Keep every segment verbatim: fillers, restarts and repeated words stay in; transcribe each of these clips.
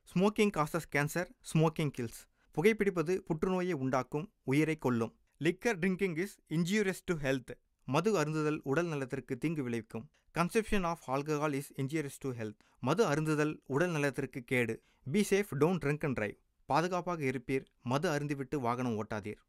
Smoking causes cancer, smoking kills. புகைப்பிடிப்பது புற்றுநோயை உண்டாக்கும், உயிரை கொல்லும். Liquor drinking is injurious to health. மது அருந்துதல் உடல் நலத்திற்கு தீங்கு விளைவிக்கும். Consumption of alcohol is injurious to health. மது அருந்துதல் உடல் நலத்திற்கு கேடு. Be safe, don't drink and drive. பாதுகாப்பாக இருப்பீர், மது அருந்திவிட்டு வாகனம் ஓட்டாதீர்.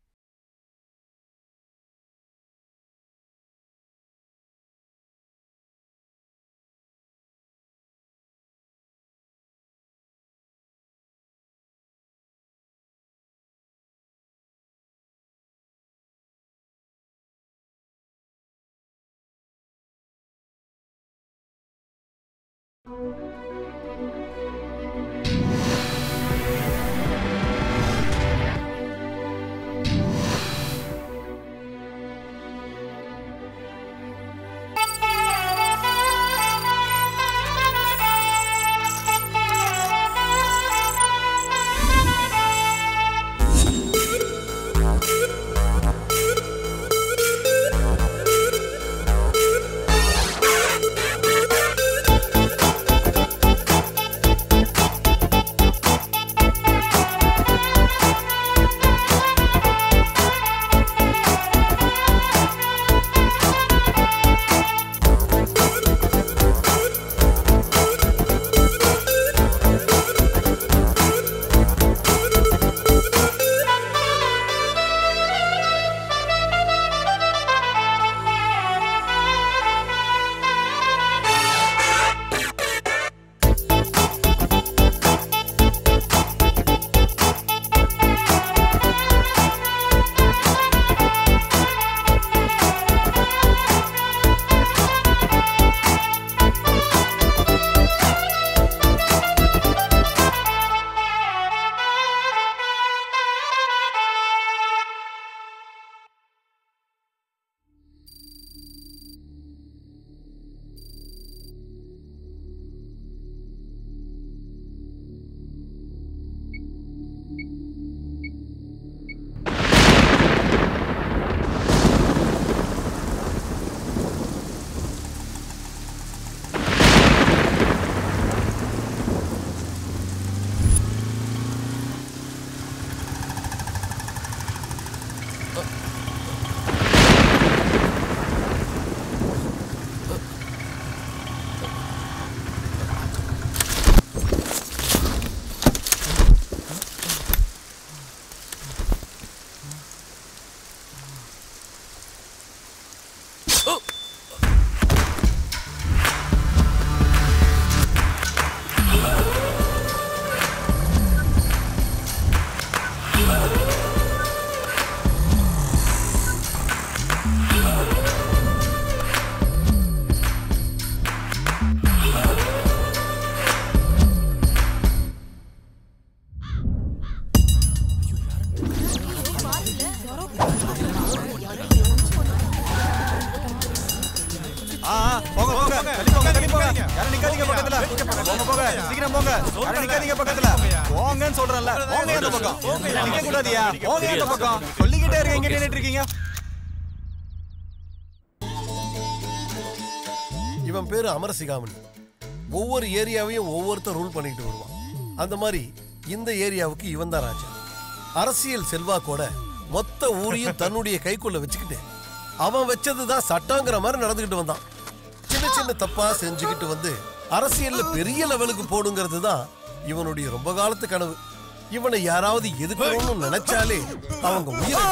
இவன் பேரு அமரசிகாமணி. ஒவ்வொரு ஏரியாவையும் ஒவ்வொருத்தர் ரூல் பண்ணிட்டு வருவான். அந்த மாதிரி இந்த ஏரியாவுக்கு இவன் தான் ராஜா. அரசியல் செல்வாக்கோட மொத்த ஊரையும் தன்னுடைய கைக்குள்ள வச்சுக்கிட்டு அவன் வச்சதுதான் சட்டங்கிற மாதிரி நடந்துகிட்டு வந்தான். சின்ன சின்ன தப்பா செஞ்சுக்கிட்டு வந்து அரசியல்ல பெரிய லெவலுக்கு போடுங்கிறது தான் இவனுடைய ரொம்ப காலத்து கனவு. இவனை யாராவது எதிர்க்கணும்னு நினைச்சாலே அவங்க உயிரை.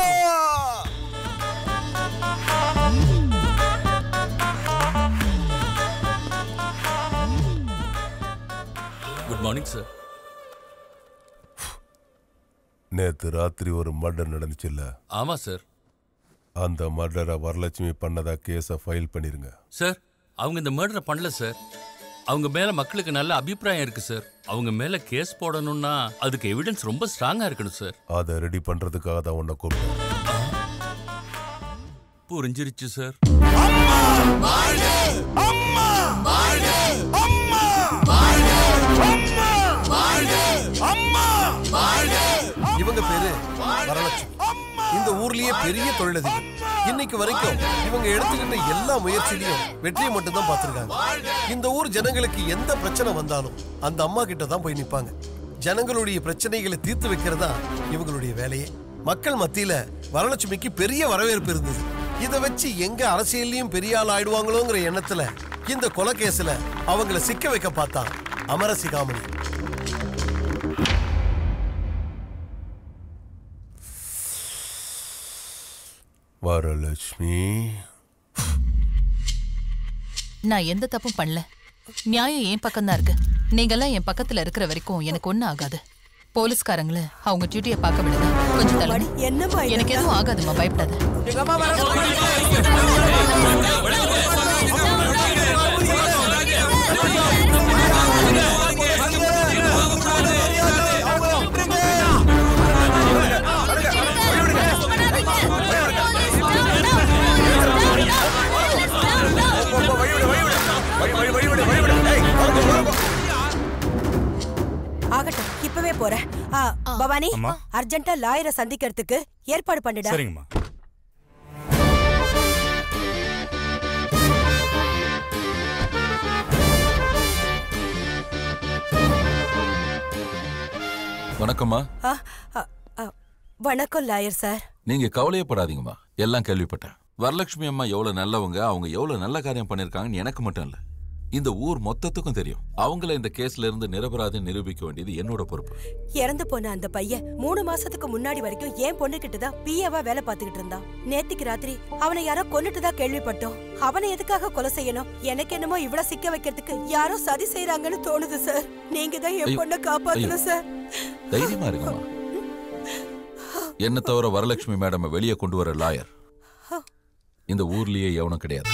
Good morning sir. நேத்து ராத்திரி ஒரு மர்டர் நடந்துச்சுல்ல? ஆமா சார். அந்த மர்டரை வரலட்சுமி பண்ணதா கேஸை ஃபைல் பண்ணிருங்க சார். அவங்க இந்த மர்டரை பண்ணல சார். அவங்க மேல மக்களுக்கு நல்ல அபிப்பிராயம் இருக்கு சார். அவங்க மேல கேஸ் போடணும்னா அதுக்கு எவிடன்ஸ் ரொம்ப ஸ்ட்ராங்கா இருக்கணும் சார். அதை ரெடி பண்றதுக்காக தான் உன்னை கூப்பிட்டேன். புரிஞ்சிருச்சு சார். இவங்க பேரு வரலட்சுமி. இந்த ஊர்லயே பெரிய தொழிலதிபர். இன்னைக்கு வரைக்கும் இவங்க எடுத்துக்கிட்ட எல்லா முயற்சியிலையும் வெற்றியை மட்டும் தான் பார்த்திருக்காங்க. இந்த ஊர் ஜனங்களுக்கு எந்த பிரச்சனை வந்தாலும் அந்த அம்மா கிட்ட தான் போய் நிப்பாங்க. ஜனங்களுடைய பிரச்சனைகளை தீர்த்து வைக்கிறதா இவங்களுடைய வேலையே. மக்கள் மத்தியில வரலட்சுமிக்கு பெரிய வரவேற்பு இருந்தது. இதை வச்சு எங்க அரசியல்லையும் பெரிய ஆள் ஆயிடுவாங்களோங்கிற எண்ணத்துல இந்த கொலை கேஸ்ல அவங்களை சிக்க வைக்க பார்த்தா அமரசிகாமணி. வரலட்சுமி, நான் எந்த தப்பும் பண்ணல. நியாயம் என் பக்கம் தான் இருக்கு. நீங்கெல்லாம் என் பக்கத்துல இருக்கிற வரைக்கும் எனக்கு ஒண்ணும் ஆகாது. போலீஸ்காரங்கள அவங்க டியூட்டியை பார்க்க விடுங்க. கொஞ்சம் தள்ளு. என்னமா எனக்கு எதுவும் ஆகாதுமா, பயப்படாத. ஆகட்டும், இப்பவே போறேன். பவானி, அர்ஜென்ட்டா லாயரை சந்திக்கிறதுக்கு ஏற்பாடு பண்ணிடு. சரிங்கம்மா. வணக்கம்மா. வணக்கம் லாயர் சார். நீங்க கவலையப்படாதீங்கம்மா, எல்லாம் கேள்விப்பட்டேன். வரலட்சுமி அம்மா எவ்வளவு நல்லவங்க, அவங்க எவ்வளவு நல்ல காரியம் பண்ணிருக்காங்கன்னு எனக்கு மட்டும் இல்ல, இந்த ஊர் மொத்தத்துக்கும் தெரியும். அவங்கள இந்த கேஸ்ல இருந்து நிரபராதி நிரூபிக்க வேண்டியது என்னோட பொறுப்பு. இறந்து போன அந்த பையன் மூணு மாசத்துக்கு முன்னாடி வரைக்கும் என் பொண்ணு கிட்டதான் பிஏவா வேலை பார்த்துக்கிட்டு இருந்தான். நேத்திக்கு ராத்திரி அவனை யாரோ கொன்னுட்டுதான் கேள்விப்பட்டோம். அவனை எதுக்காக கொலை செய்யணும்? எனக்கு என்னமோ இவ்வளவு சிக்க வைக்கிறதுக்கு யாரோ சதி செய்யறாங்கன்னு தோணுது சார். நீங்க தான் என் பொண்ணை காப்பாத்தணும் சார். தைரியமா இருக்குமா? என்ன தவிர வரலட்சுமி மேடம் வெளியே கொண்டு வர லாயர் இந்த ஊர்லயே எவனும் கிடையாது.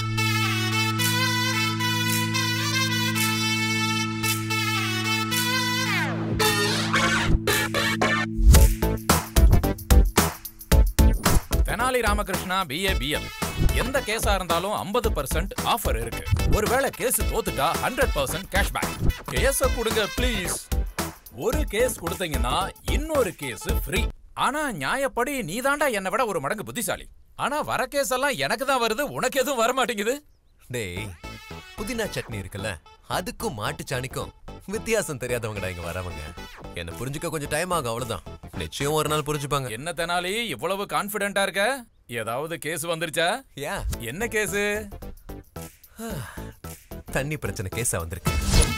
தெனாலி ராமகிருஷ்ணா பிஏ பிஎல் எந்த கேஸா இருந்தாலும் ஐம்பது பர்சன்ட் ஆஃபர் இருக்கு. ஒருவேளை கேஸ் தோத்துட்டா ஹண்ட்ரட் பர்சன்ட் கேஷ்பேக். கேஸ கொடுங்க ப்ளீஸ். ஒரு கேஸ் கொடுத்தீங்கன்னா இன்னொரு கேஸ் ஃப்ரீ. ஆனா நியாயப்படி நீ தாண்டா என்னை விட ஒரு மடங்கு புத்திசாலி. ஆனா வர கேஸ் எல்லாம் எனக்கு தான் வருது, உனக்கு எதுவும் வர மாட்டேங்குது. டேய், புதினா சட்னி இருக்குல்ல, அதுக்கும் மாட்டுச்சாணிக்கும் வித்தியாசம் தெரியாதவங்கடா இங்க வரவங்க. என்ன புரிஞ்சுக்க கொஞ்சம் டைம் ஆகும், அவ்வளவுதான். நிச்சயம் ஒரு நாள் புரிஞ்சுப்பாங்க. என்ன தெனாலி இவ்வளவு கான்பிடென்ட்டா இருக்க? ஏதாவது கேஸ் வந்துருச்சா? யா, என்ன கேஸ்? தண்ணி பிரச்சனை கேஸா வந்திருக்கு.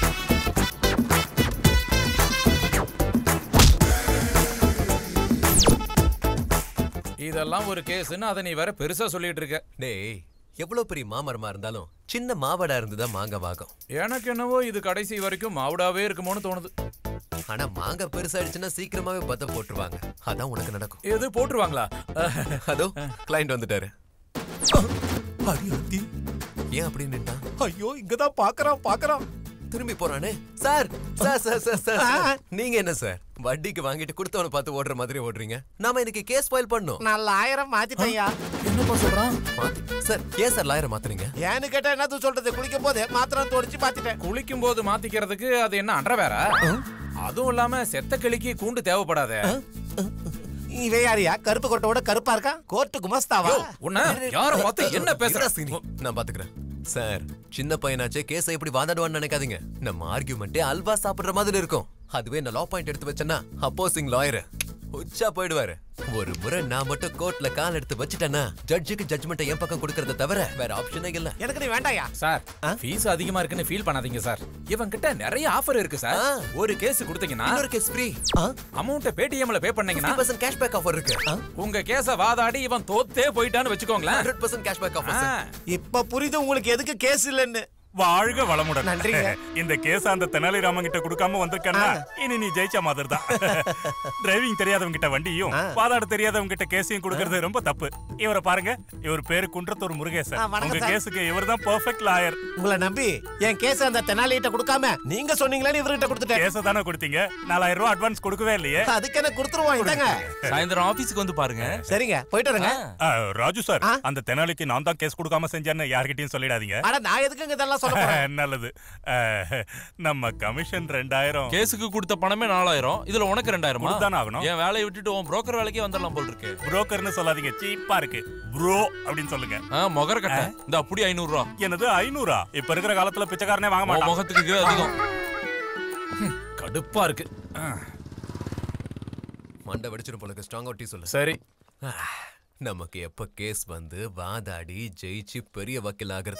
இதெல்லாம் ஒரு கேஸ்னு அதை நீ வேற பெருசா சொல்லிட்டு இருக்க. டேய், எவ்வளவு பெரிய மாமரமா இருந்தாலும் சின்ன மாவடா இருந்துதான் மாங்காய் வாகும். எனக்கு என்னவோ இது கடைசி வரைக்கும் மாவுடாவே இருக்குமோன்னு தோணுது. ஆனா மாங்காய் பெருசாயிடுச்சுன்னா சீக்கிரமாவே பத்த போட்டுருவாங்க. அதான் உனக்கு நடக்கும். எது போட்டுருவாங்களா? அதோ கிளைண்ட் வந்துட்டாரு. ஏன் அப்படி நின்றான்? ஐயோ, இங்கதான் பாக்குறான் பாக்குறான் திரும்பி போறானே. Sir sir sir sir sir நீங்க என்ன சார் வட்டிக்கு வாங்கிட்டு கொடுத்தவனை பார்த்து ஓடுற மாதிரி ஓடுறீங்க? நாம இன்னைக்கு கேஸ் ஃபைல் பண்ணோம். நான் லாயரை மாத்திட்டேன்யா. என்னப்பா சொல்றான்? சார் ஏன் சார் லாயரை மாத்துறீங்க? ஏன்னு கேட்டா என்ன சொல்றது? குளிக்கும் போது மாத்திரம் தோடிச்சு மாத்திட்டேன். குளிக்கும் போது மாத்திக்கிறதுக்கு அது என்ன அன்ற வேற? அதுவும் இல்லாம செத்த கிளிக்கு கூண்டு தேவைப்படாத. இவே யாரியா? கருப்பு கொட்டோட கருப்பா இருக்கா? கோர்ட்டு குமஸ்தாவா? உன்ன யார பார்த்து என்ன பேசுற? நான் பாத்துக்கிறேன் சார். சின்ன பையனாச்சே கேஸை எப்படி வாதாடுவான்னு நினைக்காதீங்க. நம்ம ஆர்கியூமெண்டே அல்வா சாப்பிடுற மாதிரி இருக்கும். அதுவே நான் லா பாயிண்ட் எடுத்து வச்சேன்னா அப்போசிங் லாயர் உச்சா போயிடுவாரு. ஒரு முறை நான் மட்டும் கோர்ட்ல கால் எடுத்து வச்சிட்டேன்னா ஜட்ஜுக்கு ஜட்ஜ்மெண்ட் என் பக்கம் கொடுக்கறத தவிர வேற ஆப்ஷனே இல்ல. எனக்கு நீ வேண்டாயா? சார், ஃபீஸ் அதிகமா இருக்குன்னு ஃபீல் பண்ணாதீங்க சார். இவன் கிட்ட நிறைய ஆஃபர் இருக்கு சார். ஒரு கேஸ் கொடுத்தீங்கன்னா இன்னொரு கேஸ் ஃப்ரீ. அமௌண்ட் பேடிஎம்ல பே பண்ணீங்கன்னா ஐம்பது பர்சன்ட் கேஷ்பேக் ஆஃபர் இருக்கு. உங்க கேஸ வாதாடி இவன் தோத்தே போயிட்டான்னு வெச்சுக்கோங்களேன், நூறு பர்சன்ட் கேஷ்பேக் ஆஃபர் சார். இப்ப புரியுது உங்களுக்கு எதுக்கு கேஸ் இல்லன்னு. வாழ்க வளமுடன். நன்றிங்க. இந்த கேஸ் அந்த தெனாலி ராமன் கிட்ட கொடுக்காம வந்திருக்கா, இனி நீ ஜெயிச்ச மாதிரி தான். டிரைவிங் தெரியாதவங்க கிட்ட வண்டியும் வாதாட தெரியாதவங்க கிட்ட கேஸையும் கொடுக்கறது ரொம்ப தப்பு. இவரை பாருங்க, இவர் பேரு குன்றத்தூர் முருகேசன். உங்க கேஸுக்கு இவர் தான் பெர்ஃபெக்ட் லாயர். உங்களை நம்பி என் கேஸ் அந்த தெனாலி கிட்ட கொடுக்காம நீங்க சொன்னீங்களே இவர்கிட்ட கொடுத்துட்டேன். கேஸ தானே கொடுத்தீங்க, நாலாயிரம் ரூபாய் அட்வான்ஸ் கொடுக்கவே இல்லையே. அதுக்கு என்ன கொடுத்துருவோம். இதாங்க சாயந்தரம் ஆபீஸ்க்கு வந்து பாருங்க. சரிங்க, போயிட்டு வரேங்க. ராஜு சார், அந்த தெனாலிக்கு நான் தான் கேஸ் கொடுக்காம செஞ்சேன்னு யார்கிட்டயும் சொல்லிடாதீங்க. அட நான் எதுக்குங்க இதெல்லாம் சொல்ல போறேன்? நல்லது. நம்ம கமிஷன் ரெண்டாயிரம். கேஸுக்கு கொடுத்த பணமே நாலாயிரம். இதுல உனக்கு ரெண்டாயிரமா தான் ஆகணும். என் வேலையை விட்டுட்டு உன் புரோக்கர் வேலைக்கே வந்துடலாம் போல் இருக்கு. புரோக்கர்னு சொல்லாதீங்க, சீப்பா இருக்கு. ப்ரோ அப்படின்னு சொல்லுங்க. மொகர கட்ட இந்த அப்படி ஐநூறு ரூபா. என்னது ஐநூறா? இப்ப இருக்கிற காலத்துல பிச்சைக்காரனே வாங்க மாட்டான். முகத்துக்கு அதிகம். கடுப்பா இருக்கு. மண்டை வெடிச்சிரும் போல ஸ்ட்ராங் டீ சொல்லு. சரி. நமக்கு எப்ப கேஸ் வந்து வாதாடி ஜெயிச்சு பெரிய வக்கீல் ஆகிறது.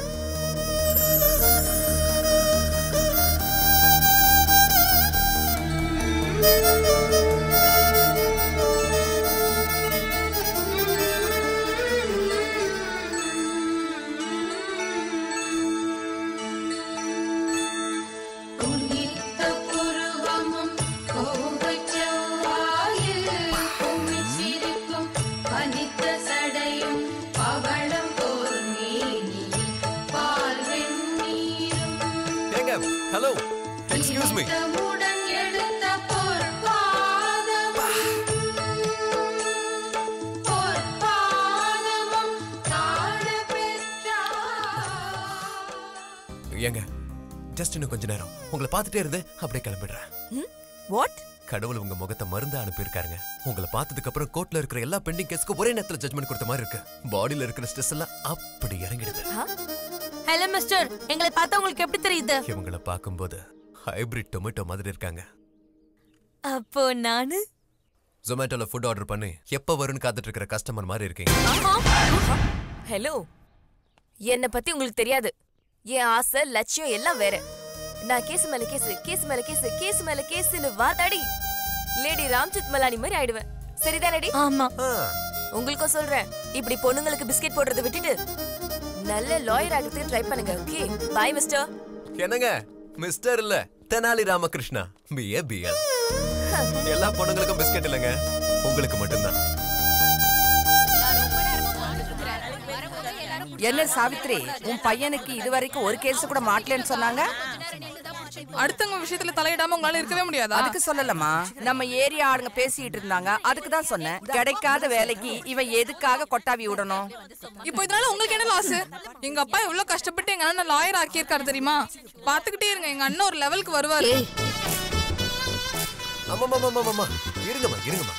Hello, excuse me. ஏங்க ஜஸ்ட் இன்னும் கொஞ்ச நேரம் உங்களை பார்த்துட்டே இருந்து அப்படியே கிளம்பிடுறேன். வாட்? கடவுள் உங்க முகத்தை மருந்து அனுப்பியிருக்காருங்க. உங்களை பார்த்ததுக்கு அப்புறம் கோர்ட்ல இருக்கிற எல்லா பெண்டிங் கேஸ்க்கு ஒரே நேரத்துல ஜட்மெண்ட் கொடுத்த மாதிரி இருக்கு. பாடியில இருக்கிற ஸ்ட்ரெஸ் எல்லாம் அப்படி இறங்கிடுது. ஹலோ மிஸ்டர், எங்களை பார்த்தா உங்களுக்கு எப்படி தெரியுது? இவங்களை பார்க்கும்போது ஹைபிரிட் டொமேட்டோ மாதிரி இருக்காங்க. அப்போ நானு ஜொமேட்டோல ஃபுட் ஆர்டர் பண்ணி எப்ப வரும்னு காத்துட்டு இருக்கிற கஸ்டமர் மாதிரி இருக்கீங்க. ஹலோ, என்னை பத்தி உங்களுக்கு தெரியாது. என் ஆசை லட்சியம் எல்லாம் வேற. நான் கேஸ் மேல கேஸ் கேஸ் மேல கேஸ் கேஸ் மேல கேஸ்னு வாதாடி லேடி ராம்ஜித் மலானி மாதிரி ஆயிடுவேன். சரிதானடி? ஆமா. உங்களுக்கும் சொல்றேன், இப்படி பொண்ணுங்களுக்கு பிஸ்கெட் போடுறதை விட்டுட்டு நல்ல லாயர் ஆகிறதுக்கு ட்ரை பண்ணுங்க. Okay, bye mister. என்னங்க மிஸ்டர் இல்ல, தெனாலி ராமகிருஷ்ணா, பிஏ பிஎல். எல்லா பொண்ணுங்களுக்கும் பிஸ்கெட் இல்லங்க, உங்களுக்கு மட்டும்தான். என்ன சாவித்ரி, உன் பையனுக்கு இதுவரைக்கும் ஒரு கேஸ் கூட மாட்டலன்னு சொன்னாங்க. அடுத்தவங்க விஷயத்துல தலையிடாம உங்களால இருக்கவே முடியாதா? அதுக்கு சொல்லலமா, நம்ம ஏரியா ஆளுங்க பேசிட்டு இருந்தாங்க, அதுக்கு தான் சொன்னேன். கிடைக்காத வேலைக்கு இவன் எதுக்காக கொட்டாவி விடணும்? இப்போ இதனால உங்களுக்கு என்ன லாஸ்? எங்க அப்பா எவ்வளவு கஷ்டப்பட்டு எங்க அண்ணன் லாயர் ஆக்கியிருக்காரு தெரியுமா? பாத்துக்கிட்டே இருங்க, எங்க அண்ணன் ஒரு லெவலுக்கு வருவாரு. ஆமாமாமாமாமா, இருங்கம்மா இருங்கம்மா.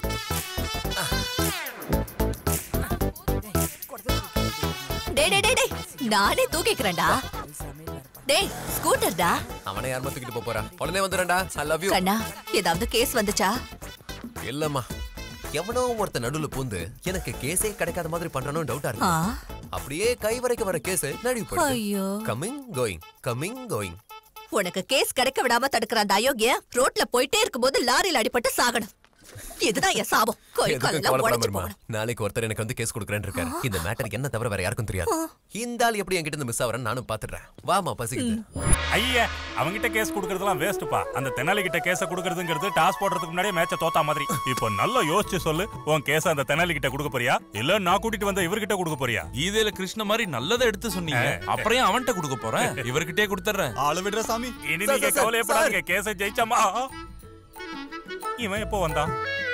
டேய் டேய் டேய், நானே தூக்கிக்கிறேன்டா. டேய் ஸ்கூட்டர்டா. அவனை யார் தூக்கிட்டு போறா? உடனே வந்துறேன்டா. I love you. கண்ணா, ஏதாவது கேஸ் வந்துச்சா? இல்லம்மா, எவனோ ஒருத்த நடுவுல பூந்து எனக்கு கேஸே கிடைக்காத மாதிரி பண்றானோ டவுட்டா இருக்கு. அப்படியே கை வரைக்கும் வர கேஸ் நழுவி போயிடுது. Coming going coming going. உனக்கு கேஸ் கிடைக்க விடாம தடுக்கிற அந்த அயோக்கிய ரோட்ல போயிட்டே இருக்கும்போது லாரியில் அடிபட்டு சாகணும். இதுதான் என் சாபம். நாளைக்கு ஒருத்தர் எனக்கு வந்து கேஸ் கொடுக்கறேன்னு இருக்காரு. இந்த மேட்டர் என்ன தவிர வேற யாருக்கும் தெரியாது. இந்த ஆள் எப்படி என்கிட்ட இருந்து மிஸ் ஆவறன்னு நானும் பாத்துறேன். வாமா, பசிக்குது. ஐயா, அவங்கிட்ட கேஸ் கொடுக்கறதெல்லாம் வேஸ்ட்பா. அந்த தெனாலி கிட்ட கேஸ கொடுக்கறதுங்கிறது டாஸ் போடுறதுக்கு முன்னாடியே மேட்ச தோத்தா மாதிரி. இப்போ நல்லா யோசிச்சு சொல்லு, உன் கேஸ் அந்த தெனாலி கிட்ட கொடுக்க போறியா இல்ல நான் கூட்டிட்டு வந்த இவர்கிட்ட கொடுக்க போறியா? கீதையில கிருஷ்ண மாதிரி நல்லதை எடுத்து சொன்னீங்க, அப்புறம் அவன்கிட்ட கொடுக்க போறேன். இவர்கிட்டே கொடுத்துறேன். ஆளு விடுற சாமி. இனி நீங்க கவலையப்படாதீங்க, கேஸ ஜெயிச்சாமா. இவன் எப்போ வந்தான்?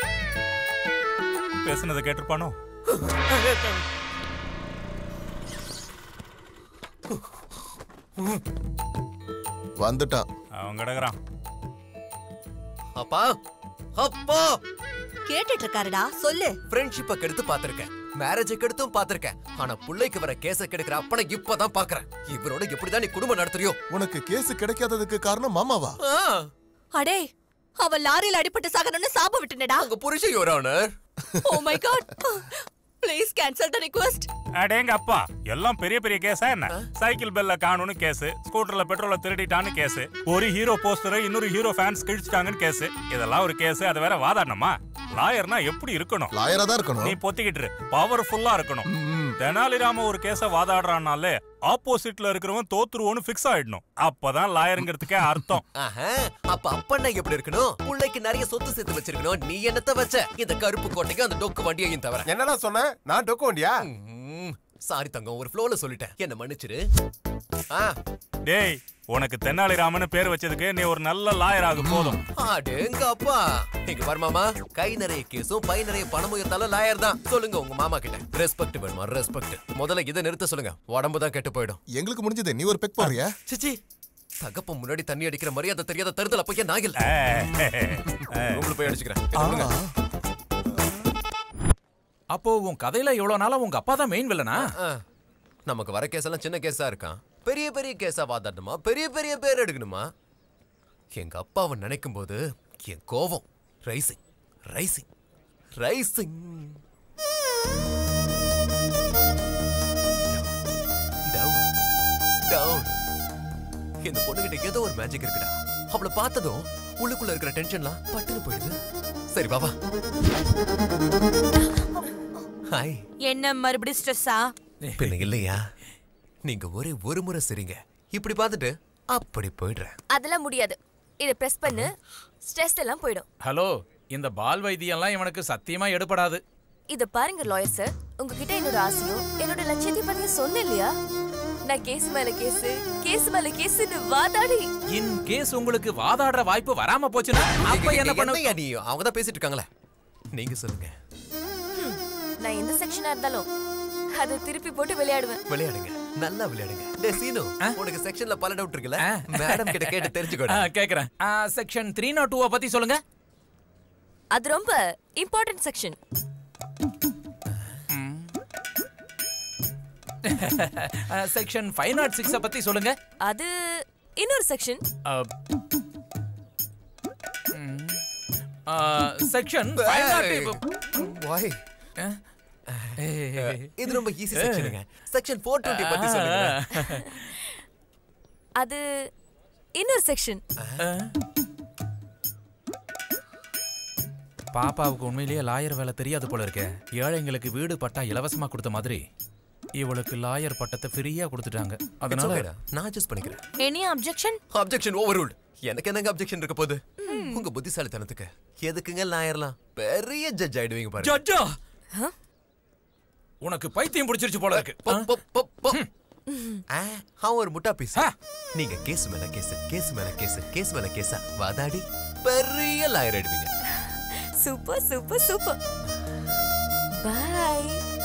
பேசுனதை கேட்டிருப்பானோ? வந்துட்டான். அவன் கிடக்குறான். அப்பா அப்பா கேட்டுட்டு இருக்காருடா, சொல்லு. ஃப்ரெண்ட்ஷிப்பை கெடுத்து பாத்திருக்கேன், மேரேஜை கெடுத்தும் பாத்திருக்கேன். ஆனா புள்ளைக்கு வர கேஸ கெடுக்கிற அப்பனை இப்பதான் பாக்குறேன். இவரோட எப்படிதான் நீ குடும்பம் நடத்துறியோ? உனக்கு கேஸ் கிடைக்காததுக்கு காரணம் மாமாவா? அடே, அவன் லாரியில் அடிபட்டு சாகணும்னு சாப விட்டுனடா. உங்க புருஷன் your honour. Oh my god. Please cancel the request. அடேங்க அப்பா, எல்லாம் பெரிய பெரிய கேஸா என்ன? சைக்கிள் பெல்ல காணும்னு கேஸ், ஸ்கூட்டர்ல பெட்ரோல திருடிட்டான்னு கேஸ், ஒரு ஹீரோ போஸ்டர் இன்னொரு ஹீரோ ஃபேன்ஸ் கிழிச்சிட்டாங்கன்னு கேஸ். இதெல்லாம் ஒரு கேஸ், அது வேற வாதாடணுமா? லாயர்னா எப்படி இருக்கணும்? லாயரா தான் இருக்கணும். நீ பொத்திக்கிட்டு பவர்ஃபுல்லா இருக்கணும். தெனாலிராம ஒரு கேஸ வாதாடுறானாலே ஆப்போசிட்ல இருக்கிறவன் தோத்துருவோன்னு ஃபிக்ஸ் ஆயிடணும். அப்பதான் லாயருங்கிறதுக்கே அர்த்தம். அப்ப அப்பன்னா எப்படி இருக்கணும்? புள்ளைக்கு நிறைய சொத்து சேர்த்து வச்சிருக்கணும். நீ என்னத்த வச்ச? இந்த கருப்பு கோட்டைக்கு அந்த டொக்கு வண்டியையும் தவிர. என்னடா சொன்ன? நான் டொக்கு வண்டியா? சாரி தங்கம், ஒரு ஃப்ளோல சொல்லிட்டேன், என்ன மன்னிச்சிரு. டேய், உனக்கு தெனாலிராமன் பேர் வச்சதுக்கு நீ ஒரு நல்ல லாயர் ஆக போதும். அடேங்க அப்பா, இங்க பாரு மாமா, கை நிறைய கேஸும் பை நிறைய பணமும் இருந்தாலும் லாயர் தான். சொல்லுங்க உங்க மாமா கிட்ட. ரெஸ்பெக்ட் வேணுமா? ரெஸ்பெக்ட். முதல்ல இதை நிறுத்த சொல்லுங்க, உடம்பு தான் கெட்டு போயிடும். எங்களுக்கு முடிஞ்சது, நீ ஒரு பெக் போறியா? சிச்சி, தகப்ப முன்னாடி தண்ணி அடிக்கிற மரியாதை தெரியாத தருதல பையன் நாகில். ரூம்ல போய் அடிச்சுக்கிறேன். அப்போ உன் கதையில இவ்வளவு நாளா உங்க அப்பா தான் மெயின் வில்லனா? நமக்கு வர கேஸ் எல்லாம் சின்ன கேஸா இருக்கான். பெரிய பெரிய கேஸா வாதாடணுமா? பெரிய பெரிய பேர் எடுக்கணுமா? எங்க அப்பாவை நினைக்கும் போது என் கோவம் rising rising rising down down. இந்த பொண்ணுகிட்ட ஏதோ ஒரு மேஜிக் இருக்குடா. அவளை பார்த்ததும் உள்ளுக்குள்ள இருக்கிற டென்ஷன்லாம் பட்டுன்னு போயிடுது. சரி பாபா. ஹாய். என்ன மறுபடியும் ஸ்ட்ரெஸ்ஸா? பின்ன இல்லையா, நீங்க ஒரே ஒரு முறை சரிங்க, இப்படி பார்த்துட்டு அப்படி போயிடுறேன். அதெல்லாம் முடியாது. இத பிரஸ் பண்ணு, ஸ்ட்ரெஸ் எல்லாம் போய்டும். ஹலோ, இந்த பால் வைத்தியம்லாம் இவனுக்கு சத்தியமா எடுபடாது. இத பாருங்க லாயர் சார், உங்ககிட்ட என்னோட ஆசையும் என்னோட லட்சியத்தையும் பத்தி சொன்னேன் இல்லையா? நான் கேஸ் மேல கேஸ் கேஸ் மேல கேஸ்னு வாதாடி இன் கேஸ் உங்களுக்கு வாதாடுற வாய்ப்பு வராம போச்சுன்னா அப்ப என்ன பண்ணுவீங்க? நீ அவங்க தான் பேசிட்டு இருக்காங்களே, நீங்க சொல்லுங்க. நான் எந்த செக்ஷனா இருந்தாலும் அதை திருப்பி போட்டு விளையாடுவேன். விளையாடுங்க, நல்லா விளையாடுங்க. டேய் சீனு, உனக்கு செக்ஷன்ல பல டவுட் இருக்குல்ல, மேடம் கிட்ட கேட்டு தெரிஞ்சுக்கோடா. கேக்குறேன். செக்ஷன் மூன்று நாட் இரண்டு பத்தி சொல்லுங்க. அது ரொம்ப இம்பார்ட்டன்ட் செக்ஷன். செக்ஷன் ஐந்து நாட் ஆறு பத்தி சொல்லுங்க. அது இன்னொரு செக்ஷன். செக்ஷன் வாய் இது ரொம்ப ஈஸி செக்ஷனுங்க. செக்ஷன் நானூற்று இருபது பத்தி சொல்லுங்க. அது இன்னொரு செக்ஷன். பாப்பாவுக்கு உண்மையிலேயே லாயர் வேலை தெரியாது போல இருக்கே. ஏழைங்களுக்கு வீடு பட்டா இலவசமா கொடுத்த மாதிரி இவளுக்கு லாயர் பட்டத்தை ஃப்ரீயா கொடுத்துட்டாங்க. அதனால நான் அட்ஜஸ்ட் பண்ணிக்கிறேன். Any objection? Objection overruled. எனக்கு என்னங்க அப்ஜெக்ஷன் இருக்க போகுது? உங்க புத்திசாலித்தனத்துக்கு எதுக்குங்க லாயர்லாம் பெரிய ஜட்ஜ் ஆயிடுவீங்க பாருங்க. ஜட்ஜா? உனக்கு பைத்தியம் பிடிச்சிருச்சு போல இருக்கு. அவன் ஒரு முட்டா பீஸ். நீங்க கேஸ் மேல கேஸ் கேஸ் மேல கேஸ் கேஸ் மேல கேஸா வாதாடி பெரிய லாயர் ஆயிடுவீங்க. Super super super. பை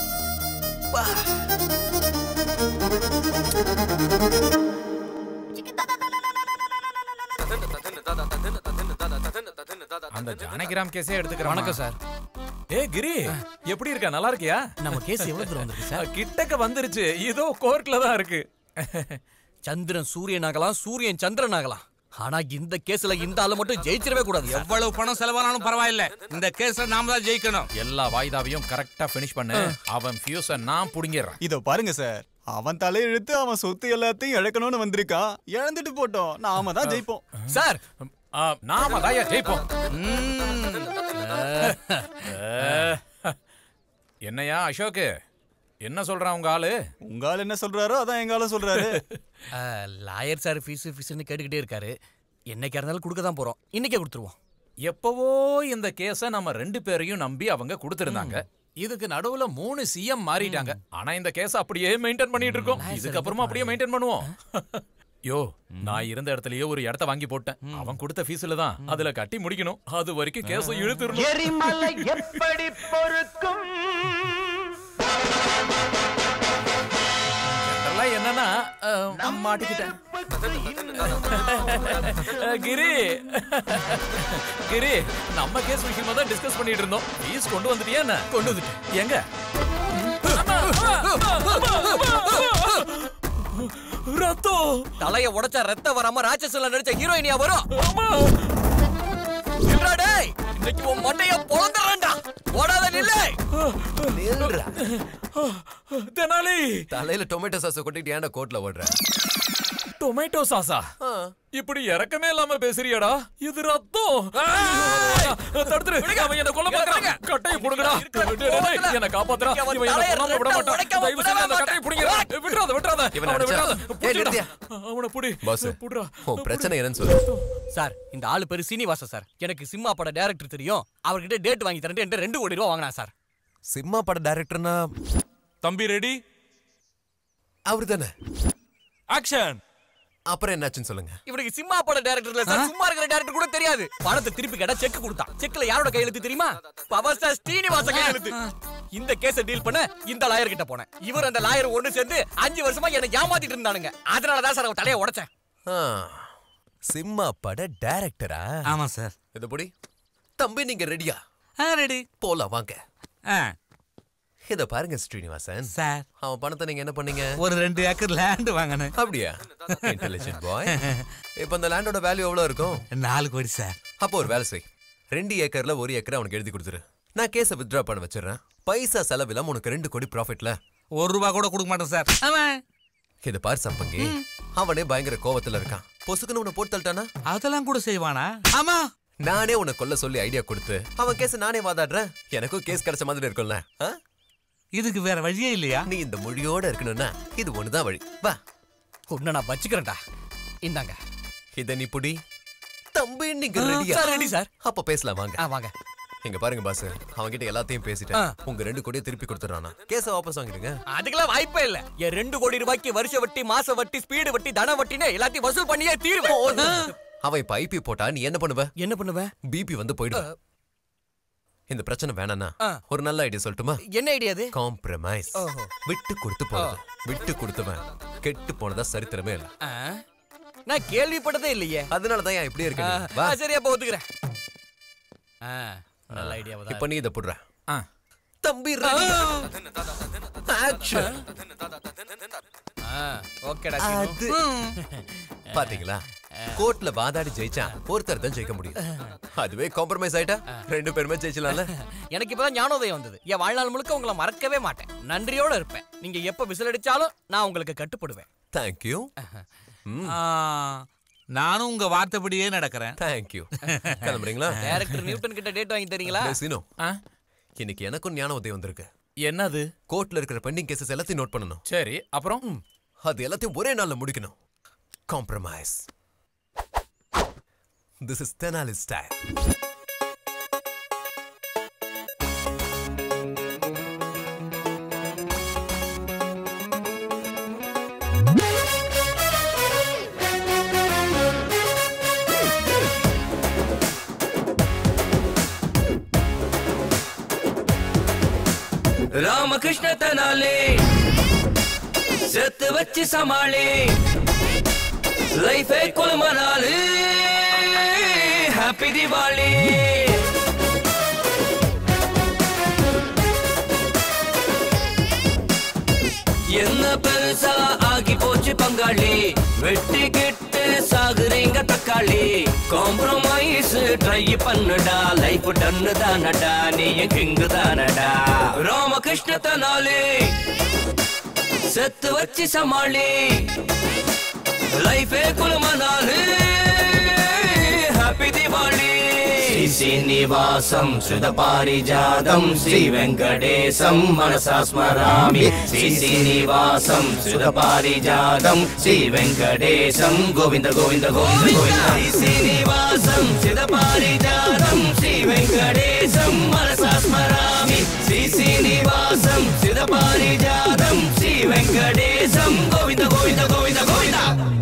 அந்த ஜானகிராம் கேஸே எடுத்துக்கிறேன். வணக்கம் சார். ஏ கிரி, எப்படி இருக்க? நல்லா இருக்கியா? நம்ம கேஸ் எவ்வளவு தூரம் வந்திருக்கு சார்? கிட்டக்க வந்துருச்சு. இதோ கோர்ட்ல தான் இருக்கு. சந்திரன் சூரியன் ஆகலாம், சூரியன் சந்திரன் ஆகலாம். ஆனா இந்த கேஸ்ல இந்த ஆளு மட்டும் ஜெயிச்சிடவே கூடாது. எவ்வளவு பணம் செலவானாலும் பரவாயில்ல, இந்த கேஸ்ல நாம தான் ஜெயிக்கணும். எல்லா வாய்தாவையும் கரெக்டா ஃபினிஷ் பண்ணு. அவன் ஃபியூஸ நான் புடிங்கறேன். இதோ பாருங்க சார், அவன் தலையை இழுத்து அவன் சொத்து எல்லாத்தையும் இழக்கணும்னு வந்திருக்கான். இழந்துட்டு போட்டோம், நாம தான் ஜெயிப்போம். சார், நாம தான் ஜெயிப்போம். என்னையா அசோக், என்ன சொல்றான் உங்க ஆளு? உங்க ஆள் என்ன சொல்றாரோ அதான் எங்க ஆளு சொல்றாரு. லாயர் சார் ஃபீஸ் ஃபீஸ்னு கேட்டுக்கிட்டே இருக்காரு. என்னைக்கா இருந்தாலும் கொடுக்க தான் போறோம். இன்னைக்கே கொடுத்துருவோம். எப்பவோ இந்த கேஸ நம்ம ரெண்டு பேரையும் நம்பி அவங்க கொடுத்திருந்தாங்க. இதுக்கு நடுவுல மூணு சிஎம் மாறிட்டாங்க. ஆனா இந்த கேஸ் அப்படியே மெயின்டைன் பண்ணிட்டு இருக்கோம். இதுக்கு அப்புறமா அப்படியே மெயின்டைன் பண்ணுவோம். யோ, நான் இருந்த இடத்துலயே ஒரு இடத்த வாங்கி போட்டேன். அவன் கொடுத்த ஃபீஸ்ல தான் அதுல கட்டி முடிக்கணும். அது வரைக்கும் கேஸ் இழுத்துறணும். எரிமலை எப்படி பொறுக்கும்? என்னன்னா மாட்டிக்கிட்டேன். கிரி கிரி நம்ம கேஸ் விஷயமா தான் டிஸ்கஸ் பண்ணிட்டு இருந்தோம். ஃபீஸ் கொண்டு வந்துட்டியா? என்ன கொண்டு வந்துட்டேன். எங்க ரத்தம்? தலைய உடைச்சா ரத்தம் வராம ராட்சசன்ல நடிச்ச ஹீரோயினியா வரும். டேய், இன்னைக்கு உன் மண்டைய பொளந்தறேன்டா. ஓடாத நில்லை. நில்றா. தெனாலி, தலையில டொமேட்டோ சாஸ் கொட்டிட்டு ஏன்டா கோர்ட்ல ஓடுற? டொமேட்டோ சாஸா? இப்படி இறக்கமே இல்லாம பேசுறியாடா? இது ரத்தம். தடுத்துரு, அவன் என்ன கொல்ல பாக்குறான். கட்டையை புடுங்கடா. என்ன காப்பாத்துறா. இவன் என்ன கொல்லாம விட மாட்டான். தயவு செஞ்சு அந்த கட்டையை புடுங்கடா. விட்டுறாத விட்டுறாத. அவனை விட்டுறாத. அவனை புடி. பாஸ், புடுறா. உன் பிரச்சனை என்னன்னு சொல்லு. சார், இந்த ஆளு பேரு சீனிவாச சார். எனக்கு சிம்மா பட டைரக்டர் தெரியும். அவர்கிட்ட டேட் வாங்கி தரேன் என்று ரெண்டு கோடி ரூபா வாங்கினா சார். சிம்மா பட டைரக்டர்னா தம்பி ரெடி? அவர் தானே. ஆக்ஷன். அப்புறம் என்னாச்சுன்னு சொல்லுங்க. இவனுக்கு சிம்மா பட டைரக்டர் இல்ல சார், சும்மா இருக்கிற டைரக்டர் கூட தெரியாது. படத்தை திருப்பி கேட்டா செக் கொடுத்தான். செக்ல யாரோட கையெழுத்து தெரியுமா? பவர் ஸ்டார் ஸ்ரீனிவாச கையெழுத்து. இந்த கேஸை டீல் பண்ண இந்த லாயர் கிட்ட போனேன். இவர் அந்த லாயர் ஒண்ணு சேர்ந்து அஞ்சு வருஷமா என்ன ஏமாத்திட்டு இருந்தானுங்க. அதனாலதான் சார் அவன் தலையை உடைச்சேன். சிம்மா பட டைரக்டரா? ஆமா சார். இது புடி. தம்பி நீங்க ரெடியா? ரெடி. போலாம் வாங்க. இத பாருங்க ஸ்ரீனிவாசன் சார், அவன் பணத்தை நீங்க என்ன பண்ணீங்க? ஒரு ரெண்டு ஏக்கர் லேண்ட் வாங்கினேன். அப்படியா? Intelligent boy. இப்போ அந்த லேண்டோட வேல்யூ எவ்வளவு இருக்கும்? நாலு கோடி சார். அப்போ ஒரு வேலை செய், ரெண்டு ஏக்கர்ல ஒரு ஏக்கர் அவனுக்கு எழுதி கொடுத்துரு. நான் கேஸை வித்ட்ரா பண்ண வச்சிடறேன். பைசா செலவில்லாம உனக்கு ரெண்டு கோடி ப்ராஃபிட்ல. ஒரு ரூபா கூட கொடுக்க மாட்டேன் சார். அவன் இத பாரு சம்பங்கி, அவனே பயங்கர கோவத்துல இருக்கான். பொசுக்குன்னு உன்னை போட்டு தள்ளிட்டானா? அதெல்லாம் கூட செய்வானா? ஆமா, நானே உன்னை கொல்ல சொல்லி ஐடியா கொடுத்து அவன் கேஸ் நானே வாதாடுறேன். எனக்கும் கேஸ் கிடைச்ச மாதிரி இருக்கும்ல. இதுக்கு வேற வழியே இல்லையா? நீ இந்த மொழியோட இருக்கணும்னா இது ஒண்ணுதான் வழி. வா, உன்னை நான் வச்சுக்கிறேன்டா. இந்தாங்க இத நீ புடி. தம்பி நீங்க ரெடியா? Sir ready sir. அப்ப பேசலாம் வாங்க. வாங்க. இங்க பாருங்க பாஸ், அவங்க கிட்ட எல்லாத்தையும் பேசிட்டேன். உங்க ரெண்டு கோடியை திருப்பி கொடுத்துறானா? கேஸ வாபஸ் வாங்கிடுங்க. அதுக்கெல்லாம் வாய்ப்பே இல்ல. என் ரெண்டு கோடி ரூபாய்க்கு வருஷ வட்டி, மாச வட்டி, ஸ்பீடு வட்டி, தன வட்டின்னு எல்லாத்தையும் வசூல் பண்ணியே தீருவேன். அவன் இப்ப ஐபி போட்டா நீ என்ன பண்ணுவ? என்ன பண்ணுவ? பிபி வந்து போயிடு. இந்த பிரச்சனை வேணானா ஒரு நல்ல ஐடியா சொல்லட்டுமா? என்ன ஐடியா அது? காம்ப்ரமைஸ். விட்டு கொடுத்து போறது. விட்டு கொடுத்தவன் கெட்டு போனதா சரித்திரமே இல்ல. நான் கேள்விப்பட்டதே இல்லையே. அதனாலதான் ஏன் இப்படியே இருக்க. சரியா அப்ப ஒத்துக்கிறேன். நல்ல ஐடியா. இப்ப நீ இத புடுற. தம்பி ரெடியா? ஆக்ஷன். ஓகேடா. அது பாத்தீங்களா, கோர்ட்ல வாதாடி ஜெயிச்சா ஒருத்தர் தான் ஜெயிக்க முடியும். அதுவே காம்ப்ரமைஸ் ஆயிட்டா ரெண்டு பேருமே ஜெயிச்சலாம்ல. எனக்கு இப்பதான் ஞானோதயம் வந்தது. என் வாழ்நாள் முழுக்க உங்களை மறக்கவே மாட்டேன். நன்றியோட இருப்பேன். நீங்க எப்ப விசில் அடிச்சாலும் நான் உங்களுக்கு கட்டுப்படுவேன். தேங்க்யூ. நானும் உங்க வார்த்தைப்படியே நடக்கிறேன். தேங்க்யூ. கிளம்புறீங்களா? டைரக்டர் நியூட்டன் கிட்ட டேட் வாங்கி தரீங்களா? சீனோ, இன்னைக்கு எனக்கும் ஞான உதயம் வந்திருக்கு. என்னது? கோர்ட்ல இருக்கிற பெண்டிங் கேசஸ் எல்லாத்தையும் நோட் பண்ணணும். சரி, அப்புறம் அது எல்லாத்தையும் ஒரே நாள்ல முடிக்கணும். Compromise. This is Tenali style. Ramakrishna Tenali செத்து வச்சு சமாளி லைஃபே குலமனாலி ஹாப்பி தீபாவளி. என்ன பெருசா ஆகி போச்சு பங்காளி, வெட்டி கிட்டு சாகுறீங்க தக்காளி. காம்ப்ரமைஸ் ட்ரை பண்ணுடா, லைஃப் டன்னு தானடா, நீ கிங்கு தானடா. ராமகிருஷ்ண தெனாலி செத்து வச்சு சமாளி லைஃபே குலமனாலி ஹாப்பி தீபாவளி. శ్రీనివాసం సుధపారిజాతం శ్రీ వెంకటేశం మనసా స్మరామి. శ్రీనివాసం సుధపారిజాతం శ్రీ వెంకటేశం గోవింద గోవింద గోవింద గోవింద. శ్రీనివాసం సుధపారిజాతం శ్రీ వెంకటేశం మనసా స్మరామి. శ్రీ శ్రీనివాసం సుధపారిజాతం శ్రీ వెంకటేశం Govinda Govinda Govinda Govinda.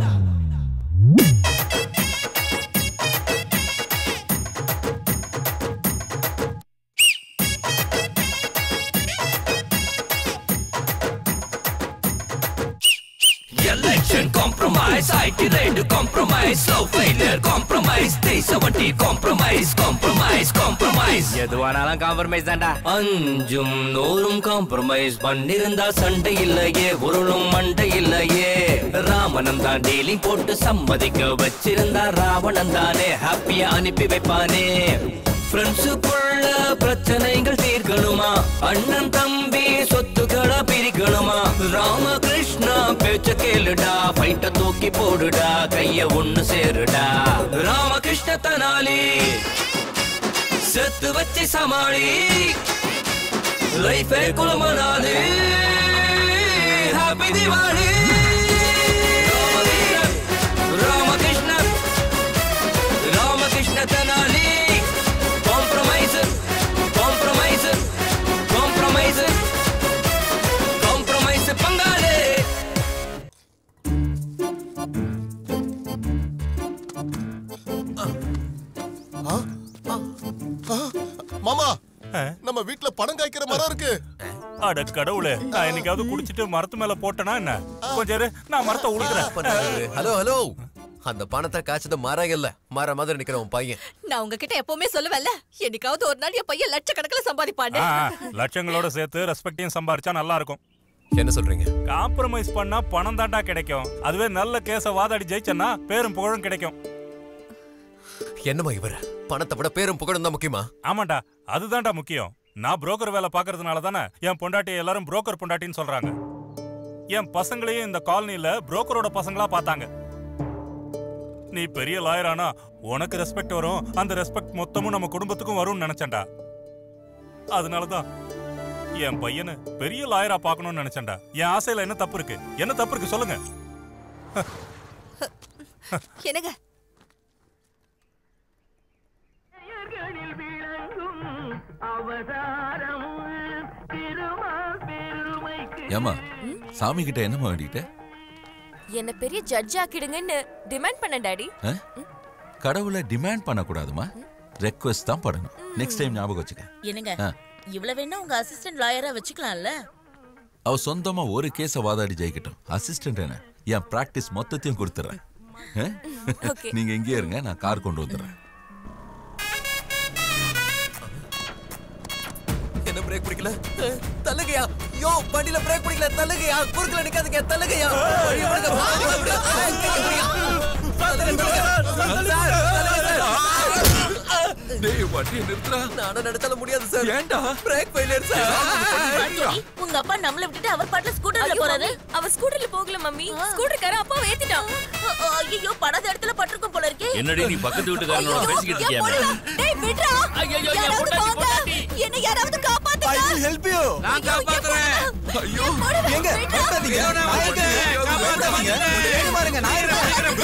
Election compromise, I T raid compromise, slow failure compromise, three seventy compromise, compromise, compromise. எதுவானாலும் காம்ப்ரமைஸ் தான்டா. அஞ்சும் நூறும் காம்ப்ரமைஸ் பண்ணிருந்தா சண்டை இல்லையே, உருளும் மண்டை இல்லையே. ராமனம் தான் டீலிங் போட்டு சம்மதிக்க வச்சிருந்தா ராவணன் தானே ஹாப்பியா அனுப்பி வைப்பானே. ஃப்ரெண்ட்ஸுக்குள்ள பிரச்சனைகள் தீர்க்கணுமா, அண்ணன் தம்பி சொத்துக்களை பிரிக்கணுமா. ராமகிருஷ்ணா பேச்ச கேளுடா, ஃபைட்ட தூக்கி போடுடா, கைய ஒண்ணு சேருடா. ராமகிருஷ்ண தெனாலி செத்து வச்சு சமாளி லைஃபே குலமனாலி happy Deepavali. Ramakrishna Ramakrishna Tenali compromise compromise compromise compromise பங்காளி. மாமா, நம்ம வீட்ல பணம் காய்க்கிற மரம் இருக்கு. அட கடவுளே, நான் என்னைக்காவது குடிச்சிட்டு மரத்து மேல போட்டனா என்ன? கொஞ்சம் இரு, நான் மரத்தை உழுக்குறேன். ஹலோ ஹலோ, அந்த பணத்தை காய்ச்சது மரம் இல்ல, மர மாதிரி நிக்கிற உன் பையன். நான் உங்ககிட்ட எப்பவுமே சொல்லுவேன்ல, என்னைக்காவது ஒரு நாள் என் பையன் லட்சக்கணக்கில் சம்பாதிப்பானே. லட்சங்களோட சேர்த்து ரெஸ்பெக்டையும் சம்பாரிச்சா நல்லா இருக்கும். என்ன சொல்றீங்க? காம்ப்ரமைஸ் பண்ணா பணம் தாண்டா கிடைக்கும். அதுவே நல்ல கேஸ வாதாடி ஜெயிச்சனா பேரும் புகழும் கிடைக்கும். என்னமா இவர பணத்தை விட பேரும் புகழும் தான் முக்கியமா? ஆமாண்டா, அதுதான்டா முக்கியம். நான் புரோக்கர் வேலை பாக்குறதுனால தானே என் பொண்டாட்டியை எல்லாரும் புரோக்கர் பொண்டாட்டின்னு சொல்றாங்க. என் பசங்களையும் இந்த காலனில புரோக்கரோட பசங்களா பார்த்தாங்க. நீ பெரிய லாயரானா உனக்கு ரெஸ்பெக்ட் வரும், அந்த ரெஸ்பெக்ட் மொத்தமும் நம்ம குடும்பத்துக்கும் வரும்னு நினைச்சேன்டா. அதனாலதான் என் பையனை பெரிய லாயரா பார்க்கணும்னு நினைச்சேன்டா. என் ஆசையில என்ன தப்பு இருக்கு? என்ன தப்பு இருக்கு சொல்லுங்க. என்னங்க ஏமா சாமி கிட்ட என்னமா வேண்டிட்ட? என்ன பெரிய ஜட்ஜ் ஆக்கிடுங்கன்னு டிமாண்ட் பண்ண டாடி. கடவுளை டிமாண்ட் பண்ண கூடாதுமா, ரெக்வெஸ்ட் தான் பண்ணணும். நெக்ஸ்ட் டைம் ஞாபகம் வச்சுக்க. என்னங்க இவ்வளவு வேணா உங்க அசிஸ்டன்ட் லாயரா வச்சுக்கலாம்ல? அவ சொந்தமா ஒரு கேஸ வாதாடி ஜெயிக்கட்டும். அசிஸ்டன்ட் என்ன, என் பிராக்டிஸ் மொத்தத்தையும் கொடுத்துறேன். நீங்க இங்கே இருங்க, நான் கார் கொண்டு வந்துடுறேன். என்ன பிரேக் பிடிக்கல? தள்ளுகையா? யோ வண்டியில பிரேக் பிடிக்கல, தள்ளுகையா? குறுக்கல நிக்காதீங்க, தள்ளுகையா? வழி விடுங்க, வழி டேய் வண்டியை நிறுத்துடா. நானும் நடத்தல முடியாது சார். ஏன்டா? Brake failure sir. உங்க அப்பா நம்மள விட்டுட்டு அவர் பாட்டுல ஸ்கூட்டர்ல போறாரு. அவர் ஸ்கூட்டர்ல போகல மம்மி, ஸ்கூட்டர்கார அப்பா ஏத்திட்டான். ஐயோ படாத இடத்துல பட்டிருக்கும் போல இருக்கே. என்னடி நீ பக்கத்து வீட்டுக்காரனோட பேசிக்கிட்டு இருக்கியா? டேய் விட்றா. ஐயோ என் பொண்டாட்டி பொண்டாட்டி. என்ன யாராவது காப்பாத்துங்க. I will help you. நான் காப்பாத்துறேன். ஐயோ எங்க காப்பாத்தீங்க? நாயங்க காப்பாத்தீங்க. ஏய் பாருங்க நான் இருக்கேன்.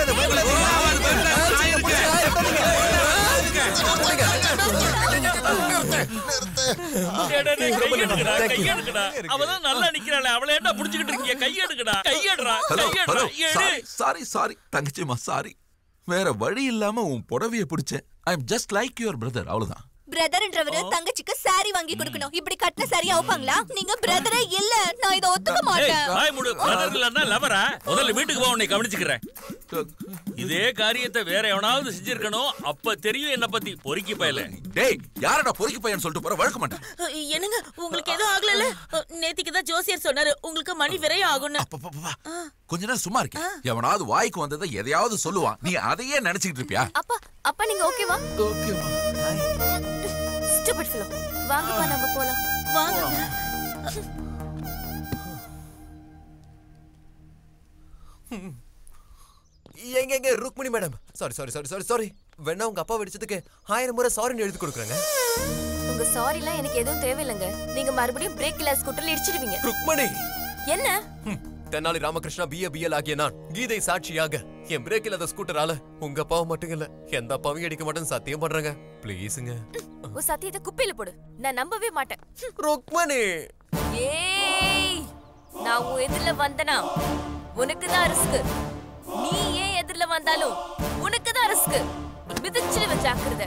அவதான் நல்லா நிக்கிறாளே, அவளை என்ன புடிச்சுக்கிட்டு இருக்கீங்க? கையெடுக்கடா, கையெடுடா, கையெடுடா. சாரி சாரி தங்கச்சிமா, சாரி. வேற வழி இல்லாம உன் புடவைய பிடிச்சேன். I am just like your brother, அவ்வளவுதான். பிரதர்ன்றவரு தங்கச்சிக்கு சாரி வாங்கி கொடுக்கணும். இப்படி கட்டின சாரி அவுப்பாங்களா? நீங்க பிரதரே இல்ல, நான் இத ஒத்துக்க மாட்டேன். வாய் மூடு. பிரதர் இல்லன்னா லவரா? முதல்ல வீட்டுக்கு வா, உன்னை கவனிச்சுக்கிறேன். இதே காரியத்தை வேற எவனாவது செஞ்சிருக்கணும், அப்ப தெரியும் என்ன பத்தி. பொறுக்கி பயல. டேய் யாரடா பொறுக்கி பையன் சொல்லிட்டு போற? வழக்க மாட்டேன். என்னங்க உங்களுக்கு எதுவும் ஆகலல? நேத்திக்கு தான் ஜோசியர் சொன்னாரு உங்களுக்கு மணி விரைய ஆகும்னு. கொஞ்ச நேரம் சும்மா இருக்க. எவனாவது வாய்க்கு வந்ததை எதையாவது சொல்லுவான், நீ அதையே நினைச்சிட்டு இருப்பியா? அப்பா அப்பா நீங்க ஓகேவா? ஓகேவா? Stupid fellow. வாங்கப்பா நம்ம போலாம். வாங்க. எங்க எங்க Rukmani madam, sorry sorry sorry sorry sorry. வேணா உங்க அப்பா வெடிச்சதுக்கு ஆயிரம் முறை சாரின்னு எழுதி கொடுக்குறாங்க. உங்க சாரிலாம் எனக்கு எதுவும் தேவையில்லைங்க. நீங்க மறுபடியும் பிரேக் இல்ல ஸ்கூட்டர்ல இடிச்சிடுவீங்க. ருக்மணி என்ன? தெனாலி ராமகிருஷ்ணா பிஏ பிஎல் ஆகிய நான் கீதை சாட்சியாக என் பிரேக் இல்லாத ஸ்கூட்டரால உங்க அப்பாவை மட்டும் இல்ல எந்த அப்பாவையும் அடிக்க மாட்டேன்னு சத்தியம் பண்றாங்க. ப்ளீஸுங்க. உன் சத்தியத்தை குப்பையில போடு. நான் நம்பவே மாட்டேன். ருக்மணி ஏய், நான் உன் எதிரில வந்தனா உனக்கு தான் ரிஸ்க். நீ ஏன் எதிரில வந்தாலும் உனக்கு தான் ரிஸ்க். மிதிச்சிடு வச்சாக்குறத.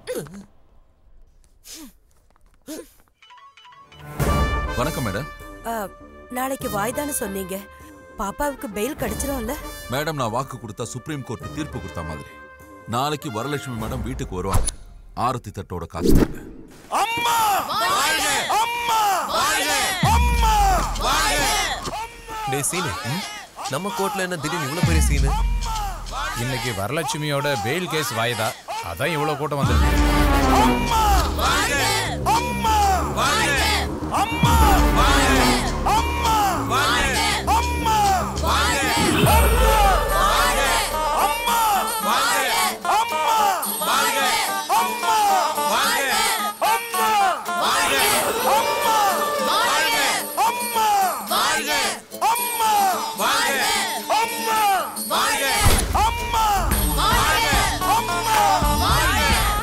வணக்கம் மேடம். நாளைக்கு வாய்தான்னு சொன்னீங்க. பாப்பாவுக்கு பெயில் கிடைச்சிரும்ல? மேடம் நான் வாக்கு கொடுத்தா சுப்ரீம் கோர்ட் தீர்ப்பு கொடுத்த மாதிரி நாளைக்கு வரலட்சுமி மேடம் வீட்டுக்கு வருவாங்க. ஆரத்தி தட்டோட காசு தாங்க. அம்மா வாழ்க! அம்மா வாழ்க! அம்மா வாழ்க! டேய் சீனு, நம்ம கோர்ட்ல என்ன திடீர்னு இவ்வளவு பெரிய சீனு? இன்னைக்கு வரலட்சுமியோட பெயில் கேஸ் வாய்தா, அதான் இவ்வளவு கூட்டம் வந்திருக்கு. அம்மா வாழ்க! அம்மா வாழ்க! அம்மா வாழ்க! அம்மா வாழ்க! அம்மா வாழ்க! அம்மா வாழ்க! அம்மா வாழ்க! அம்மா வாழ்க! அம்மா வாழ்க! அம்மா வாழ்க! அம்மா வாழ்க! அம்மா வாழ்க! அம்மா வாழ்க! அம்மா வாழ்க! அம்மா வாழ்க! அம்மா வாழ்க!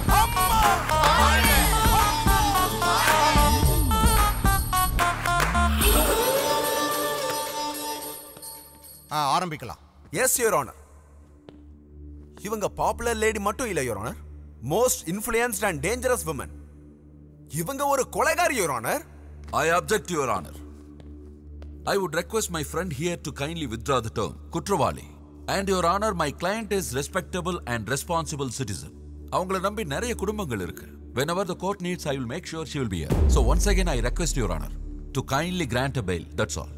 ஆரம்பிக்கலாம். Yes your honour. இவங்க பாப்புலர் லேடி மட்டும் இல்ல your honour, most influenced and dangerous women. இவங்க ஒரு கொலைகாரி your honour. I object your honor. I would request my friend here to kindly withdraw the term குற்றவாளி. And your honor, my client is respectable and responsible citizen. அவங்கள நம்பி நிறைய குடும்பங்கள் இருக்கு. Whenever the court needs, I will make sure she will be here. So once again, I request your honor to kindly grant a bail. That's all.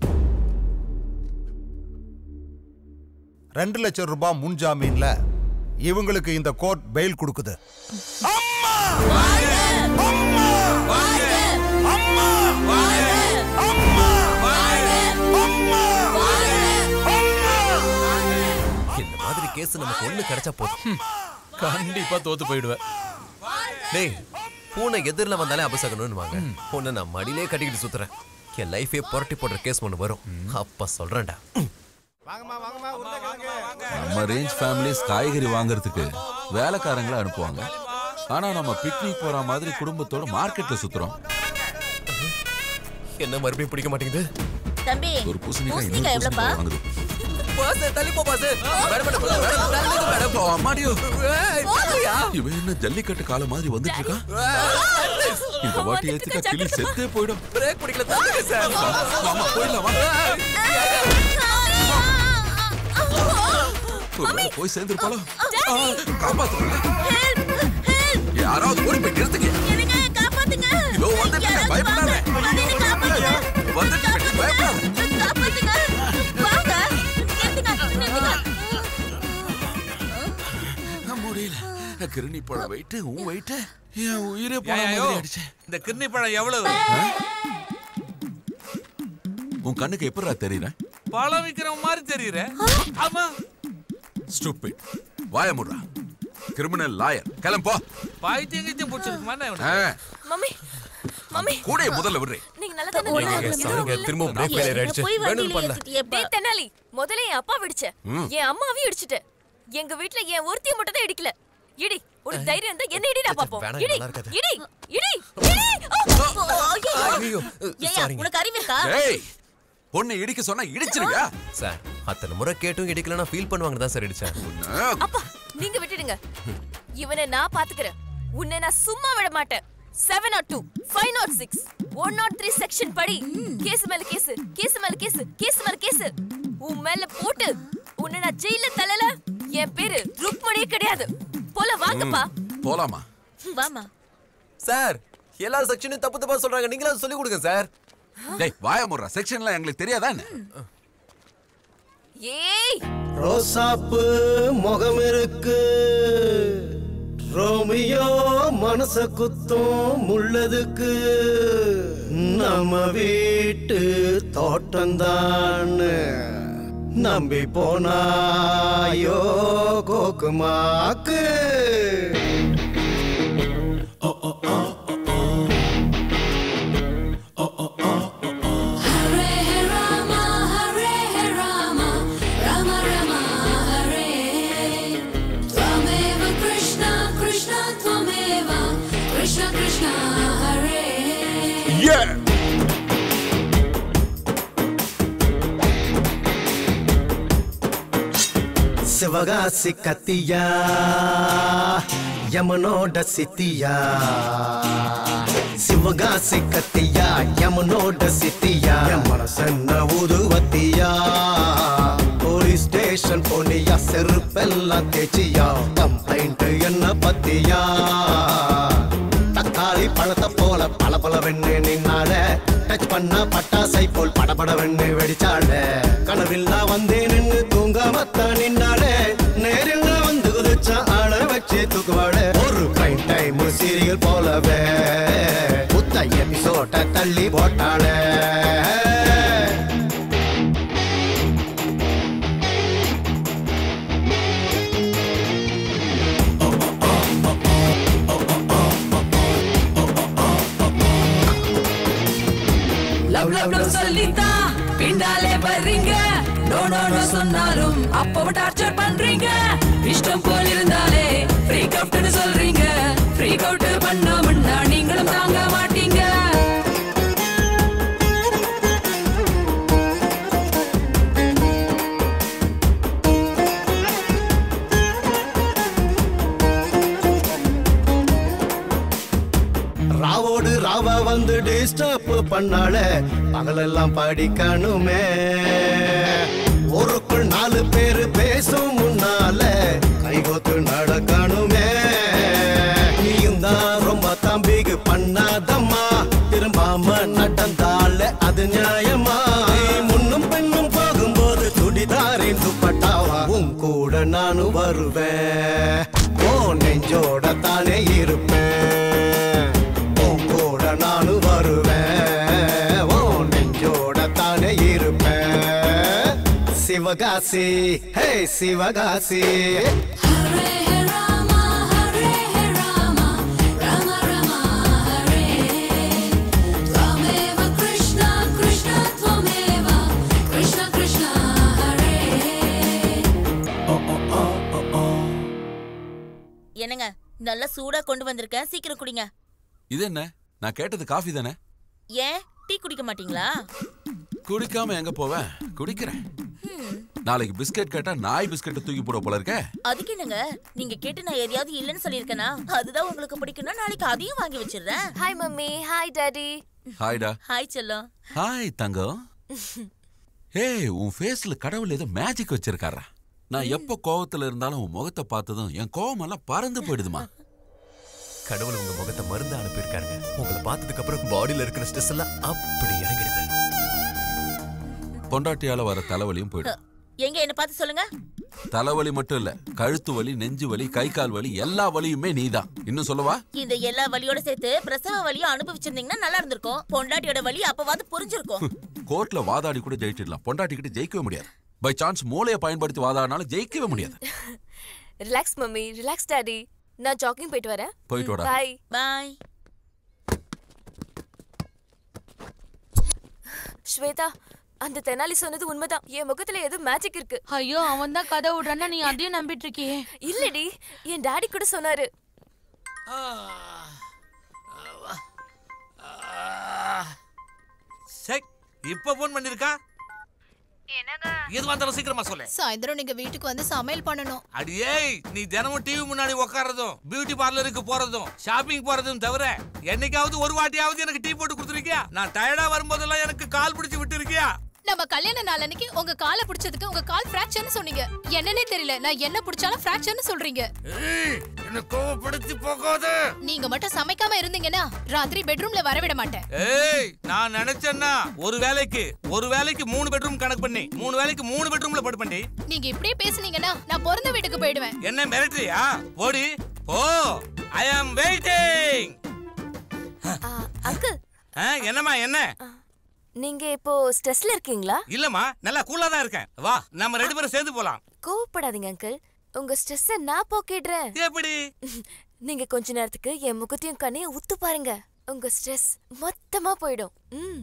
ரெண்டு லட்சம் ரூபாய் முன்ஜாமீன்ல இவங்களுக்கு இந்த கோர்ட் பெயில் கொடுக்குது. இந்த மாதிரி கேஸ் நமக்கு ஒண்ணு கிடைச்சா போதும். கண்டிப்பா தோத்து போயிடுவேன். டேய், பூனை எதிரில் வந்தாலே அபசகணும்னு வாங்க. உன்னை நான் மடியிலே கட்டிக்கிட்டு சுத்துறேன். என் லைஃபே புரட்டி போடுற கேஸ் ஒன்று வரும். அப்ப சொல்றேன்டா. நம்ம ரேஞ்ச் ஃபேமிலிஸ் காய்கறி வாங்குறதுக்கு வேலைக்காரங்களை அனுப்புவாங்க. ஆனா நம்ம பிக்னிக் போற மாதிரி குடும்பத்தோட மார்க்கெட்ல சுத்துறோம். என்ன மறுபடியும் பிடிக்க மாட்டேங்குது? தம்பி, ஒரு பூசணிக்காய் பூசணிக்காய் எவ்வளவுப்பா? வாங்குது. பாஸ் தள்ளி போ பாஸ். மேடம் மேடம் மேடம் அம்மாடியோ. இவன் என்ன ஜல்லிக்கட்டு கால மாதிரி வந்துட்டு இருக்கான். இந்த வாட்டி ஏத்துக்க கிளி செத்தே போய்டும். பிரேக் பிடிக்கல தள்ளுங்க சார். ஆமா போயிடலாம் வா. போய் சேர்ந்துருப்பாளோ. காப்பாத்துங்க. யாராவது ஓடி போய் நிறுத்துங்க. என்னங்க காப்பாத்துங்க. இதோ வந்துட்டேன், பயப்படாத. வந்துட்டேன், பயப்படாத. காப்பாத்துங்க. வாங்க. முடியல. கிருணி பழம் வெயிட்டு உன் வெயிட்டு என் உயிரே போயிடுச்சு. இந்த கிருணி பழம் எவ்வளவு? உன் கண்ணுக்கு எப்படா தெரியற? பழம் விக்கிற மாதிரி தெரியற. ஆமா. ஸ்டூபிட். வாய மூடுடா. Criminal lawyer. கிளம்பு போ. பைத்தியம் கித்தியம் புடிச்சிருக்கு மானே. மம்மி மம்மி கூடே முதல்ல விடுறே. நீங்க நல்லா தானே சாரிங்க, திரும்ப பிரேக் ஃபெயிலியர் ஆயிடுச்சு. வேணும் பண்ணல. டேய் தெனாலி, முதல்ல என் அப்பா விடிச்ச. என் அம்மாவையும் இடிச்சிட்ட. எங்க வீட்ல என் ஒருத்திய மட்டும் தான் இடிக்கல. இடி. ஒரு தைரியம் இருந்தா என்ன இடிடா பாப்போம். இடி. இடி. இடி. ஐயோ சாரிங்க. உனக்கு அறிவு இருக்கா? ஏய், பொண்ணு இடிக்க சொன்னா இடிச்சிருங்க. சார், அத்தனை முறை கேட்டும் இடிக்கலனா ஃபீல் பண்ணுவாங்க தான் சார் இடிச்சேன். அப்பா, நீங்க விட்டுடுங்க. இவனை நான் பாத்துக்கறேன். உன்னை நான் சும்மா விட மாட்டேன். seven oh two, five oh six, one oh three section படி கேஸ் மேல கேஸ், கேஸ் மேல கேஸ், கேஸ் மேல கேஸ் உன் மேல போட்டு உன்னை நான் ஜெயில தள்ளல. என் பேரு ருக்மணியே கிடையாது. போல வாங்கப்பா. போலாமா? வாமா. சார், எல்லா செக்ஷனும் தப்பு தப்பா சொல்றாங்க. நீங்களா சொல்லி கொடுங்க சார். டேய் வாய மூடுடா. செக்ஷன்லாம் எங்களுக்கு தெரியாதா என்ன? ஏய், ரோசாப்பு முகம் இருக்கு, ரோமியோ மனச குத்தும் முள்ளதுக்கு, நம்ம வீட்டு தோட்டம்தான் நம்பி போனாயோ கோக்குமாக்கு. சிவகாசி கத்தியா யமனோட சித்தியா, சிவகாசி கத்தியா யமனோட சித்தியா, மனசன்ன ஊதுவத்தியா, போலீஸ் ஸ்டேஷன் போனியா, செருப்பெல்லாம் தேச்சியா, கம்ப்ளைண்ட் என்ன பத்தியா, தக்காளி பழத்தை போல பல பல வெண்ணு நின்னால, டச் பண்ண பட்டாசை போல் படபட வெண்ணு வெடிச்சால, கனவில் நான் வந்தேன் நின்று தூங்காமத்தான் நின்னாலே, நேரில் நான் வந்து குதிச்சா ஆள வச்சு தூக்குவாட, ஒரு பிரைம் டைம் சீரியல் போலவே புத்த எபிசோட தள்ளி போட்டாளே. லவ் லவ் லவ் சொல்லித்தா பின்னாலே வர்றீங்க, நோ நோ நோ சொன்னாலும் அப்போ டார்ச்சர் பண்றீங்க, இஷ்டம் போல் இருந்தாலே ஃப்ரீக் அவுட்னு சொல்றீங்க, ஃப்ரீக் அவுட் பண்ணாமன்னா நீங்களும் தாங்க மாட்டீங்க. ராவோடு ராவா வந்து டிஸ்டர்ப் பண்ணால, பகலெல்லாம் படிக்கணுமே, ஒருக்குள் நாலு பேரு பேசும் முன்னால கைகோத்து நடக்கணுமே, நீயும் தான் ரொம்ப தம்பிக்கு பண்ணாதம்மா, திரும்பாம நடந்தால அது நியாயமா, முன்னும் பெண்ணும் போகும்போது துடிதாரின் துப்பட்டாவா உன் கூட நானும் வருவேன், ஓ நெஞ்சோட தானே இருப்பேன். உன் கூட நானும் வருவேன், ஓ நெஞ்சோட தானே இருப்பேன். சிவகாசி, ஹே சிவகாசி. என்னங்க நல்லா சூடா கொண்டு வந்திருக்கேன், சீக்கிரம் குடிங்க. இது என்ன? நான் கேட்டது காஃபி தானே? ஏன் டீ குடிக்க மாட்டீங்களா? குடிக்காம எங்க போவேன்? குடிக்கிறேன். நாளைக்கு பிஸ்கட் கேட்டா நாய் பிஸ்கட் தூக்கி போட போல இருக்க. அதுக்கு என்னங்க, நீங்க கேட்டு நான் எதையாவது இல்லைன்னு சொல்லிருக்கேனா? அதுதான் உங்களுக்கு பிடிக்கும்னா நாளைக்கு அதையும் வாங்கி வச்சிடுறேன். Hi mummy. Hi daddy. ஹாய்டா. ஹாய் செல்லம். ஹாய் தங்கம். ஏய், உன் ஃபேஸ்ல கடவுள் ஏதோ மேஜிக் வச்சிருக்காரா? நான் எப்ப கோவத்துல இருந்தாலும் உன் முகத்தை பார்த்ததும் என் கோவம் எல்லாம் பறந்து போயிடுதுமா. கடவுள் உங்க முகத்தை மருந்து அனுப்பியிருக்காருங்க. உங்களை பார்த்ததுக்கு அப்புறம் பாடியில இருக்கிற ஸ்ட்ரெஸ் எல்லாம் அப்படி இறங்கிடுது. பொண்டாட்டியால வர தலைவலியும் போயிடும். எங்க என்ன பார்த்து சொல்லுங்க. தலைவலி மட்டும் இல்ல, கழுத்து வலி, நெஞ்சு வலி, கை கால் வலி, எல்லா வலியுமே நீதான். இன்னும் சொல்லவா? இந்த எல்லா வலியோட சேர்த்து பிரசவ வலியும் அனுபவிச்சிருந்தீங்கன்னா நல்லா இருந்திருக்கும். பொண்டாட்டியோட வலி அப்பவாது புரிஞ்சிருக்கும். கோர்ட்ல வாதாடி கூட ஜெயிச்சிடலாம், பொண்டாட்டி கிட்ட ஜெயிக்கவே முடியாது. பை சான்ஸ் மூளையை பயன்படுத்தி வாதாடினாலும் ஜெயிக்கவே முடியாது. Relax mummy, relax daddy. நான் ஜாகிங் போயிட்டு வரேன். போயிட்டு வாடா. By by. ஸ்வேதா, அந்த தெனாலி சொன்னது உண்மைதான். என் முகத்துல ஏதோ மேஜிக் இருக்கு. ஐயோ, அவன் தான் கதை விடுறான்னா நீ அதையும் நம்பிட்டு இருக்கியே. இல்லடி, என் டாடி கூட சொன்னாரு. இப்ப போன் பண்ணிருக்கா? எது வந்தாலும் சீக்கிரமா சொல்லு. சாயந்தரம் நீங்க வீட்டுக்கு வந்து சமையல் பண்ணணும். அடியே, நீ தினமும் டிவி முன்னாடி உட்கார்றதும் பியூட்டி பார்லருக்கு போறதும் ஷாப்பிங் போறதும் தவிர என்னைக்காவது ஒரு வாட்டியாவது எனக்கு டீ போட்டு கொடுத்துருக்கியா? நான் டயர்டா வரும்போதெல்லாம் எனக்கு கால் பிடிச்சு விட்டு இருக்கியா? நம்ம கல்யாண நாள் அன்னைக்கு உங்க காலை பிடிச்சதுக்கு உங்க கால் பிராக்சர்னு சொன்னீங்க. என்னன்னே தெரியல, நான் என்ன பிடிச்சாலும் பிராக்சர்னு சொல்றீங்க. என்ன கோவப்படுத்தி போகாத. நீங்க மட்டும் சமைக்காம இருந்தீங்கன்னா ராத்திரி பெட்ரூம்ல வர விட மாட்டேன். ஏய், நான் நினைச்சேன்னா ஒரு வேலைக்கு ஒரு வேலைக்கு மூணு பெட்ரூம் கணக்கு பண்ணி மூணு வேலைக்கு மூணு பெட்ரூம்ல படு பண்ணி. நீங்க இப்படியே பேசுனீங்கன்னா நான் பிறந்த வீட்டுக்கு போயிடுவேன். என்ன மிரட்டுறியா? போடி. ஓ, ஐ அம் வெயிட்டிங். அங்கிள். என்னம்மா என்ன? நீங்க இப்போ ஸ்ட்ரெஸ்ல இருக்கீங்களா? இல்லம்மா, நல்லா கூலா தான் இருக்கேன். வா, நம்ம ரெண்டு பேரும் சேர்ந்து போலாம். கோவப்படாதீங்க அங்கிள், உங்க ஸ்ட்ரெஸ்ஸ நான் போக்கிடுறேன். எப்படி? நீங்க கொஞ்ச நேரத்துக்கு என் முகத்தையும் கண்ணையும் உத்து பாருங்க, உங்க ஸ்ட்ரெஸ் மொத்தமா போயிடும். ம்.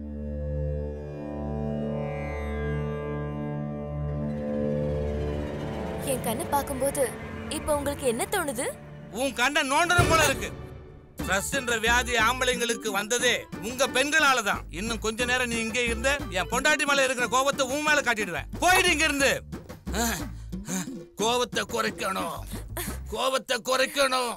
என் கண்ணை பாக்கும்போது இப்போ உங்களுக்கு என்ன தோணுது? உன் கண்ணை நோண்டணும் போல இருக்கு. ஸ்ட்ரெஸ்ன்ற வியாதி ஆம்பளைங்களுக்கு வந்ததே உங்க பெண்களால தான். இன்னும் கொஞ்ச நேரம் நீ இங்கே இருந்த என் பொண்டாட்டி மேல இருக்கிற கோபத்தை உன் மேல காட்டிடுவேன். போயிடு இங்க இருந்து. கோபத்தை குறைக்கணும், கோபத்தை குறைக்கணும்.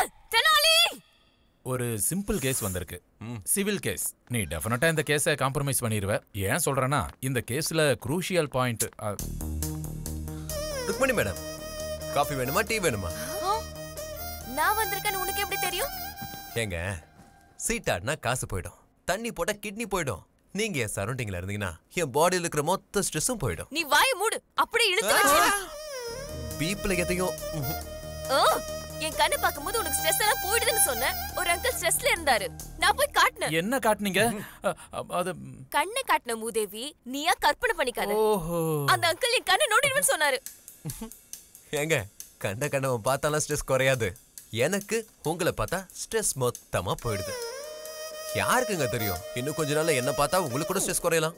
ஒரு சிம்பிள் கேஸ் வந்திருக்கு, சிவில் கேஸ். நீ டெஃபினட்டா இந்த கேஸை காம்ப்ரமைஸ் பண்ணிடுவ. ஏன் சொல்றேன்னா, இந்த கேஸ்ல crucial point. Rukmani madam, coffee வேணுமா டீ வேணுமா? நான் வந்திருக்கேன்னு உனக்கு எப்படி தெரியும்? ஏங்க, சீட்டாடினா காசு போயிடும், தண்ணி போட்டா கிட்னி போயிடும். நீங்க என் சரௌண்டிங்ல இருந்தீங்கன்னா என் பாடியில இருக்கிற மொத்த ஸ்ட்ரெஸ்ஸும் போயிடும். நீ வாயை மூடு, அப்படியே இழுத்து வச்சு. பீப்பிள் எதையும். ஓ, என் கண்ணை பாக்கும்போது உனக்கு ஸ்ட்ரெஸ் எல்லாம் போயிடுதுன்னு சொன்ன. ஒரு அங்கிள் ஸ்ட்ரெஸ்ல இருந்தாரு, நான் போய் காட்டினேன். என்ன காட்டுனீங்க? அது கண்ணை காட்டின மூதேவி, நீயா கற்பனை பண்ணிக்காத. ஓஹோ, அந்த அங்கிள் என் கண்ணை நோண்டிடுவேன்னு சொன்னாரு. ஏங்க, கண்ட கண்டவன் பார்த்தாலும் ஸ்ட்ரெஸ் குறையாது. எனக்கு உங்களை பார்த்தா ஸ்ட்ரெஸ் மொத்தமா போயிடுது. யாருக்குங்க தெரியும், இன்னும் கொஞ்ச நாள்ல என்ன பார்த்தா உங்களுக்கு கூட ஸ்ட்ரெஸ் குறையலாம்.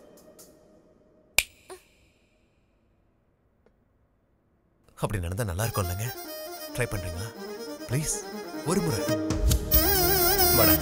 அப்படி நடந்தா நல்லா இருக்கும் இல்லைங்க? ட்ரை பண்றீங்களா ப்ளீஸ்? ஒரு முறை வாடா.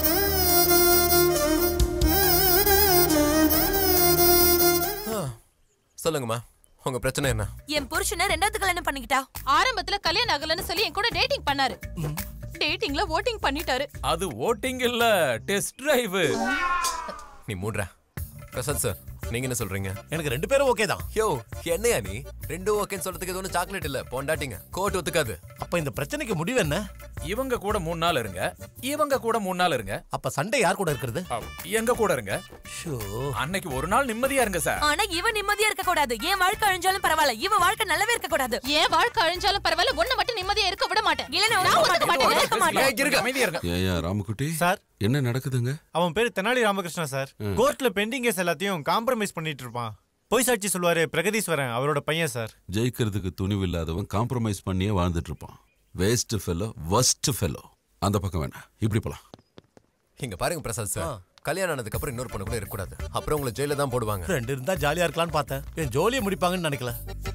சொல்லுங்கம்மா, உங்க பிரச்சனை என்ன? என் புருஷனை ரெண்டாவது கல்யாணம் பண்ணிக்கிட்டா. ஆரம்பத்துல கல்யாணம் ஆகலன்னு சொல்லி என் கூட டேட்டிங் பண்ணாரு. டேட்டிங்ல வோட்டிங் பண்ணிட்டாரு. அது வோட்டிங் இல்ல, டெஸ்ட் டிரைவ். நீ மூடுற. பிரசாத் சார், நீங்க என்ன சொல்றீங்க? எனக்கு ரெண்டு பேரும் ஓகே தான். யோ என்னையா நீ ரெண்டும் ஓகேன்னு சொல்றதுக்கு இது ஒன்றும் சாக்லேட் இல்ல, பொண்டாட்டிங்க. கோர்ட் ஒத்துக்காது. அப்ப இந்த பிரச்சனைக்கு முடிவு என்ன? இவங்க கூட மூணு நாள் இருங்க, இவங்க கூட மூணு நாள் இருங்க. அப்ப சண்டே யார் கூட இருக்கிறது? எங்க கூட இருங்க. அன்னைக்கு ஒரு நாள் நிம்மதியா இருங்க சார். ஆனா இவன் நிம்மதியா இருக்க கூடாது. என் வாழ்க்கை அழிஞ்சாலும் பரவாயில்ல, இவன் வாழ்க்கை நல்லாவே இருக்க கூடாது. என் வாழ்க்கை அழிஞ்சாலும் பரவாயில்ல, ஒண்ணு மட்டும் நிம்மதியா இருக்க விட மாட்டேன். இல்ல நான் ஒத்துக்க மாட்டேன், இருக்க மாட்டேன். அமைதியா இருங்க. ஏயா ராமகுட்டி சார், என்ன நடக்குதுங்க? அவன் பேரு தெனாலி ராமகிருஷ்ணா சார். கோர்ட்ல பெண்டிங் கேஸ் எல்லாத்தையும் காம்ப்ரமைஸ் பண்ணிட்டு இருப்பான். பொய் சாட்சி சொல்லுவாரு பிரகதீஸ்வரன், அவரோட பையன் சார். ஜெயிக்கிறதுக்கு துணிவு இல்லாதவன் காம்ப்ரமைஸ் பண்ணியே வாழ்ந்துட்டு இருப்பான். Waste fellow, worst fellow. அந்த பக்கம் வேணாம், இப்படி போலாம். இங்க பாருங்க பிரசாத் சார், கல்யாணம் ஆனதுக்கு அப்புறம் இன்னொரு பொண்ணு கூட இருக்க கூடாது. அப்புறம் உங்களை ஜெயில தான் போடுவாங்க. ரெண்டு இருந்தா ஜாலியா இருக்கலாம்னு பார்த்தேன். என் ஜோலியை முடிப்பாங்கன்னு நினைக்கல.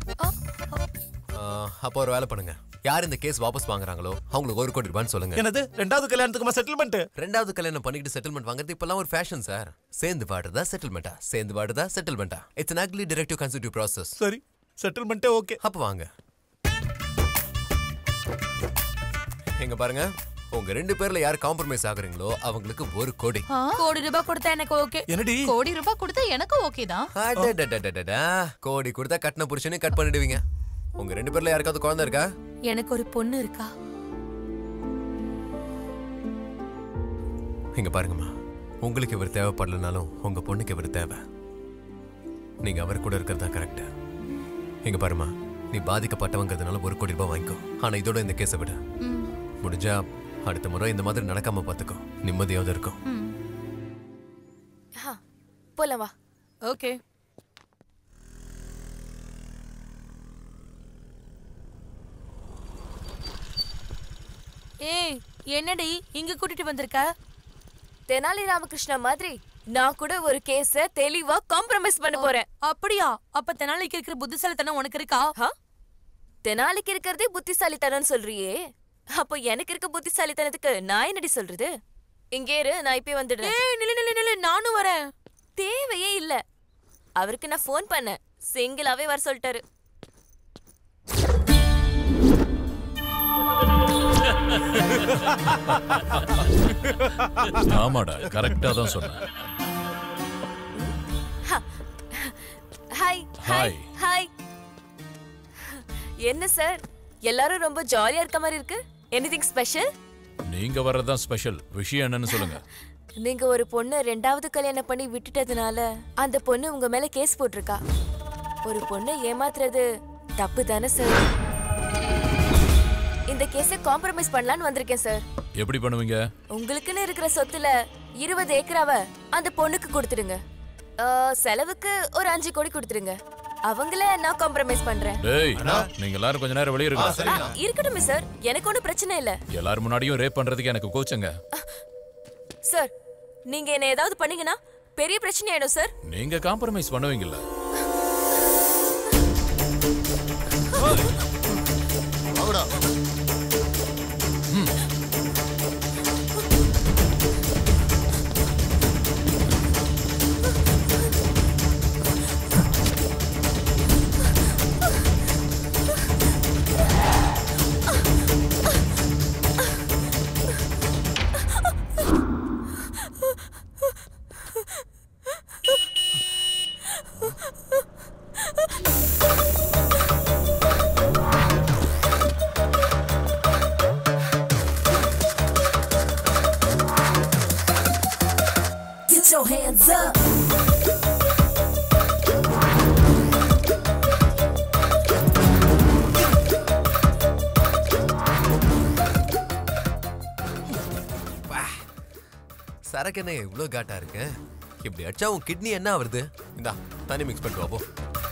அப்போ ஒரு வேலை பண்ணுங்க, யார் இந்த கேஸ் வாபஸ் வாங்குறாங்களோ அவங்களுக்கு ஒரு கோடி ரூபான்னு சொல்லுங்க. என்னது ரெண்டாவது கல்யாணத்துக்குமா செட்டில்மெண்ட்? ரெண்டாவது கல்யாணம் பண்ணிட்டு செட்டில்மெண்ட் வாங்குறது இப்பெல்லாம் ஒரு ஃபேஷன் சார். சேர்ந்து வாடுறதா செட்டில்மெண்டா, சேர்ந்து வாடுறதா செட்டில்மெண்டா. It's an ugly directive constitutive process. சரி, செட்டில்மெண்ட்டே ஓகே. அப்ப வாங்க. எங்க பாருங்க, உங்க ரெண்டு பேர்ல யார் காம்ப்ரமைஸ் ஆகுறீங்களோ அவங்களுக்கு ஒரு கோடி. கோடி ரூபாய் கொடுத்தா எனக்கு ஓகே. என்னடி? கோடி ரூபாய் கொடுத்தா எனக்கு ஓகே தான். அடடடடடடா, கோடி கொடுத்தா கட்டின புருஷனே கட் பண்ணிடுவீங்க. உங்க ரெண்டு பேர்ல யாருக்காவது குழந்தை இருக்கா? எனக்கு ஒரு பொண்ணு இருக்கா. இங்க பாருங்கம்மா, உங்களுக்கு இவர் தேவைப்படலனாலும் உங்க பொண்ணுக்கு இவர் தேவை. நீங்க அவர் கூட இருக்கிறதா கரெக்ட். இங்க பாருமா, நீ பாதிக்கப்பட்டவங்கிறதுனால ஒரு கோடி ரூபாய் வாங்கிக்கோ. ஆனா இதோட இந்த கேஸை விட முடிஞ்சா அடுத்த முறை இந்த மாதிரி நடக்காம பாத்துக்கோ, நிம்மதியாவது இருக்கும். போலாம் வா. ஓகே. ஏய் என்னடி இங்க கூட்டிட்டு வந்திருக்க? தெனாலி ராமகிருஷ்ணா மாதிரி நான் கூட ஒரு கேஸ தெளிவா காம்ப்ரமைஸ் பண்ண போறேன். அப்படியா? அப்ப தெனாலிக்கு இருக்கிற புத்திசாலித்தனம் உனக்கு இருக்கா? தெனாலிக்கு இருக்கிறதே புத்திசாலித்தனம் சொல்றியே, அப்போ எனக்கு இருக்க புத்திசாலித்தனத்துக்கு நான் என்னடி சொல்றது? இங்கே இரு, நான் இப்பே வந்துடுறேன். ஏய் நில்லு நில்லு நில்லு, நானும் வரேன். தேவையே இல்ல, அவருக்கு நான் ஃபோன் பண்ணேன், சிங்கிளாவே வர சொல்லிட்டாரு. ஆமாடா, கரெக்டா தான் சொன்னேன். Hi hi hi. என்ன சார், எல்லாரும் ரொம்ப ஜாலியா இருக்க மாதிரி இருக்கு. Anything special? நீங்க வர்றதுதான் ஸ்பெஷல். விஷயம் என்னன்னு சொல்லுங்க. நீங்க ஒரு பொண்ணு ரெண்டாவது கல்யாணம் பண்ணி விட்டுட்டதுனால அந்த பொண்ணு உங்க மேல கேஸ் போட்டிருக்கா. ஒரு பொண்ணை ஏமாத்துறது தப்பு தானே சார்? இந்த கேஸை காம்ப்ரமைஸ் பண்ணலான்னு வந்திருக்கேன் சார். எப்படி பண்ணுவீங்க? உங்களுக்குன்னு இருக்கிற சொத்துல இருபது ஏக்கராவ அந்த பொண்ணுக்கு கொடுத்துடுங்க. செலவுக்கு ஒரு அஞ்சு கோடி கொடுத்துருங்க. அவங்கள நான் காம்ப்ரமைஸ் பண்றேன். டேய், நீங்க எல்லாரும் கொஞ்ச நேரம் வெளிய இருங்க. இருக்கட்டும் சார், எனக்கு ஒன்றும் பிரச்சனை இல்ல. எல்லாரும் முன்னாடியும் ரேப் பண்றதுக்கு எனக்கு கோச்சுங்க. சார், நீங்க என்ன ஏதாவது பண்ணீங்கன்னா பெரிய பிரச்சனை ஆயிடும் சார். நீங்க காம்ப்ரமைஸ் பண்ணுவீங்கல்ல? வாங்கடா. Get your hands up. சரக்கு என்ன இவ்வளோ காட்டா இருக்கு? இப்படி அடிச்சா உன் கிட்னி என்ன ஆகுது? இந்தா தண்ணி மிக்ஸ் பண்ணிட்டு வா போ.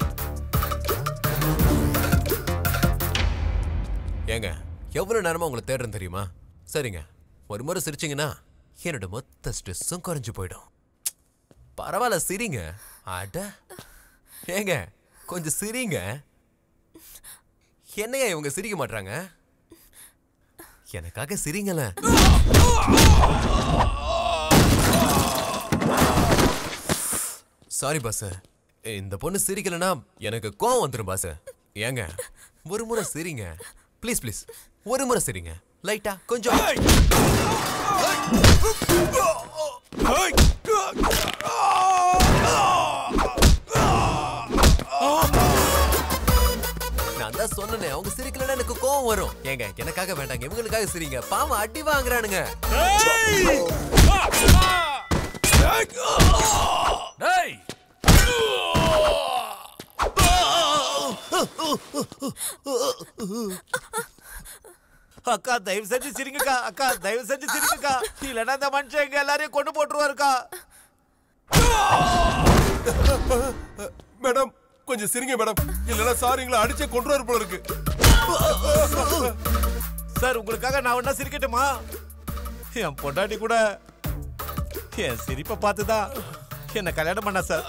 ஏங்க, எவ்வளவு நேரமா உங்களை தேடுறேன் தெரியுமா? சரிங்க, ஒரு முறை சிரிச்சிங்கன்னா என்னோட மொத்த ஸ்ட்ரெஸ்ஸும் குறைஞ்சு போயிடும். பரவாயில்ல, சிரிங்க. அட ஏங்க, கொஞ்சம் சிரிங்க. என்னையா இவங்க சிரிக்க மாட்டாங்க? எனக்காக சிரிங்கள. சாரி பாஸ், இந்த பொண்ணு சிரிக்கலனா எனக்கு கோவம் வந்துடும் பாஸ். ஏங்க, ஒரு முறை சிரிங்க ப்ளீஸ் ப்ளீஸ். ஒரு முறை சிரிங்க, லைட்டா கொஞ்சம். சொன்னனே அவங்க சிரிக்கலன்னா எனக்கு கோவம் வரும். ஏங்க எனக்காக வேண்டாங்க, இவங்களுக்காக சிரிங்க. பாவம் அடி வாங்குறானுங்க. டேய் அக்கா தயவு செஞ்சு சிரிங்கக்கா. அக்கா தயவு செஞ்சு சிரிங்கக்கா. இல்லைன்னா இந்த மனுஷன் எங்க எல்லாரையும் கொண்டு போட்டுருவாருக்கா. மேடம் கொஞ்சம் சிரிங்க மேடம், இல்லைன்னா சாரிங்களா அடிச்சே கொண்டு போல இருக்கு. சார் உங்களுக்காக நான் ஒன்னா சிரிக்கட்டுமா? என் பொண்டாட்டி கூட என் சிரிப்பை பார்த்துதான் என்ன கல்யாணம் பண்ண சார்.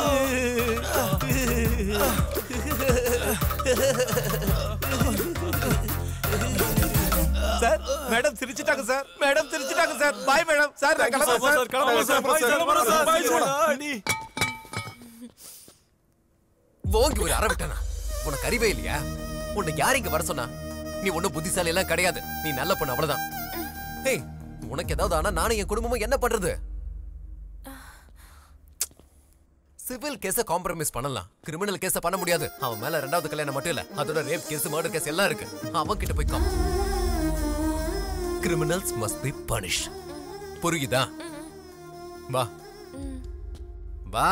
சார் மேடம் சிரிச்சிட்டாங்க சார். மேடம் சிரிச்சிட்டாங்க சார். Bye madam. சார் நான் கிளம்புறேன் சார். கிளம்புறேன் சார். பாய் கிளம்புறேன் சார். Bye sir. போங்கி ஒரு அரை விட்டனா உனக்கு அறிவே இல்லையா? உன்னை யார் இங்க வர சொன்னா? நீ ஒன்னும் புத்திசாலி எல்லாம் கிடையாது. நீ நல்ல பொண்ணு அவ்வளவுதான். ஏய் உனக்கு ஏதாவது ஆனா நானும் என் குடும்பமும் என்ன பண்றது? சிவில் கேஸ காம்ப்ரமைஸ் பண்ணலாம், கிரிமினல் கேஸ பண்ண முடியாது. அவன் மேல ரெண்டாவது கல்யாணம் மட்டும் இல்ல, அதோட ரேப் கேஸ், மர்டர் கேஸ் எல்லாம் இருக்கு. அவன் கிட்ட போய் காம். Criminals must be punished. புரியுதா? வா வா.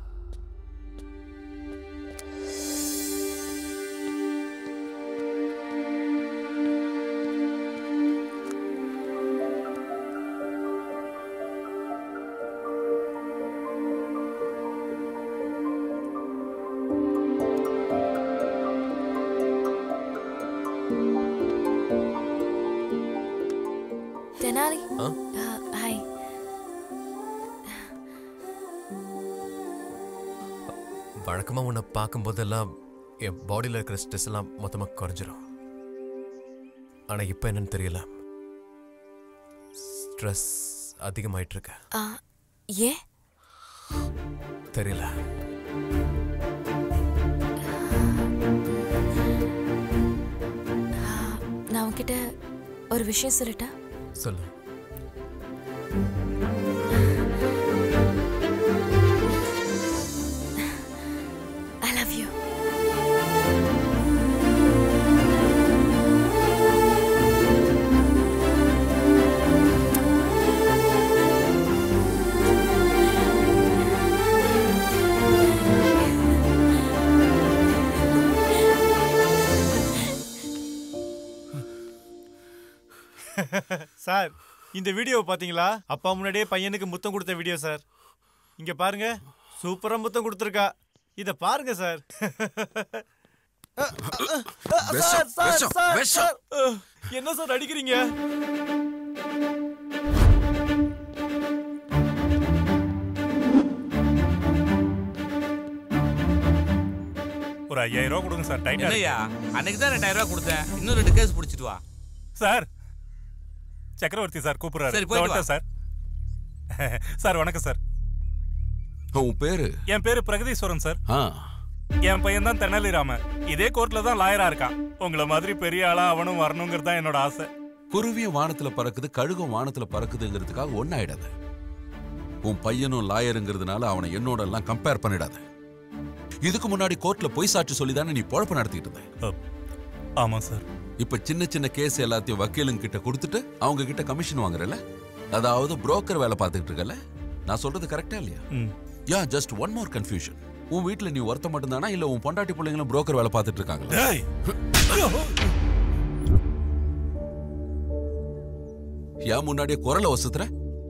தெனாலி ஹாய். வழக்கமா உன்னை பார்க்கும் போதெல்லாம் என் பாடியில் இருக்கிற ஸ்ட்ரெஸ் எல்லாம் மொத்தமா குறைஞ்சிரும். ஆனா இப்ப என்னன்னு தெரியல, ஸ்ட்ரெஸ் அதிகமாயிட்டு இருக்கு. ஏன் தெரியல. நான் உன்கிட்ட ஒரு விஷயம் சொல்லட்டா? சொல்லு. I love you. சார் இந்த வீடியோ பாத்தீங்களா? அப்பா முன்னாடியே பையனுக்கு முத்தம் கொடுத்த வீடியோ சார். இங்க பாருங்க, சூப்பரா முத்தம் கொடுத்துருக்கா. இத பாருங்க sir. Sir, sir, sir, sir. என்ன சார் அடிக்கிறீங்க? ஒரு ஐயாயிரம் ரூபாய் கொடுங்க சார். டைட்டா இல்லையா, அன்னைக்கு தான் ரெண்டாயிரம் ரூபாய் கொடுத்தேன். இன்னும் ரெண்டு கேஸ் பிடிச்சிட்டு வா சார். சக்கரவர்த்தி சார் கூப்பிடுறாரு. சரி போயிட்டு வா சார். சார் வணக்கம் சார். உன் பேரு? என் பேரு பிரகதீஸ்வரன் சார். ஆ. என் பையன் தான் தெனாலிராமன். இதே கோர்ட்ல தான் லாயரா இருக்கான். உங்களை மாதிரி பெரிய ஆளா அவனும் வரணுங்கிறது தான் என்னோட ஆசை. குருவியும் வானத்துல பறக்குது, கழுகும் வானத்துல பறக்குதுங்கிறதுக்காக ஒன்னாயிடாது. உன் பையனும் லாயருங்கிறதுனால அவனை என்னோட எல்லாம் கம்பேர் பண்ணிடாத. இதுக்கு முன்னாடி கோர்ட்ல பொய் சாட்சி சொல்லிதானே நீ பொழப்பு நடத்திட்டு இருந்த. ஆமா சார். இப்ப சின்ன சின்ன கேஸ் எல்லாத்தையும் வக்கீலுங்க கிட்ட கொடுத்துட்டு அவங்க கிட்ட கமிஷன் வாங்குறல, அதாவது புரோக்கர் வேலை பார்த்துக்கிட்டு இருக்கல. நான் சொல்றது கரெக்டா இல்லையா? Yeah, just one more confusion. உன் வீட்டுல நீ ஒருத்த மட்டும் தானா, இல்ல உன் பொண்டாட்டி பிள்ளைங்களும் புரோக்கர் வேலை பார்த்துட்டு இருக்காங்களா? ஏன் முன்னாடியே குரலை வசுத்துற?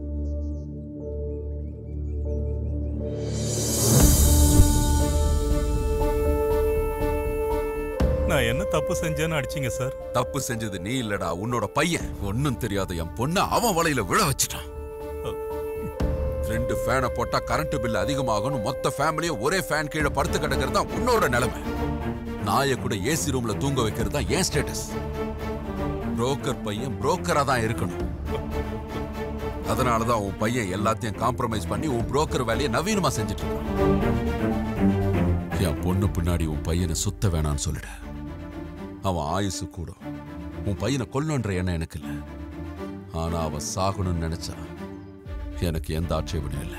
நான் என்ன தப்பு செஞ்சேன்னு அடிச்சீங்க சார்? தப்பு செஞ்சது நீ இல்லடா, உன்னோட பையன். ஒன்னும் தெரியாத என் பொண்ண அவன் வலையில விழ வச்சுட்டான். ரெண்டு ஃபேனை போட்டா கரண்ட் பில் அதிகமாகணும், மொத்த ஃபேமிலியும் ஒரே ஃபேன் கீழே படுத்து கிடக்கிறது தான் உன்னோட நிலைமை. நாயை கூட ஏசி ரூம்ல தூங்க வைக்கிறது தான் ஏன் ஸ்டேட்டஸ். புரோக்கர் பையன் புரோக்கரா தான் இருக்கணும். அதனாலதான் உன் பையன் எல்லாத்தையும் காம்ப்ரமைஸ் பண்ணி உன் புரோக்கர் வேலையை நவீனமா செஞ்சுட்டு இருக்கான். என் பொண்ணு பின்னாடி உன் பையனை சுத்த வேணான்னு சொல்லிட. அவன் ஆயுசு கூட. உன் பையனை கொல்லணுன்ற எண்ணம் எனக்கு இல்லை. ஆனா அவன் சாகணும்னு நினைச்சா எனக்கு எந்த ஆட்சேபனையும் இல்லை.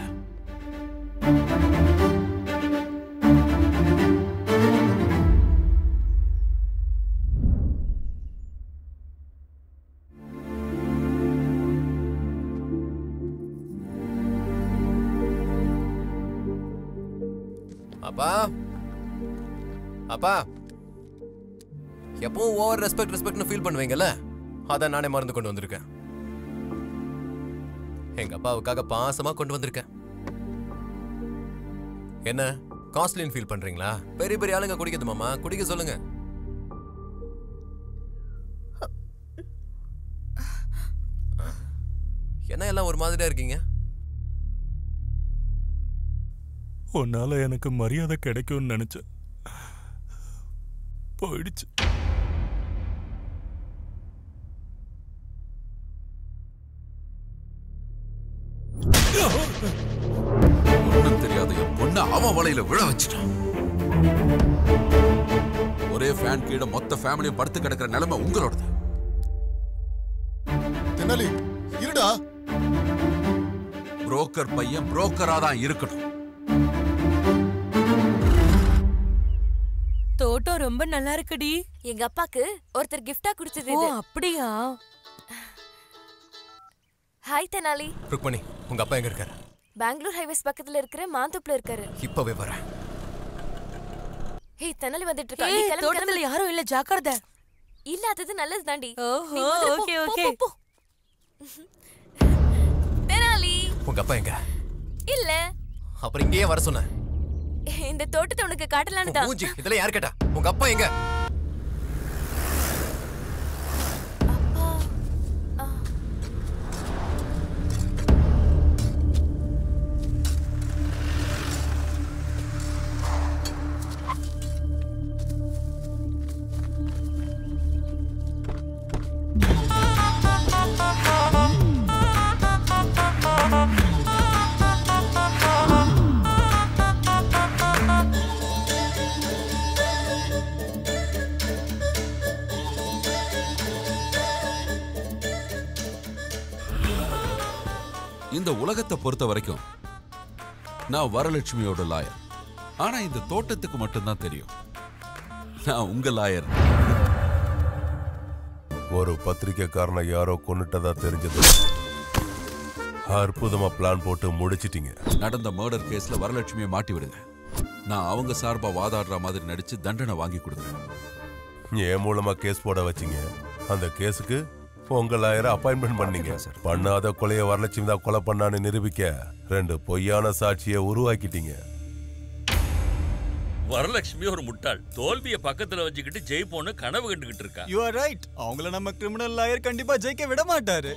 அப்பா அப்பா எப்பவும் ஓவர் ரெஸ்பெக்ட் ரெஸ்பெக்ட்னு ஃபீல் பண்ணுவீங்கல்ல, அதான் நானே மறந்து கொண்டு வந்திருக்கேன். எங்க அப்பாவுக்காக பாசமா கொண்டு வந்திருக்கேன். என்ன காஸ்ட்லின்னு ஃபீல் பண்றீங்களா? பெரிய பெரிய ஆளுங்க குடிக்குது மாமா, குடிக்க சொல்லுங்க. என்ன எல்லாம் ஒரு மாதிரியா இருக்கீங்க? உன்னால எனக்கு மரியாதை கிடைக்கும்னு நினைச்சேன், போயிடுச்சு. ஒண்ணும் தெரியாத என் பொண்ணு அவன் வலையில விழ வச்சுட்டான். ஒரே ஃபேன் கீழே மொத்த ஃபேமிலியும் படுத்து கிடக்கிற நிலைமை உங்களோடது. தெனாலி இருடா. புரோக்கர் பையன் புரோக்கரா தான் இருக்கணும். தோட்டம் ரொம்ப நல்லா இருக்குடி. எங்க அப்பாக்கு ஒருத்தர் கிஃப்டா கொடுத்தது ஓ இது. அப்படியா? ஹாய் தெனாலி. ருக்மணி, உங்க அப்பா எங்க இருக்காரு? பெங்களூர் ஹைவேஸ் பக்கத்துல இருக்கிற மாந்தோப்புல இருக்காரு. இப்பவே வரேன். ஹே தெனாலி வந்துட்டு இருக்கா. ஏய், நீ கிளம்பு, தோட்டத்துல கிளம்பு. யாரும் இல்ல, ஜாக்கிரதை. இல்லாதது நல்லது தாண்டி. ஓஹோ, நீ முதல்ல போ, ஓகே, போ, ஓகே. போ, போ. தெனாலி உங்க அப்பா எங்க? இல்ல, அப்புறம் இங்கேயே வர சொன்ன. இந்த தோட்டத்தை உனக்கு காட்டலான்னு தான். மூஞ்சி, இதெல்லாம் யார் கேட்டா? உங்க அப்பா எங்க? இந்த உலகத்தை பொறுத்த வரைக்கும் நான் வரலட்சுமியோட லாயர். ஆனா இந்த தோட்டத்துக்கு மட்டும்தான் தெரியும் நான் உங்க லாயர். ஒரு பத்திரிக்கைக்காரனை யாரோ கொன்னுட்டதா தெரிஞ்சது. அற்புதமா பிளான் போட்டு முடிச்சிட்டீங்க. நடந்த மர்டர் கேஸ்ல வரலட்சுமியை மாட்டி விடுங்க. நான் அவங்க சார்பா வாதாடுற மாதிரி நடிச்சு தண்டனை வாங்கி கொடுக்குறேன். என் மூலமா கேஸ் போட வச்சீங்க. அந்த கேஸுக்கு உங்க லாயரை அப்பாயின்மெண்ட் பண்ணீங்க. பண்ணாத கொலைய வரலட்சுமி தான் கொலை பண்ணான்னு நிரூபிக்க ரெண்டு பொய்யான சாட்சியை உருவாக்கிட்டீங்க. வரலட்சுமி ஒரு முட்டாள். தோல்வியை பக்கத்துல வச்சுக்கிட்டு ஜெயிப்போன்னு கனவு கண்டுகிட்டு இருக்கா. You are right. அவங்கள நம்ம கிரிமினல் லாயர் கண்டிப்பா ஜெயிக்க விட மாட்டாரு.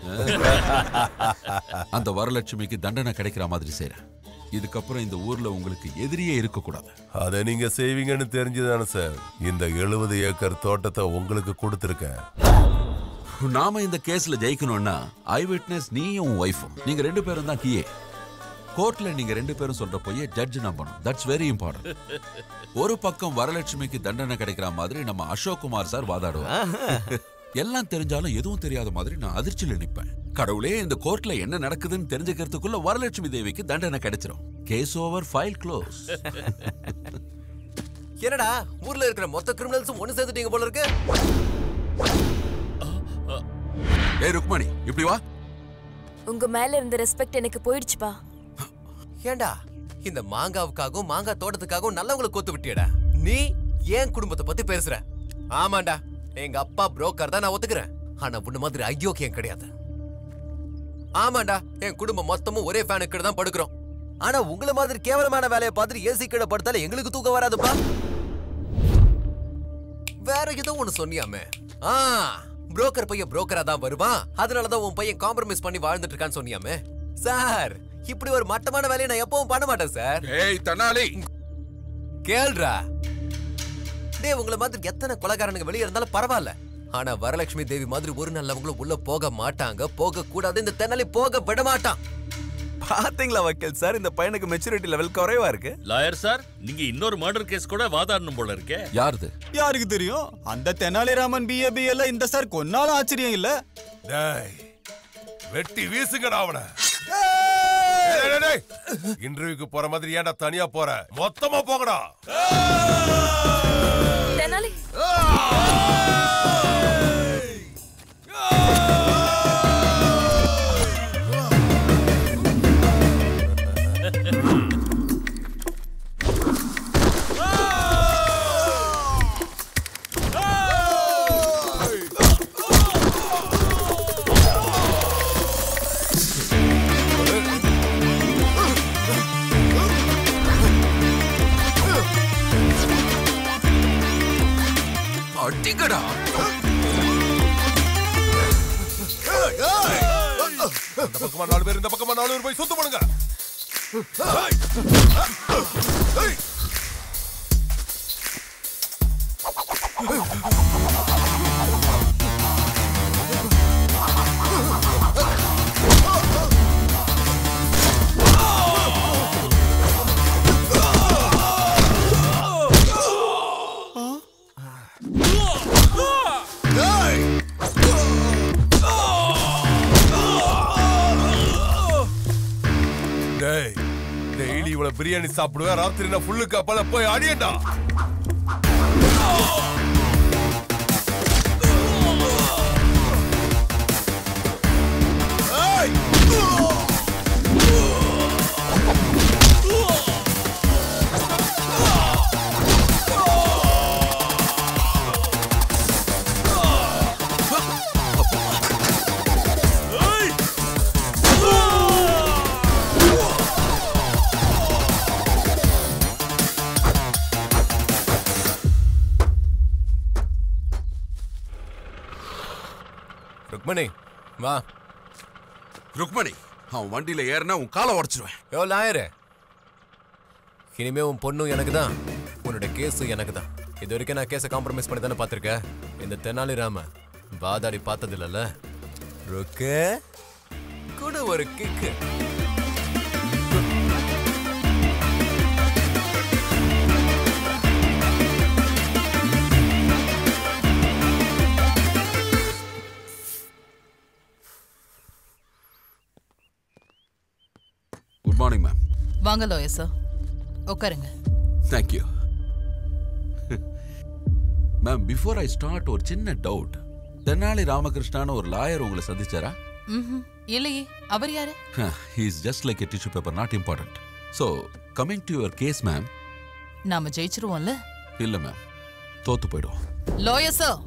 அந்த வரலட்சுமிக்கு தண்டனை கிடைக்கிற மாதிரி செய்றேன். இதுக்கப்புறம் இந்த ஊர்ல உங்களுக்கு எதிரியே இருக்க கூடாது. அதை நீங்க செய்வீங்கன்னு தெரிஞ்சுதானே சார் இந்த எழுபது ஏக்கர் தோட்டத்தை உங்களுக்கு கொடுத்துருக்கேன். நாம இந்த கேஸ்ல ஜெயிக்கணும்னா ஐ விட்னஸ் நீயும் ஒய்ஃபும் நீங்க ரெண்டு பேரும் தான் கீயே. கோர்ட்ல நீங்க ரெண்டு பேரும் சொல்ற போய் ஜட்ஜ் நம்பணும். That's very important. ஒரு பக்கம் வரலட்சுமிக்கு தண்டனை கிடைக்கிற மாதிரி நம்ம அசோக் குமார் சார் வாதாடுவார். எல்லாம் தெரிஞ்சாலும் எதுவும் தெரியாத மாதிரி நான் அதிர்ச்சியில நிப்பேன். கடவுளே, இந்த கோர்ட்ல என்ன நடக்குதுன்னு தெரிஞ்சுக்கிறதுக்குள்ள வரலட்சுமி தேவிக்கு தண்டனை கிடைச்சிரும். Case over, file close. என்னடா ஊர்ல இருக்கிற மொத்த கிரிமினல்ஸும் ஒன்னு சேர்ந்துட்டீங்க போல இருக்கு. ஏய் ருக்மணி, இப்படி வா. உங்க மேல இருந்த ரெஸ்பெக்ட் எனக்கு போயிடுச்சுப்பா. ஏண்டா இந்த மாங்காவுக்காகவும் மாங்காய் தோட்டத்துக்காகவும் நல்லவங்களை கோத்து விட்டியடா. நீ ஏன் குடும்பத்தை பத்தி பேசுற? ஆமாண்டா, எங்க அப்பா புரோக்கர் தான், நான் ஒத்துக்கிறேன். ஆனா உன்ன மாதிரி அயோக்கியம் கிடையாது. ஆமாண்டா, என் குடும்பம் மொத்தமும் ஒரே ஃபேனுக்கு கீழ தான் படுக்கிறோம். ஆனா உங்கள மாதிரி கேவலமான வேலையை பார்த்துட்டு ஏசி கீழ படுத்தால எங்களுக்கு தூக்கம் வராதுப்பா. வேற ஏதோ ஒண்ணு சொன்னியாமே. ஆ புரோக்கர் பையன் புரோக்கரா தான் வருவான், அதனாலதான் உன் பையன் காம்ப்ரமைஸ் பண்ணி வாழ்ந்துட்டு இருக்கான்னு சொன்னியாமே. சார், இப்படி ஒரு மட்டமான வேலையை நான் எப்பவும் பண்ண மாட்டேன் சார். ஏய் தனாலி, கேள்றா. டேய், உங்கள மாதிரி எத்தனை கொலைகாரனுங்க வெளியே இருந்தாலும் பரவாயில்ல. ஆனா வரலட்சுமி தேவி மாதிரி ஒரு நல்லவங்களும் உள்ள போக மாட்டாங்க, போக கூடாது. இந்த தெனாலி போக விட மாட்டான். பாத்தீங்களா வக்கீல் சார், இந்த பையனுக்கு மெச்சூரிட்டி லெவல் குறைவா இருக்கு. லாயர் சார், நீங்க இன்னொரு மர்டர் கேஸ் கூட வாதாடணும் போல இருக்கே. யாருது? யாருக்கு தெரியும்? அந்த தெனாலிராமன் பிஏ பிஎல்ல இந்த சார் கொன்னாலும் ஆச்சரியம் இல்ல. டேய், வெட்டி வீசுங்கடா அவனை. இன்டர்வியூக்கு போற மாதிரி ஏன்டா தனியா போற? மொத்தமா போங்கடா. தெனாலி அடிங்கடா. இந்த பக்கமா நாலு பேர், இந்த பக்கமா நாலு பேர் போய் சுத்தம் பண்ணுங்க. டெய்லி இவ்வளவு பிரியாணி சாப்பிடுவேன், ராத்திரி நான் ஃபுல்லு கப்பல போய் அடியண்டா. ருக்மணி வா. ருக்மணி, அவன் வண்டியில ஏறினா உன் காலை உடைச்சிடுவேன். யோ லாயரு, இனிமே உன் பொண்ணும் எனக்கு தான், உன்னோட கேஸும் எனக்கு தான். இது வரைக்கும் நான் கேஸை காம்ப்ரமைஸ் பண்ணி தானே பார்த்துருக்கேன். இந்த தெனாலிராம வாதாடி பார்த்தது இல்லைல்ல. ருக்கு கூட ஒரு கிக்கு. Good morning ma'am. வாங்க லோயர் சார், உட்காருங்க. Thank you ma'am. Before I start ஒரு சின்ன டவுட். தெனாலி ராமகிருஷ்ணான ஒரு லாயர் உங்களை சந்திச்சாரா? ம்ஹும். இல்லையே, அவர் யாரு? He is just like a tissue paper, not important. So, coming to your case, ma'am. நாம ஜெயிச்சிருவோம்ல? இல்ல மேம், தோத்து போயிடுவோம். லோயர் சார்,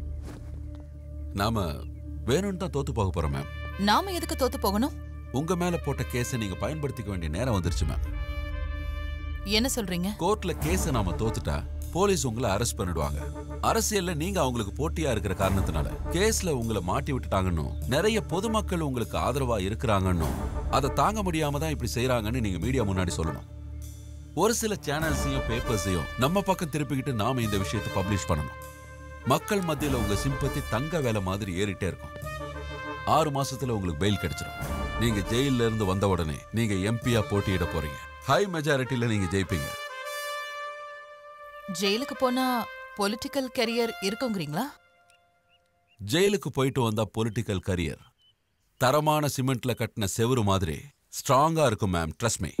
நாம வேணும்னு தான் தோத்து போக போறோம் மேம். நாம எதுக்கு தோத்து போகணும்? உங்க மேல போட்ட கேஸை நீங்க பயன்படுத்திக்க வேண்டிய நேரம் வந்துருச்சு மேம். என்ன சொல்றீங்க? கோர்ட்ல கேஸை நாம தோத்துட்டா போலீஸ் உங்களை அரெஸ்ட் பண்ணிடுவாங்க. அரசியல்ல நீங்க அவங்களுக்கு போட்டியா இருக்கிற காரணத்தினால கேஸ்ல உங்களை மாட்டி விட்டுட்டாங்கன்னு, நிறைய பொதுமக்கள் உங்களுக்கு ஆதரவா இருக்கிறாங்கன்னு, அதை தாங்க முடியாம தான் இப்படி செய்யறாங்கன்னு நீங்க மீடியா முன்னாடி சொல்லணும். ஒரு சில சேனல்ஸையும் பேப்பர்ஸையும் நம்ம பக்கம் திருப்பிக்கிட்டு நாம இந்த விஷயத்தை பப்ளிஷ் பண்ணணும். மக்கள் மத்தியில உங்க சிம்பத்தி தங்க வேலை மாதிரி ஏறிட்டே இருக்கும். ஆறு மாசத்துல உங்களுக்கு பெயில் கிடைச்சிடும். நீங்க ஜெயில இருந்து வந்த உடனே நீங்க எம்பியா போட்டியிட போறீங்க. ஹை மெஜாரிட்டியில நீங்க ஜெயிப்பீங்க. ஜெயிலுக்கு போனா பொலிட்டிக்கல் கரியர் இருக்குங்கிறீங்களா? ஜெயிலுக்கு போயிட்டு வந்தா பொலிட்டிக்கல் கரியர் தரமான சிமெண்ட்ல கட்டின செவுரு மாதிரி ஸ்ட்ராங்கா இருக்கும் ma'am. Trust me.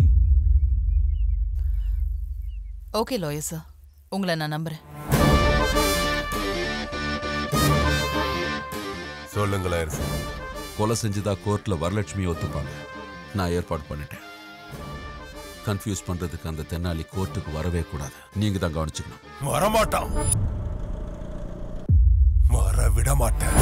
Okay lawyer sir, உங்களை நான் நம்புறேன். சொல்லுங்களேன். கொலை செஞ்சுதா கோர்ட்ல வரலட்சுமி ஒத்துப்பாங்க. நான் ஏற்பாடு பண்ணிட்டேன். கன்ஃபியூஸ் பண்றதுக்கு அந்த தென்னாலி கோர்ட்டுக்கு வரவே கூடாது. நீங்க தான் கவனிச்சுக்கணும். வரமாட்டான், வர விட மாட்டேன்.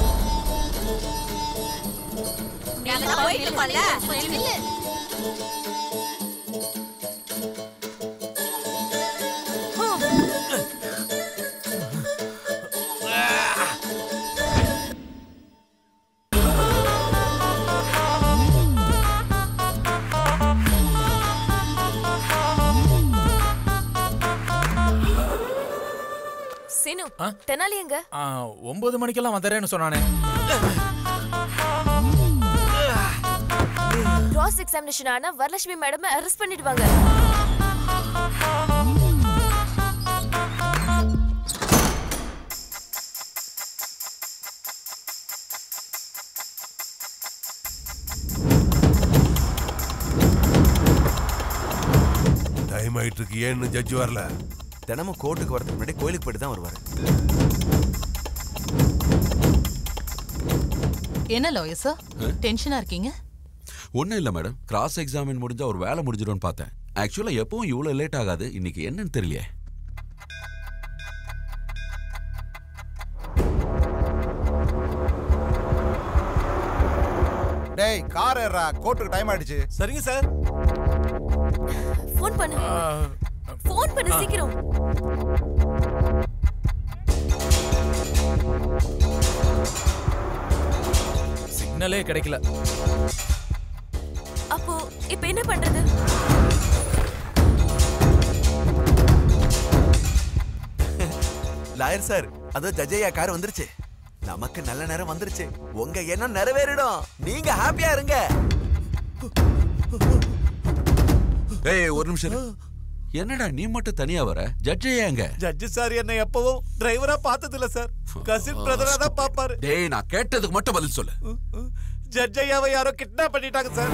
சீனு, தெனாலி எங்க? ஒன்பது மணிக்கெல்லாம் வந்துறேன்னு சொன்னானே. கிராஸ் எக்ஸாமினேஷன் ஆனா வரலட்சுமி மேடம் அரெஸ்ட் பண்ணிடுவாங்க. டைம் ஆயிட்டு இருக்கு, ஏன்னு ஜட்ஜ் வரல? தினமும் கோர்ட்டுக்கு வரதுக்கு முன்னாடி கோயிலுக்கு போயிட்டு தான் வருவாரு. என்ன லோயர் சார், டென்ஷனா இருக்கீங்க? ஒன்றும் இல்லை மேடம். கிராஸ் எக்ஸாமின் முடிஞ்சா ஒரு வேலை முடிஞ்சிடும்னு பார்த்தேன். ஆக்சுவலாக எப்பவும் இவ்வளோ லேட் ஆகாது. இன்னைக்கு என்னன்னு தெரியலையே. டேய் கார் ஏறா, கோர்ட்டுக்கு டைம் ஆயிடுச்சு. சரிங்க சார். ஃபோன் பண்ணு, ஃபோன் பண்ணு சீக்கிரம். சிக்னலே கிடைக்கல. அப்போ இப்ப என்ன பண்றது? லாயர் சார், அதோ ஜட்ஜையா கார் வந்துருச்சு. நமக்கு நல்ல நேரம் வந்துருச்சு. உங்க எண்ணம் நிறைவேறிடும். நீங்க ஹாப்பியா இருங்க. ஏய் ஒரு நிமிஷம் இரு. என்னடா நீ மட்டும் தனியா வர? ஜட்ஜ் ஏங்க? ஜட்ஜ் சார் என்ன எப்பவும் டிரைவரா பார்த்தது இல்ல சார். கசின் பிரதரா தான் பாப்பாரு. டேய் நான் கேட்டதுக்கு மட்டும் பதில் சொல்லு. ஜட்ஜ் ஐயாவை யாரோ கிட்னாப் பண்ணிட்டாங்க சார்.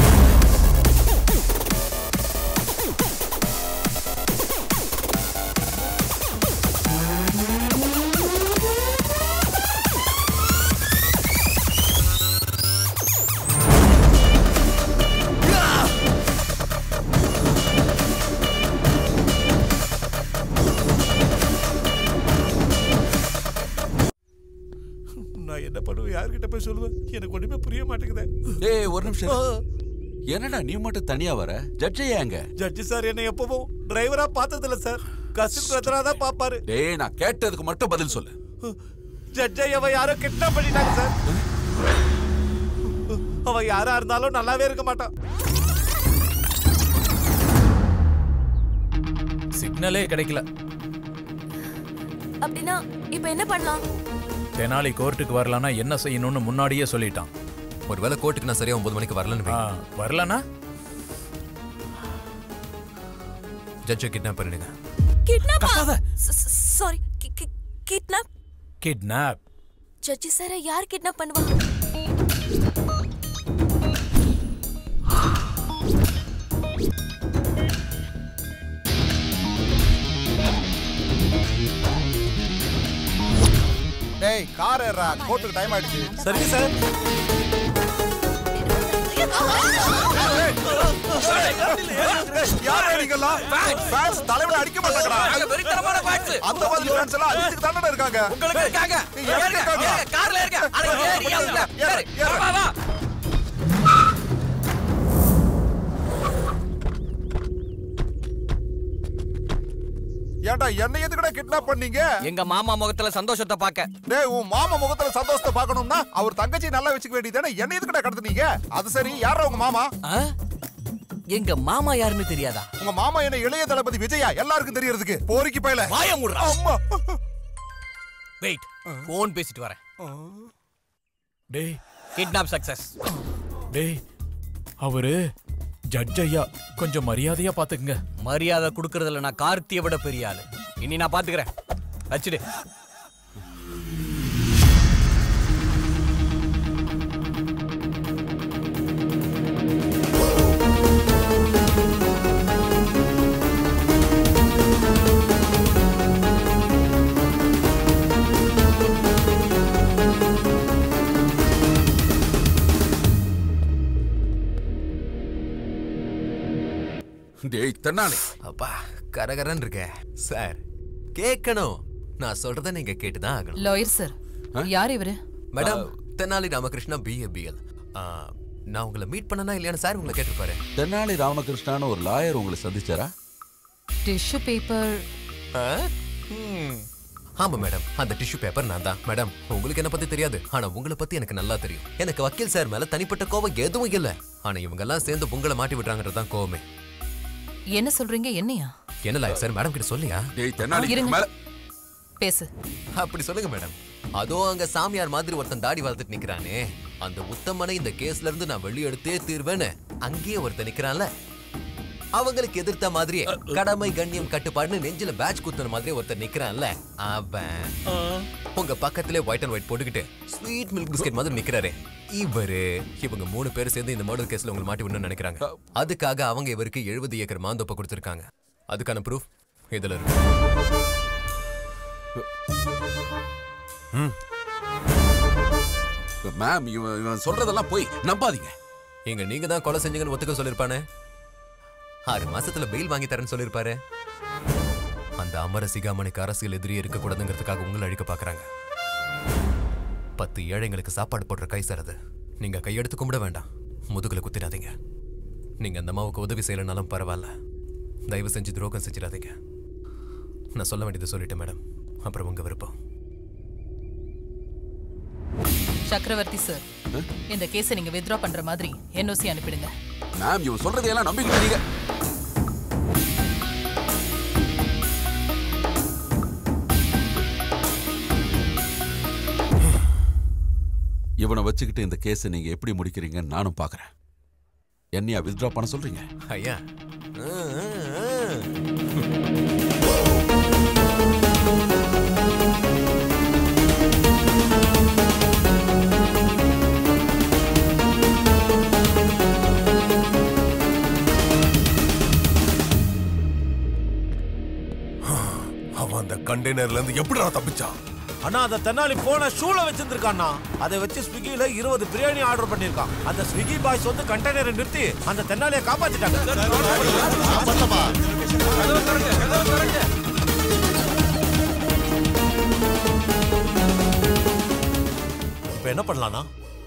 நான் என்ன பண்ணுவேன், யார்கிட்ட போய் சொல்லுவேன்? எனக்கு ஒண்ணுமே புரிய மாட்டேங்குது. ஏய் ஒரு நிமிஷம் இரு. என்னடா நீ மட்டும் தனியா வர? ஜட்ஜ் ஏங்க? ஜட்ஜ் சார் என்ன எப்பவும் டிரைவரா பார்த்தது இல்ல சார். கசின் பிரதரா தான் பாப்பாரு. டேய் நான் கேட்டதுக்கு மட்டும் பதில் சொல்லு. ஜட்ஜ் ஐயாவை யாரோ கிட்னாப் பண்ணிட்டாங்க சார். அவ யாரா இருந்தாலும் நல்லாவே இருக்க மாட்டான். சிக்னலே கிடைக்கல. அப்படின்னா இப்ப என்ன பண்ணலாம்? தெனாலி கோர்ட்டுக்கு வரலன்னா என்ன செய்யணும்னு முன்னாடியே சொல்லிட்டான். ஒருவேளை கோர்ட்டுக்கு நான் சரியா ஒன்பது மணிக்கு வரலன்னு வரலனா ஜட்ஜை கிட்னாப் பண்ணிடுங்க. Kidnap? Sorry, kidnap? Kidnap? Judge sir யார் கிட்னாப் பண்ணுவா? டேய் கார் ஏறா, கோர்ட்டுக்கு டைம் ஆயிடுச்சு. சரி சார். யார் நீங்கலாம்? ஃபேன்ஸ் தலைவரை அடிக்க மாட்டாங்கடா. நாங்க வெறித்தனமான ஃபேன்ஸ். அந்த மாதிரி ஃபேன்ஸ் எல்லாம் அடிச்சுட்டு தானடா இருக்காங்க. உங்களுக்கு இருக்காங்க. ஏறுங்க, கார்ல ஏறுங்க. அட ஏறி ஏறுங்க. ஏறு. வா வா. ஏன்டா என்ன எதுக்குடா கிட்னாப் பண்ணீங்க? எங்க மாமா முகத்துல சந்தோஷத்தை பார்க்க. டேய் உன் மாமா முகத்துல சந்தோஷத்தை பார்க்கணும்னா அவர் தங்கச்சி நல்லா வச்சுக்க வேண்டியதானே. என்ன எதுக்குடா கடத்துனீங்க? அது சரி, யாரா உங்க மாமா? எங்க மாமா யாருன்னு தெரியாதா? உங்க மாமா என்ன இளைய தளபதி விஜயா எல்லாருக்கும் தெரியறதுக்கு. போரிக்கு பையல வாய மூடுடா. அம்மா. வெயிட், போன் பேசிட்டு வரேன். டேய் கிட்னாப் சக்சஸ். டேய் அவரு ஜட்ஜ் ஐயா, கொஞ்சம் மரியாதையா பாத்துக்குங்க. மரியாதை கொடுக்கறதுல நான் கார்த்தியை விட பெரிய ஆளு. இனி நான் பாத்துக்கிறேன். வச்சுடு. டேய் தெனாலி. அப்பா கரகரன்னு இருக்க சார். கேட்கணும். நான் சொல்றத நீங்க கேட்டுதான் ஆகணும். லாயர் சார், யார் இவரு? Madam, Tenali Ramakrishna BA BL. நான் உங்களை மீட் பண்ணனா இல்லையான்னு சார் உங்களை கேட்டிருப்பாரு. தெனாலி ராமகிருஷ்ணான்னு ஒரு லாயர் உங்களை சந்திச்சாரா? Tissue paper. ஆமா மேடம், அந்த டிஷ்யூ பேப்பர் நான் தான். மேடம், உங்களுக்கு என்ன பத்தி தெரியாது, ஆனா உங்களை பத்தி எனக்கு நல்லா தெரியும். எனக்கு வக்கீல் சார் மேல தனிப்பட்ட கோவம் எதுவும் இல்ல. ஆனா இவங்க எல்லாம் சேர்ந்து உங்களை மாட்டி விடுறாங்கன்றதுதான் கோவமே. என்ன சொல்றீங்க? என்னையா? என்ன லாயர் சார், மேடம் கிட்ட சொல்லியா? டேய் தெனாலி இருங்க. மேல பேசு. அப்படி சொல்லுங்க மேடம். அதோ அங்க சாமியார் மாதிரி ஒருத்தன் தாடி வளர்த்துட்டு நிக்கிறானே, அந்த உத்தமனை இந்த கேஸ்ல இருந்து நான் வெளியே எடுத்தே தீர்வேன்னு அங்கேயே ஒருத்தன் நிக்கிறான்ல, அவங்களுக்கு எதிர்த்த மாதிரியே கடமை கண்ணியம் கட்டுப்பாடுன்னு நெஞ்சில பேட்ச் குத்துன மாதிரி ஒருத்தர் நிக்கிறான்ல, அவன் உங்க பக்கத்திலே ஒயிட் அண்ட் ஒயிட் போட்டுக்கிட்டு ஸ்வீட் மில்க் பிஸ்கெட் மாதிரி நிக்கிறாரு இவரு. இவங்க மூணு பேர் சேர்ந்து இந்த மர்டர் கேஸ்ல உங்களை மாட்டி விடணும்னு நினைக்கிறாங்க. அதுக்காக அவங்க இவருக்கு எழுபது ஏக்கர் மாந்தோப்ப கொடுத்திருக்காங்க. அதுக்கான ப்ரூஃப் இதுல இருக்கு. மேம், இவன் சொல்றதெல்லாம் போய் நம்பாதீங்க. இங்க நீங்க தான் கொலை செஞ்சீங்கன்னு ஒத்துக்க சொல்லிருப்பானே. ஆறு மாசத்துல பெயில் வாங்கி தரேன்னு சொல்லிருப்பாரு. அந்த அமர சிகாமணிக்கு அரசியல் எதிரியே இருக்க கூடாதுங்கிறதுக்காக உங்களை அழிக்க பாக்குறாங்க. பத்து ஏழைங்களுக்கு சாப்பாடு போடுற கை சார். நீங்க கையெடுத்து கும்பிட வேண்டாம், முதுகுல குத்திடாதீங்க. நீங்க அந்த அம்மாவுக்கு உதவி செய்யலனாலும் பரவாயில்ல, தயவு செஞ்சு துரோகம் செஞ்சிடாதீங்க. நான் சொல்ல வேண்டியது சொல்லிட்டேன் மேடம், அப்புறம் உங்க விருப்பம். சக்கரவர்த்தி சார், இந்த கேஸை நீங்க வித்ட்ரா பண்ற மாதிரி என்ஓசி அனுப்பிடுங்க. மேம் இவன் சொல்றதையெல்லாம் நம்பிக்கிட்டு நீங்க இவனை வச்சுக்கிட்டு இந்த கேஸை நீங்க எப்படி முடிக்கிறீங்கன்னு நானும் பாக்குறேன். என்னையா வித்ட்ரா பண்ண சொல்றீங்க? ஐயா அவன் அந்த கண்டெய்னர்ல இருந்து எப்படிடா தப்பிச்சான்? அண்ணா அந்த தென்னாலி போன ஷூல வச்சிருந்திருக்கான்னா அதை வச்சு ஸ்விக்கில இருபது பிரியாணி ஆர்டர் பண்ணிருக்கான். அந்த ஸ்விக்கி பாய்ஸ் வந்து கண்டெய்னரை நிறுத்தி அந்த தென்னாலியை காப்பாத்திட்டாங்க. இப்ப என்ன பண்ணலாம்னா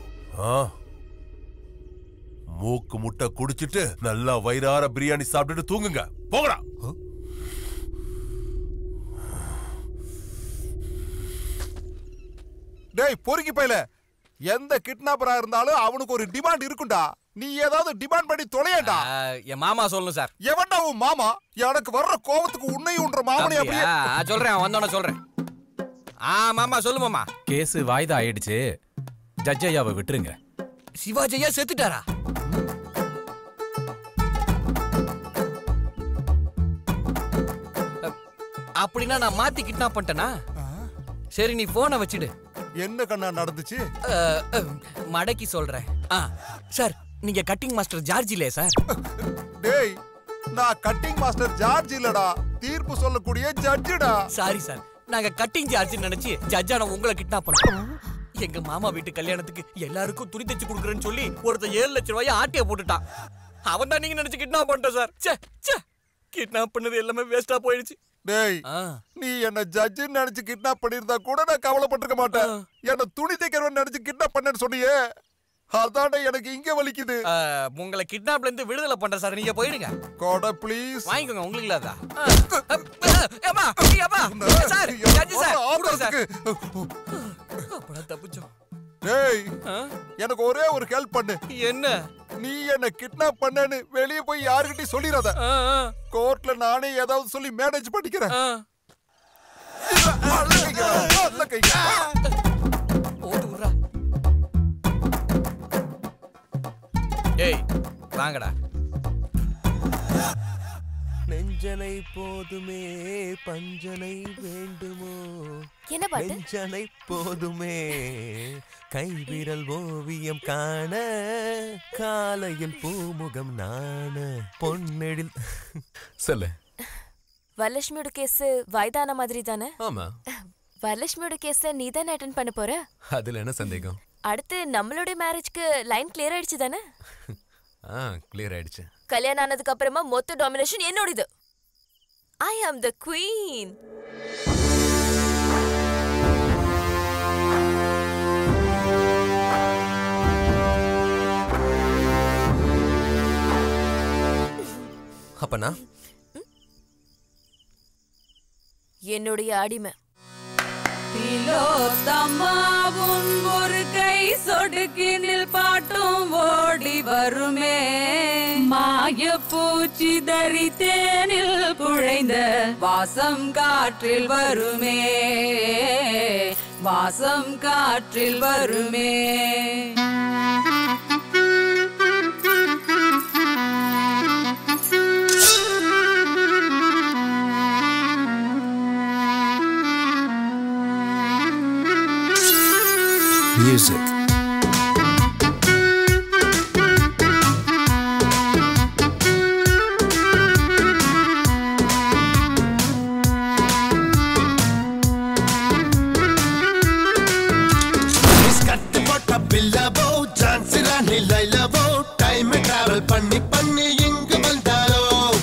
மூக்கு முட்டை குடிச்சிட்டு நல்லா வயிறார பிரியாணி சாப்பிட்டுட்டு தூங்குங்க. போங்கடா. டேய் பொறுக்கி பையல, எந்த கிட்னாப்பரா இருந்தாலும் அவனுக்கு ஒரு டிமாண்ட் இருக்கும்டா. நீ ஏதாவது டிமாண்ட் பண்ணி தொலையடா. என் மாமா சொல்லணும் சார். எவன்டா உன் மாமா? எனக்கு வர்ற கோவத்துக்கு உன்னையும்ன்ற மாமனே அப்படியே சொல்றேன், வந்தோட சொல்றேன். ஆ மாமா சொல்லு மாமா. கேஸ் வாய்தா ஆயிடுச்சு, ஜட்ஜ் ஐயாவை விட்டுருங்க. சிவாஜி ஐயா செத்துட்டாரா? அப்படின்னா நான் மாத்தி கிட்னாப் பண்ணிட்டேனா? சரி நீ போனை வச்சிடு. என்ன கண்ணா நடந்துச்சு? மடக்கி சொல்றேன். சார் நீங்க கட்டிங் மாஸ்டர் ஜார்ஜ் இல்லையே சார்? டேய் நான் கட்டிங் மாஸ்டர் ஜார்ஜ் இல்லடா, தீர்ப்பு சொல்லக்கூடிய ஜட்ஜுடா. சாரி சார், நாங்க கட்டிங் ஜார்ஜ் நினைச்சு ஜட்ஜான உங்களை கிட்னாப் பண்ணோம். எங்க மாமா வீட்டு கல்யாணத்துக்கு எல்லாருக்கும் துணி தச்சு கொடுக்குறேன்னு சொல்லி ஒருத்தர் ஏழு லட்சம் ரூபாய் ஆட்டிய போட்டுட்டான். அவன் தான் நீங்க நினைச்சு கிட்னாப் பண்ணிட்டேன் சார். சே சே, கிட்னாப் பண்ணது எல்லாமே வேஸ்டா போயிடுச்சு. டேய் நீ என்ன ஜட்ஜுன்னு நினைச்சு கிட்னாப் பண்ணிருந்தா கூட நான் கவலைப்பட்டிருக்க மாட்டேன். என்ன துணி தைக்கிறவன் நினைச்சு கிட்னாப் பண்ணேன்னு சொன்னியே, அதானே எனக்கு இங்க வலிக்குது. உங்களை கிட்னாப்ல இருந்து விடுதலை பண்ற சார், நீங்க போயிடுங்க. கோட ப்ளீஸ் வாங்கிக்கோங்க, உங்களுக்கு இல்லாதா? ஏமா ஏமா சார், ஜட்ஜ் சார் கொடுங்க சார். அப்படா தப்பிச்சோம். டேய் எனக்கு ஒரே ஒரு ஹெல்ப் பண்ணு. என்ன? நீ என்ன கிட்னாப் பண்ணேன்னு வெளிய போய் யார்கிட்டயும் சொல்லிராத. கோர்ட்ல நானே ஏதாவது சொல்லி மேனேஜ் பண்ணிக்கிறேன். ஏய் வாங்கடா. நெஞ்சனை போதுமே பஞ்சனை வேண்டுமோ, என்ன பாட்டு? நெஞ்சனை போதுமே கைவிரல் ஓவியம் காண, காலையில் பூமுகம் நாண பொன்னெழில். சொல்லு. வரலட்சுமியோட கேஸ் வாய்தான மாதிரி தானே? ஆமா. வரலட்சுமியோட கேஸ நீ தானே அட்டெண்ட் பண்ண போற? அதுல என்ன சந்தேகம்? அடுத்து நம்மளோட மேரேஜ்க்கு லைன் கிளியர் ஆயிடுச்சு தானே? ஆ கிளியர் ஆயிடுச்சு. கல்யாணம் ஆனதுக்கு அப்புறமா மொத்த டாமினேஷன் என்னோடது. ஐ ஆம் தி குவீன். அப்பனா என்னுடைய அடிமை. திலோத்தம்மாவும் ஒரு கை சொடுக்கினில் பாட்டும் ஓடி வருமே, மாய பூச்சி தரித்தேனில் குழைந்த வாசம் காற்றில் வருமே, வாசம் காற்றில் வருமே. Music. பில்லவோ ஜான்சி ராணி லைலவோ டைம் டிராவல் பண்ணி பண்ணி இங்கு வந்தாலோ,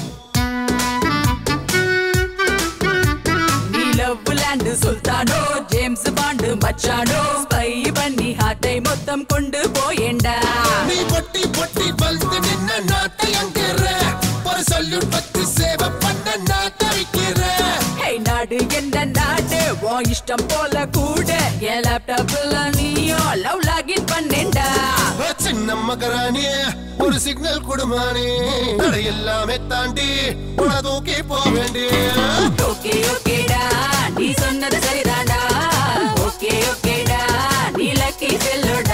நீலவுலாண்டு சுல்தானோ ஜேம்ஸ் பாண்டு மச்சானோ ஸ்பை பண்ணி ஹார்ட்டை மொத்தம் கொண்டு போயேண்டா. நீ பொட்டி பொட்டி வந்து நின்ன நாட்டை அங்குற ஒரு சல்யூட் பத்தி சேவை பண்ண நான் தவிக்கிற. ஹே நாட வீடு எந்த நாடு ஓ இஷ்டம் போல கூட என் லேப்டாப்ல நீயோ லவ் லாகின் பண்ணேன்டா சின்ன மகராணி ஒரு சிக்னல் கொடுமானே எல்லாமே தாண்டி உன தூக்கி போக வேண்டிய ஓகே ஓகேடா நீ சொன்னது சரிதான்டா ஓகே ஓகேடா நீ லக்கி செல்லோடா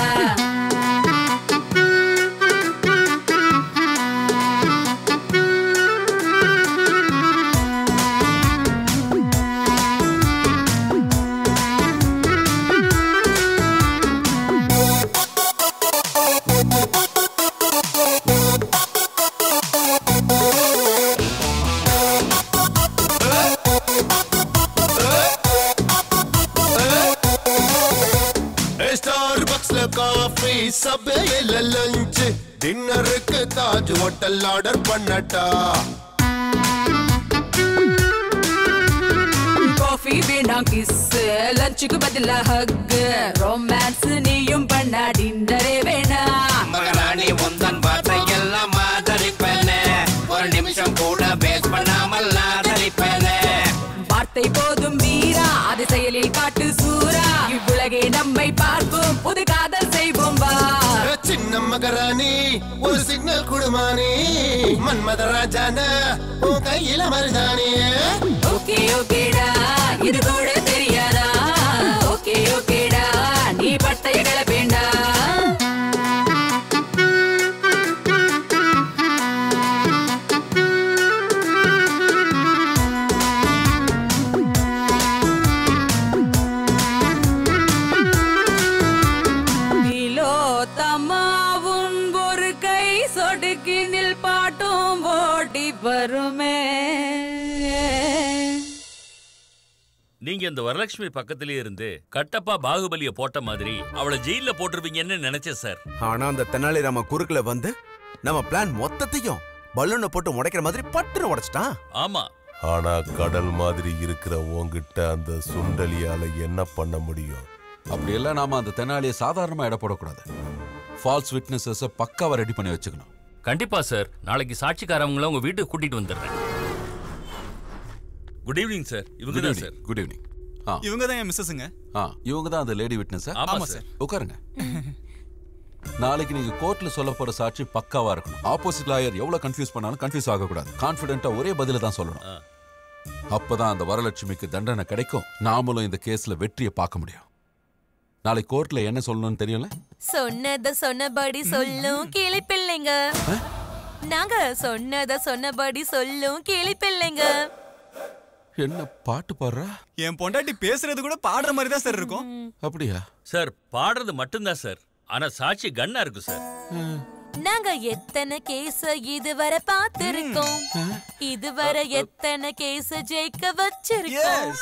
காஃபி சபையில லஞ்ச் டின்னருக்கு தாஜ் ஹோட்டல் ஆர்டர் பண்ணட்டா காஃபி வேண்டாம் கிஸ் லஞ்சுக்கு பதிலா ஹக் ரொமான்ஸ் நீயும் பண்ணா டின்னரே வேணா மகராணி முந்தன் வார்த்தை எல்லாம் ஆதரிப்பேனே ஒரு நிமிஷம் கூட பேஸ் பண்ணாமல் ஆதரிப்பேனே வார்த்தை போதும் வீரா அது செயலில் காட்டு சூரா இவ்வுலகே நம்மை பார்க்கும் புது காதல் செய்வோம் வா சின்ன மகராணி ஒரு சிக்னல் குடுமானே மன்மத ராஜான உன் கையில மருதானே ஓகே ஓகேடா இது கூட தெரியாதா ஓகே ஓகேடா நீ பட்டைய கிளப்பேண்டா பாட்டும் ஓடி வருமே நீங்க இந்த வரலட்சுமி பக்கத்திலே இருந்து கட்டப்பா பாகுபலிய போட்ட மாதிரி அவளை ஜெயில போட்டுருவீங்கன்னு நினைச்சேன் சார். ஆனா அந்த தெனாலிராம குறுக்குல வந்து நம்ம பிளான் மொத்தத்தையும் பலூனை போட்டு உடைக்கிற மாதிரி பட்டுன்னு உடைச்சிட்டான். ஆமா. ஆனா கடல் மாதிரி இருக்கிற உன்கிட்ட அந்த சுண்டலியால என்ன பண்ண முடியும்? அப்படியெல்லாம் நாம அந்த தெனாலியை சாதாரணமா இட போடக்கூடாது. ஃபால்ஸ் விட்னஸஸ் பக்காவா ரெடி பண்ணி வச்சுக்கணும். கண்டிப்பா சார். நாளைக்கு சாட்சிக்காரவங்கள உங்க வீட்டுக்கு கூட்டிட்டு வந்துடுறேன். Good evening sir. இவங்க தான் சார். Good evening. இவங்க தான் என் மிஸ்ஸஸ்ங்க. ஆ இவங்க தான் அந்த லேடி விட்னஸ். ஆமா சார். உட்காருங்க. நாளைக்கு நீங்க கோர்ட்ல சொல்ல போற சாட்சி பக்காவா இருக்கணும். ஆப்போசிட் லாயர் எவ்வளவு கன்ஃபியூஸ் பண்ணாலும் கன்ஃபியூஸ் ஆக கூடாது. கான்ஃபிடென்ட்டா ஒரே பதில தான் சொல்லணும். அப்பதான் அந்த வரலட்சுமிக்கு தண்டனை கிடைக்கும். நாமளும் இந்த கேஸ்ல வெற்றியை பார்க்க முடியும். நாளைக்கு கோர்ட்ல என்ன சொல்லணும்னு தெரியல. சொன்னத சொன்னபடி சொல்லும் கிளி பிள்ளைங்க. நாங்க சொன்னத சொன்னபடி சொல்லும் கிளி பிள்ளைங்க. என்ன பாட்டு பாடுறா? என் பொண்டாட்டி பேசுறது கூட பாடுற மாதிரி தான் சார் இருக்கும். அப்படியா சார்? பாடுறது மட்டும்தான் சார். ஆனா சாட்சி கண்ணா இருக்கு சார். நாங்க எத்தனை கேஸ் இதுவரை பார்த்திருக்கோம். இதுவரை எத்தனை கேஸ் ஜெயிக்க வச்சிருக்கோம்.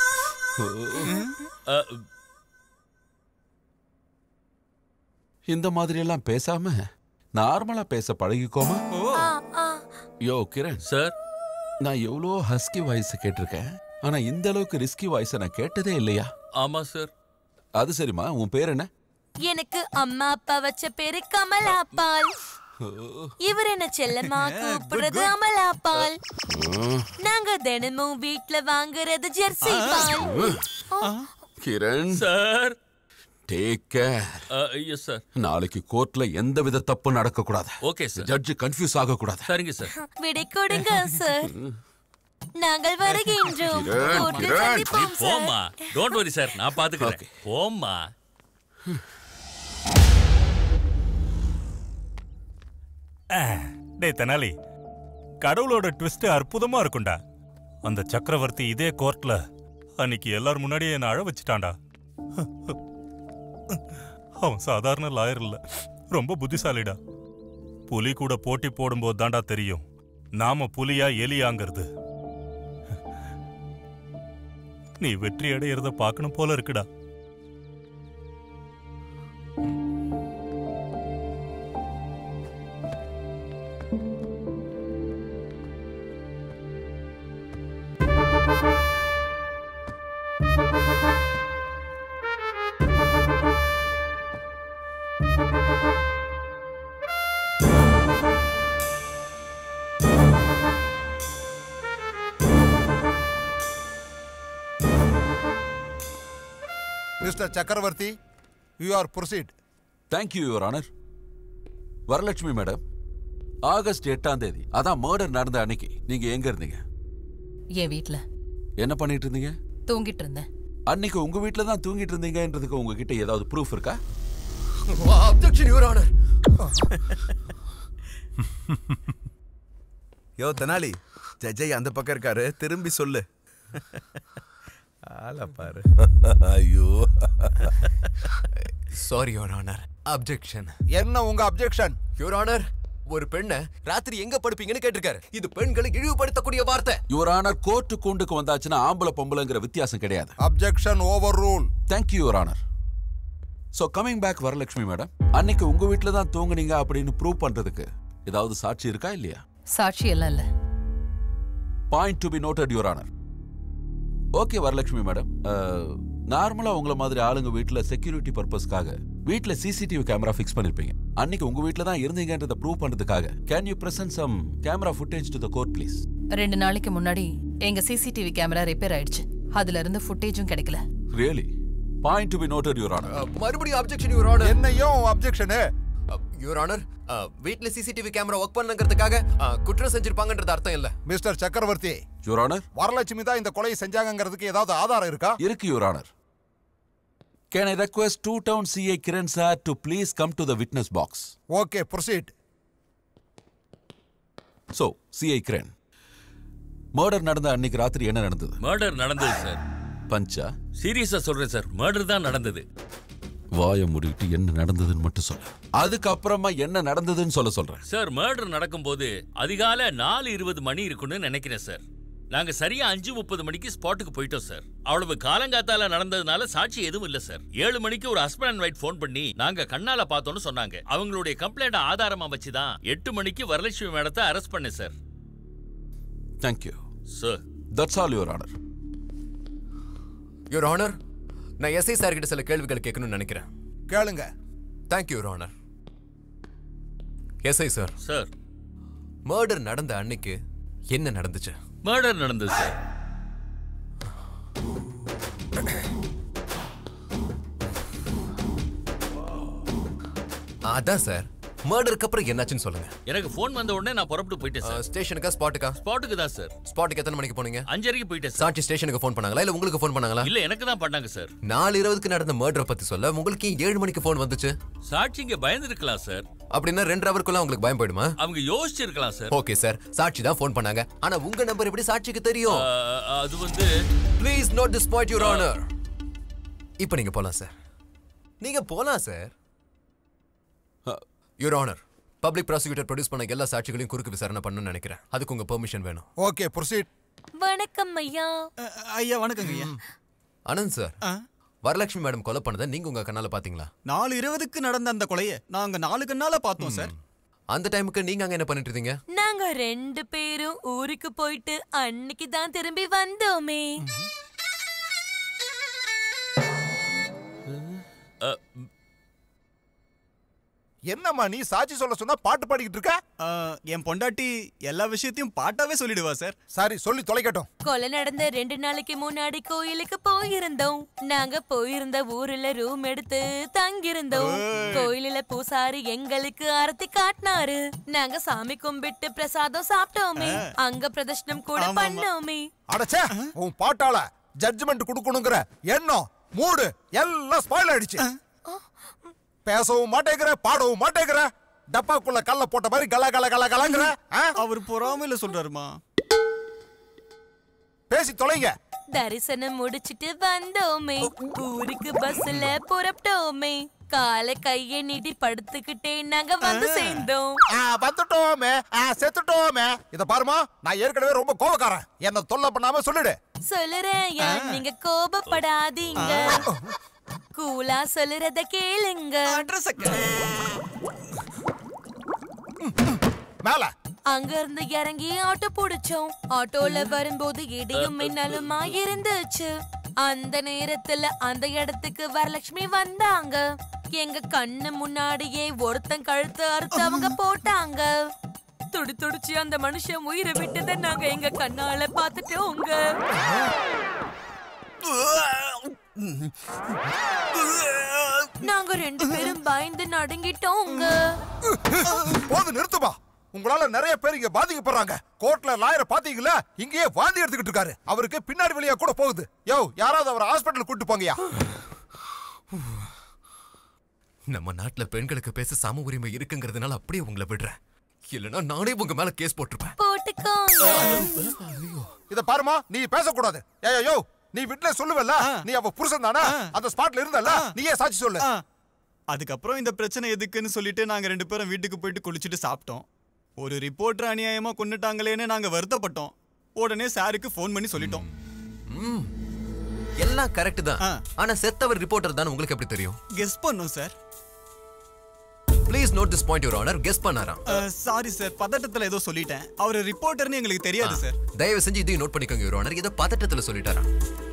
இந்த மாதிரி எல்லாம் பேசாம நார்மலா பேச பழகிக்கோமா? யோ கிரண் சார், நான் எவ்வளோ ஹஸ்கி வாய்ஸ் கேட்டிருக்கேன். ஆனா இந்த அளவுக்கு ரிஸ்கி வாய்ஸ் நான் கேட்டதே இல்லையா? ஆமா சார். அது சரிம்மா, உன் பேர் என்ன? எனக்கு அம்மா அப்பா வச்ச பேரு கமலாபால். இவர் என்ன செல்லமா கூப்பிடுறது அமலாபால். நாங்க தினமும் வீட்ல வாங்குறது ஜெர்சி பால். Kiran sir, take care. Yes sir. நாளைக்கு கோர்ட்ல எந்த வித தப்பு நடக்க கூடாது. Okay sir. ஜட்ஜ் கன்ஃபியூஸ் ஆக கூடாது. சரிங்க சார். விடை கொடுங்க சார். நாங்கள் வருகின்றோம். கோர்ட்டில் சந்திப்போம் சார். போம்மா. டோன்ட் வரி சார், நான் பாத்துக்கிறேன். போம்மா. டேய் தெனாலி, கடவுளோட ட்விஸ்ட் அற்புதமா இருக்கும்டா. அந்த சக்கரவர்த்தி இதே கோர்ட்ல அன்னைக்கு எல்லாரும் முன்னாடியே என்ன அழ வச்சுட்டான்டா. அவன் சாதாரண லாயர் இல்ல, ரொம்ப புத்திசாலிடா. புலி கூட போட்டி போடும்போது தாண்டா தெரியும் நாம புலியா எலியாங்கிறது. நீ வெற்றி அடையறத பார்க்கணும் போல இருக்குடா. Mister Chakravarthy, you are proceed. Thank you your honour. Varalakshmi madam, August எட்டாம் தேதி அதான் மர்டர் நடந்த அன்னைக்கு நீங்க எங்க இருந்தீங்க? என் வீட்ல. என்ன பண்ணிட்டு இருந்தீங்க? தூங்கிட்டு இருந்தேன். அன்னைக்கு உங்க வீட்ல தான் தூங்கிட்டு இருந்தீங்கன்றதுக்கு உங்ககிட்ட ஏதாவது ப்ரூஃப் இருக்கா? Objection your honour. யோ தெனாலி, ஜெஜய் அந்த பக்கம் இருக்காரு, திரும்பி சொல்லு. ஆள பாரு. ஐயோ, சாரி யுவர் ஆனர். அப்ஜெக்ஷன். என்ன உங்க அப்ஜெக்ஷன்? யுவர் ஆனர், ஒரு பெண்ண ராத்திரி எங்க படுப்பீங்கன்னு கேட்டிருக்காரு. இது பெண்களை இழிவுபடுத்தக்கூடிய வார்த்தை. யுவர் ஆனர், கோர்ட்டு கூண்டுக்கு வந்தாச்சுன்னா ஆம்பளை பொம்பளைங்கிற வித்தியாசம் கிடையாது. Objection overrule. Thank you your honour. So coming back Varalakshmi madam, அன்னைக்கு உங்க வீட்ல தான் தூங்குனீங்க அப்படின்னு ப்ரூவ் பண்றதுக்கு ஏதாவது சாட்சி இருக்கா இல்லையா? சாட்சி எல்லாம் இல்ல. Point to be noted your honour. Okay Varalakshmi madam, நார்மலா உங்களை மாதிரி ஆளுங்க வீட்ல செக்யூரிட்டி பர்பஸ்க்காக வீட்ல சிசிடிவி கேமரா ஃபிக்ஸ் பண்ணிருப்பீங்க. அன்னைக்கு உங்க வீட்ல தான் இருந்தீங்கன்றத ப்ரூவ் பண்றதுக்காக can you present some camera footage to the court please? ரெண்டு நாளைக்கு முன்னாடி எங்க சிசிடிவி கேமரா ரிப்பேர் ஆயிடுச்சு. அதுல இருந்து ஃபுட்டேஜும் கிடைக்கல. Really? Point to be noted your honour. மறுபடியும் அப்ஜெக்ஷன் யுவர் ஆனர். என்னையும் அப்ஜெக்ஷன் யுவர் ஆனர். வீட்ல சிசிடிவி கேமரா ஒர்க் பண்ணங்கிறதுக்காக குற்றம் செஞ்சிருப்பாங்கன்றது அர்த்தம் இல்ல. மிஸ்டர் சக்கரவர்த்தி, யுவர் ஆனர், வரலட்சுமி தான் இந்த கொலையை செஞ்சாங்கங்கிறதுக்கு ஏதாவது ஆதாரம் இருக்கா? இருக்கு your honour. Can I request two town C I Kiran sir to please come to the witness box? Okay, proceed. So, C I Kiran, murder நடந்த அன்னைக்கு ராத்திரி என்ன நடந்தது? மர்டர் நடந்தது சார். பஞ்சா? சீரியஸா சொல்றேன் சார், மர்டர் தான் நடந்தது. வாய மூடிட்டு என்ன நடந்ததுன்னு மட்டும் சொல்ல. அதுக்கப்புறமா என்ன நடந்ததுன்னு சொல்ல சொல்றேன். சார், மர்டர் நடக்கும்போது அதிகாலை நாலு இருபது மணி இருக்குன்னு நினைக்கிறேன் சார். நாங்க சரியா அஞ்சு முப்பது மணிக்கு ஸ்பாட்டுக்கு போயிட்டோம் சார். அவ்வளவு காலங்காத்தால நடந்ததுனால சாட்சி எதுவும் இல்ல சார். ஏழு மணிக்கு ஒரு ஹஸ்பண்ட் அண்ட் ஒய்ஃப் ஃபோன் பண்ணி நாங்க கண்ணால பார்த்தோம்னு சொன்னாங்க. அவங்களுடைய கம்ப்ளைண்ட் ஆதாரமா வச்சுதான் எட்டு மணிக்கு வரலட்சுமி மேடத்தை அரெஸ்ட் பண்ணேன் sir. Thank you sir. That's all your honour. Your honour, நான் எஸ்ஐ சார் கிட்ட சில கேள்விகள் கேட்கணும்னு நினைக்கிறேன். கேளுங்க. Thank you your honour. SI sir. Sir, murder நடந்த அன்னைக்கு என்ன நடந்துச்சு? மர்டர் நடந்தது சார். அதான் சார், மர்டருக்கு அப்புறம் என்னாச்சுன்னு சொல்லுங்க. எனக்கு ஃபோன் வந்த உடனே நான் புறப்பட்டு போயிட்டேன் சார். ஸ்டேஷனுக்கா ஸ்பாட்டுக்கா? ஸ்பாட்டுக்கு தான் சார். ஸ்பாட்டுக்கு எத்தனை மணிக்கு போனீங்க? அஞ்சரைக்கு போயிட்டேன் சார். சாட்சி ஸ்டேஷனுக்கு ஃபோன் பண்ணாங்களா இல்ல உங்களுக்கு ஃபோன் பண்ணாங்களா? இல்ல, எனக்கு தான் பண்ணாங்க சார். நாலு இருபதுக்கு நடந்த மர்டரை பத்தி சொல்ல உங்களுக்கு ஏழு மணிக்கு ஃபோன் வந்துச்சு. சாட்சிங்க பயந்துருக்கலாம் சார். அப்படின்னா ரெண்டு ஹவருக்குள்ள உங்களுக்கு பயம் போயிடுமா? அவங்க யோசிச்சிருக்கலாம் சார். ஓகே சார், சாட்சி தான் ஃபோன் பண்ணாங்க. ஆனா உங்க நம்பர் எப்படி சாட்சிக்கு தெரியும்? அது வந்து please note this point your honour. இப்போ நீங்க போலாம் சார். நீங்க போலாம் sir. Your honour, public prosecutor produce பண்ண எல்லா சாட்சிகளையும் குறுக்கு விசாரணை பண்ணணும்னு நினைக்கிறேன். அதுக்கு உங்க பெர்மிஷன் வேணும். Okay, proceed. வணக்கம் ஐயா. ஐயா வணக்கங்க ஐயா. ஆனந்த் சார், வரலட்சுமி மேடம் கொலை பண்ணதை நீங்க உங்க கண்ணால பாத்தீங்களா? நாலு இருபதுக்கு நடந்த அந்த கொலையை நாங்க நாலு கண்ணால பார்த்தோம் சார். அந்த டைமுக்கு நீங்க அங்க என்ன பண்ணிட்டு இருந்தீங்க? நாங்க ரெண்டு பேரும் ஊருக்கு போயிட்டு அன்னைக்கு தான் திரும்பி வந்தோமே. என்னம்மா நீ சாட்சி சொல்ல சொன்னா பாட்டு பாடிக்கிட்டு இருக்க? என் பொண்டாட்டி எல்லா விஷயத்தையும் பாட்டாவே சொல்லிடுவா சார். சரி, சொல்லி தொலைக்கட்டும். கொலை நடந்த ரெண்டு நாளைக்கு முன்னாடி கோயிலுக்கு போயிருந்தோம். நாங்க போயிருந்த ஊர்ல ரூம் எடுத்து தங்கியிருந்தோம். கோயிலில பூசாரி எங்களுக்கு ஆரத்தி காட்டினாரு. நாங்க சாமி கும்பிட்டு பிரசாதம் சாப்பிட்டோமே. அங்க பிரதர்ஷனம் கூட பண்ணோமே. அடச்சே, உன் பாட்டால ஜட்ஜ்மெண்ட் கொடுக்கணுங்கிற எண்ணம் மூடு எல்லாம் ஸ்பாயில் ஆயிடுச்சு. பேசவும் மாட்டேங்கிற, பாடவும் மாட்டேங்கிற, டப்பாக்குள்ள கல்ல போட்ட மாதிரி கல கல கல கலங்கிற. அவர் பொறாமையில சொல்றாருமா. பேசி தொலைங்க. தரிசனம் முடிச்சிட்டு வந்தோமே. ஊருக்கு பஸ்ல புறப்பட்டோமே. காலை கையை நீட்டி படுத்துக்கிட்டே நாங்க வந்து சேர்ந்தோம். வந்துட்டோமே, செத்துட்டோமே. இத பாருமா, நான் ஏற்கனவே ரொம்ப கோபக்காரன். என்ன தொல்லை பண்ணாம சொல்லிடு. சொல்லுறேன், நீங்க கோபப்படாதீங்க. கூலா சொல்லுறத கேளுங்க. மேல அங்க இருந்து இறங்கி ஆட்டோ பிடிச்சோம். ஆட்டோல வரும்போது இடியும் மின்னலுமா இருந்துச்சு. அந்த நேரத்துல அந்த இடத்துக்கு வரலட்சுமி வந்தாங்க. எங்க கண்ணு முன்னாடியே ஒருத்தன் கழுத்து அறுத்து அவங்க போட்டாங்க. துடி துடிச்சு அந்த மனுஷன் உயிரை விட்டதை நாங்க எங்க கண்ணால பாத்துட்டோங்க. நாங்க ரெண்டு பேரும் பயந்து நடுங்கிட்டோங்க. போது நிறுத்துமா. உங்களால நிறைய பேர் இங்க பாதிக்கப்படுறாங்க. கோர்ட்ல லாயரை பாத்தீங்களா? இங்கேயே வாந்தி எடுத்துக்கிட்டு இருக்காரு. அவருக்கு பின்னாடி வழியா கூட போகுது. யோ, யாராவது அவரை ஹாஸ்பிடல் கூட்டு போங்கயா. நம்ம நாட்டுல பெண்களுக்கு பேச சம உரிமை இருக்குங்கிறதுனால அப்படியே உங்களை விடுறேன். இல்லனா நானே உங்க மேல கேஸ் போட்டுருப்பேன். போட்டுக்கோங்க. இத பாருமா, நீ பேசக்கூடாது. ஏய் யோ, நீ விட்னஸ் சொல்லுவல்ல? நீ அவ புருஷன் தானே? அந்த ஸ்பாட்ல இருந்தல்ல? நீயே சாட்சி சொல்லு. அதுக்கப்புறம் இந்த பிரச்சனை எதுக்குன்னு சொல்லிட்டு நாங்க ரெண்டு பேரும் வீட்டுக்கு போயிட்டு குளிச்சுட்டு சாப்பிட்டோம். ஒரு ரிப்போர்ட்டர் அநியாயமா கொன்னுட்டாங்களேன்னு நாங்க வருத்தப்பட்டோம். உடனே சாருக்கு ஃபோன் பண்ணி சொல்லிட்டோம். எல்லாம் கரெக்ட் தான். ஆனா செத்தவர் ரிப்போர்ட்டர் தான் உங்களுக்கு எப்படி தெரியும்? கெஸ் பண்ணோம் sir. Please note this point your honour. Guess பண்ணாராம். சாரி சார், பதட்டத்துல ஏதோ சொல்லிட்டேன். அவர் ரிப்போர்ட்டர்னு எங்களுக்கு தெரியாது சார். தயவு செஞ்சு இதையும் நோட் பண்ணிக்கோங்க யுவர் ஆனர். இத பதட்டத்துல சொல்லிட்டாராம்.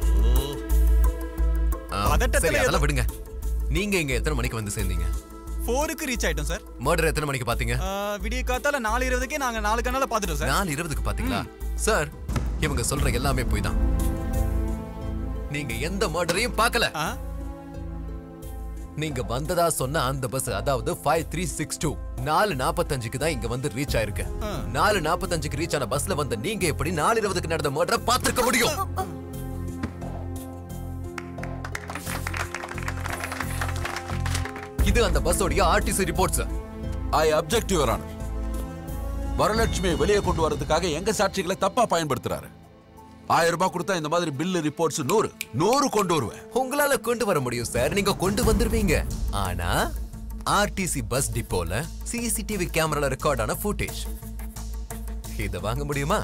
பதட்டத்துல அதெல்லாம் விடுங்க. நீங்க இங்க எத்தனை மணிக்கு வந்து சேர்ந்தீங்க? ஃபோருக்கு ரீச் ஆயிட்டோம் சார். மர்டர் எத்தனை மணிக்கு பாத்தீங்க? விடிய காத்தால நாலு இருபதுக்கே நாங்க நாலு கனால பாத்துட்டோம் சார். நாலு இருபதுக்கு பாத்தீங்களா? சார், இவங்க சொல்ற எல்லாமே போய் தான். நீங்க எந்த மர்டரையும் பார்க்கல. நீங்க வந்ததா சொன்ன அந்த பஸ், அதாவது ஃபைவ் த்ரீ சிக்ஸ் டூ நாலு நாற்பத்தஞ்சுக்கு தான் இங்க வந்து ரீச் ஆயிருக்கு. நாலு நாற்பத்தஞ்சுக்கு ரீச் ஆன பஸ்ல வந்த நீங்க எப்படி நாலு இருபதுக்கு நடந்த மர்டரை பார்த்திருக்க முடியும்? இது அந்த பஸ்ஸோட RTC reports. I object your honour. வரலட்சுமியை வெளியே கொண்டு வரதுக்காக எங்க சாட்சிகளை தப்பா பயன்படுத்துறாரு. ஆயிரம் ரூபாய் கொடுத்தா இந்த மாதிரி பில்லு ரிப்போர்ட்ஸ் நூறு நூறு கொண்டு வருவேன். உங்களால கொண்டு வர முடியும் சார். நீங்க கொண்டு வந்துருவீங்க. ஆனா ஆர்டிசி பஸ் டிப்போல சிசிடிவி கேமரால ரெக்கார்ட் ஆன ஃபுட்டேஜ் இத வாங்க முடியுமா?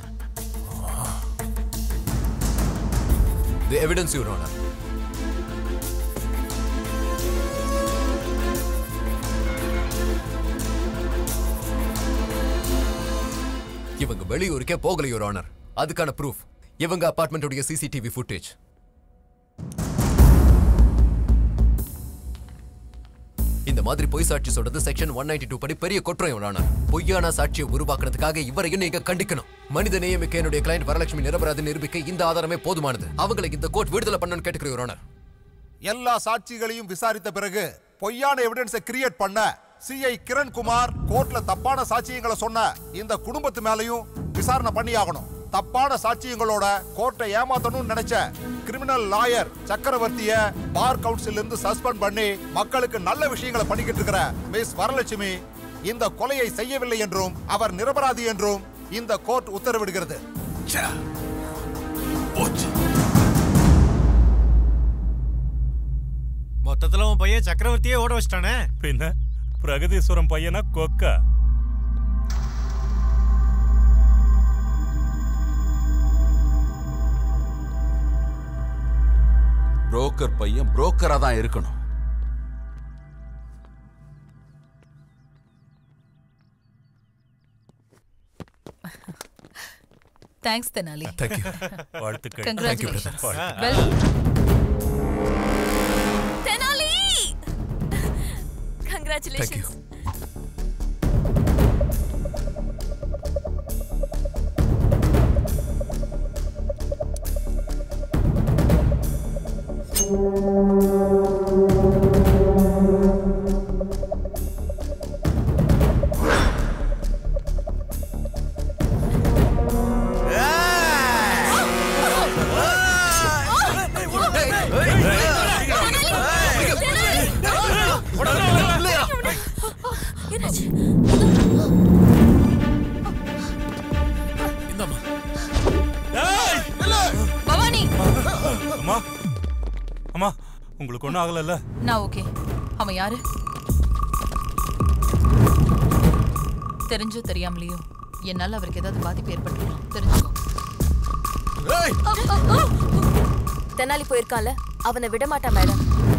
The evidence your honour. இவங்க வெளியூருக்கே போகல யுவர் ஆனர். அதுக்கான ப்ரூஃப் இவங்க அபார்ட்மெண்டோட சிசிடிவி ஃபுட்டேஜ். இந்த மாதிரி பொய் சாட்சி சொல்றது செக்ஷன் ஒன் நைன்டி டூ படி பெரிய குற்றம் யுவர் ஆனர். பொய்யான சாட்சியை உருவாக்குறதுக்காக இவரையும் நீங்க கண்டிக்கணும். மனித நேயமிக்க என்னுடைய கிளையண்ட் வரலட்சுமி நிரபராதி நிரூபிக்க இந்த ஆதாரமே போதுமானது. அவங்களை இந்த கோர்ட் விடுதலை பண்ணணும்னு கேட்டுக்கிறேன் யுவர் ஆனர். எல்லா சாட்சிகளையும் விசாரித்த பிறகு பொய்யான எவிடன்ஸை கிரியேட் பண்ண சிஐ கிரண்குமார் கோர்ட்ல தப்பான சாட்சியங்களை சொன்ன இந்த குடும்பத்து மேலையும் விசாரணை பண்ணியாகணும். தப்பான சாட்சியங்களோட கோர்ட்டை ஏமாத்தணும்னு நினைச்ச கிரிமினல் லாயர் சக்கரவர்த்திய பார் கவுன்சில் இருந்து சஸ்பெண்ட் பண்ணி மக்களுக்கு நல்ல விஷயங்களை பண்ணிக்கிட்டு இருக்கிற மிஸ் வரலட்சுமி இந்த கொலையை செய்யவில்லை என்றும் அவர் நிரபராதி என்றும் இந்த கோர்ட் உத்தரவிடுகிறது. மொத்தத்துல உன் பையன் சக்கரவர்த்தியே ஓட வச்சிட்டானே. பின்ன பிரகதீஸ்வரம் பையனா கொக்கா? புரோக்கர் பையன் புரோக்கரா தான் இருக்கணும். தேங்க்ஸ் தெனாலி. Thank you. வாழ்த்துக்கள். Congratulations. Well. Tenali, congratulations. Bhavani, அம்மா அம்மா உங்களுக்கு ஒண்ணும் ஆகல? நான் ஓகே. அவன் யாரு? தெரிஞ்சோ தெரியாமலையோ என்னால அவருக்கு ஏதாவது பாதிப்பு ஏற்பட்டுரும். தெரிஞ்சுக்கோ. தெனாலி போயிருக்கான்ல, அவனை விட மாட்டான் மேடம்.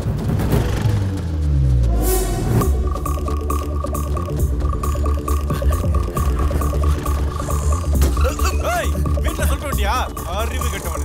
வீட்டுல சொல்லிட்டு வண்டியா? அறிவு கட்டவன.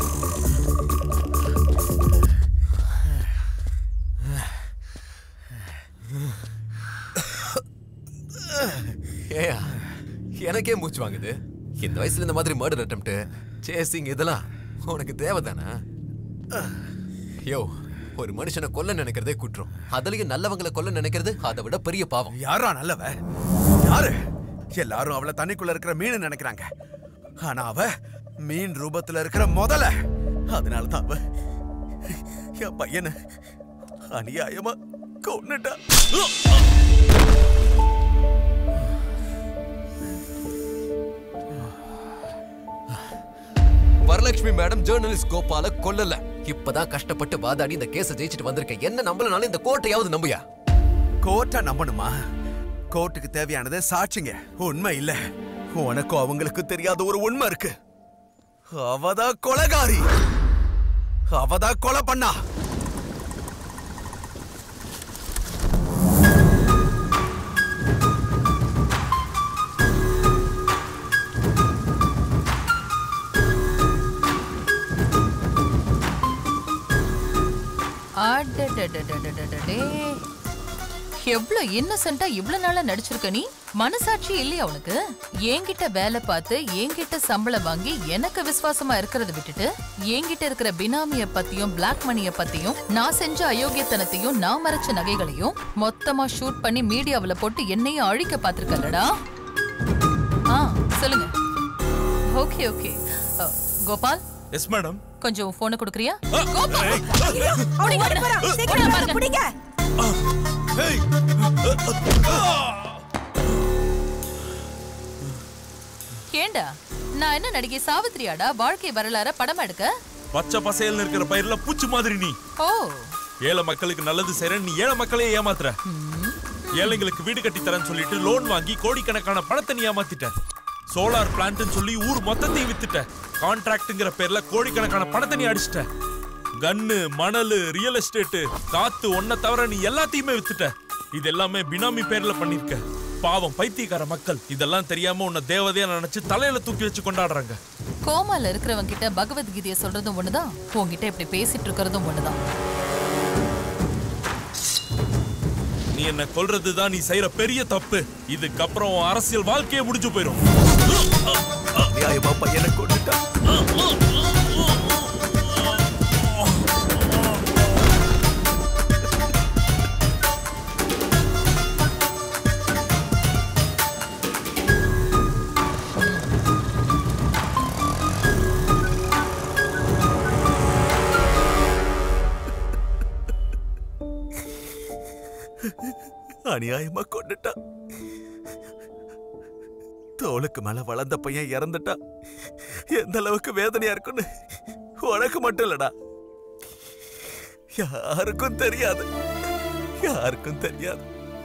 ஏயா, எனக்கே மூச்சு வாங்குது. இந்த வயசுல இந்த மாதிரி மர்டர் அட்டெம்ப்ட், சேசிங் இதெல்லாம் உனக்கு தேவைதானா? யோ, ஒரு மனுஷனை கொல்ல நினைக்கிறதே குற்றம். அதுலயும் நல்லவங்களை கொல்ல நினைக்கிறது அதை விட பெரிய பாவம். யாரா நல்லவ? யாரு? எல்லாரும் அவளை தண்ணிக்குள்ள இருக்கிற மீன் நினைக்கிறாங்க. ஆனா அவ மீன் ரூபத்துல இருக்கிற முதல. அதனாலதான் அவ என் பையனை அநியாயமா கொன்னுட்டா. வரலட்சுமி மேடம் ஜெர்னலிஸ்ட் கோபால கொல்லல. இப்பதான் கஷ்டப்பட்டு வாதாடி இந்த கேஸை ஜெயிச்சிட்டு வந்திருக்கேன். என்ன நம்பலனாலும் இந்த கோர்ட்டையாவது நம்பியா? கோர்ட்டை நம்பணுமா? கோர்ட்டுக்கு தேவையானது சாட்சிங்க, உண்மை இல்ல. உனக்கும் அவங்களுக்கு தெரியாத ஒரு உண்மை இருக்கு. அவதான் கொலைகாரி. அவதான் கொலை பண்ணா. எவ்வளவு இன்னசென்ட்டா இவ்வளவு நாளா நடிச்சிருக்க நீ. மனசாட்சி இல்லையா உனக்கு? என்கிட்ட வேலை பார்த்து என்கிட்ட சம்பளம் வாங்கி எனக்கு விசுவாசமா இருக்கிறத விட்டுட்டு என்கிட்ட இருக்கிற பினாமிய பத்தியும் பிளாக் மணிய பத்தியும் நான் செஞ்ச அயோக்கியத்தனத்தையும் நான் மறைச்ச நகைகளையும் மொத்தமா ஷூட் பண்ணி மீடியாவுல போட்டு என்னையும் அழிக்க பாத்திருக்கலடா. ஆ சொல்லுங்க. Okay okay Gopal. Yes madam. கொஞ்சம் போனை கொடுக்கறியா? ஏண்டா நான் என்ன நடிகை சாவித்ரியாடா வாழ்க்கை வரலாற படம் எடுக்க? பச்சை பசையல்னு இருக்கிற பயிர்ல பூச்சி மாதிரி நீ. ஓ ஏழை மக்களுக்கு நல்லது செய்றேன், நீ ஏழை மக்களையே ஏமாத்துற. ஏழைங்களுக்கு வீடு கட்டி தரேன்னு சொல்லிட்டு லோன் வாங்கி கோடிக்கணக்கான பணத்தை நீ ஏமாத்திட்ட. சோலார் பிளான்ட்னு சொல்லி ஊர் மொத்தத்தையும் வித்துட்ட. கான்ட்ராக்ட்ங்கிற பேர்ல கோடிக்கணக்கான பணத்தை நீ அடிச்சிட்ட. கன்னு, மணல், ரியல் எஸ்டேட், காத்து ஒன்ன தவிர நீ எல்லாத்தையுமே வித்துட்ட. இது எல்லாமே பினாமி பேர்ல பண்ணிருக்க. பாவம் பைத்தியக்கார மக்கள் இதெல்லாம் தெரியாம உன்னை தேவதையா நினைச்சு தலையில தூக்கி வச்சு கொண்டாடுறாங்க. கோமால இருக்கிறவங்க கிட்ட பகவத்கீதையை சொல்றதும் ஒண்ணுதான், உன்கிட்ட இப்படி பேசிட்டு இருக்கிறதும் ஒண்ணுதான். நீ என்ன கொல்றதுதான் நீ செய்யற பெரிய தப்பு. இதுக்கப்புறம் அரசியல் வாழ்க்கையே முடிஞ்சு போயிடும். பையனை கொண்டுட்டா. அநியாயமா கொண்டுட்டா. தோளுக்கு மேல வளர்ந்த பையன் இறந்துட்டா. எந்த அளவுக்கு வேதனையா இருக்குன்னு உனக்கு மட்டும் இல்லடா, யாருக்கும் தெரியாது. யாருக்கும் தெரியாது.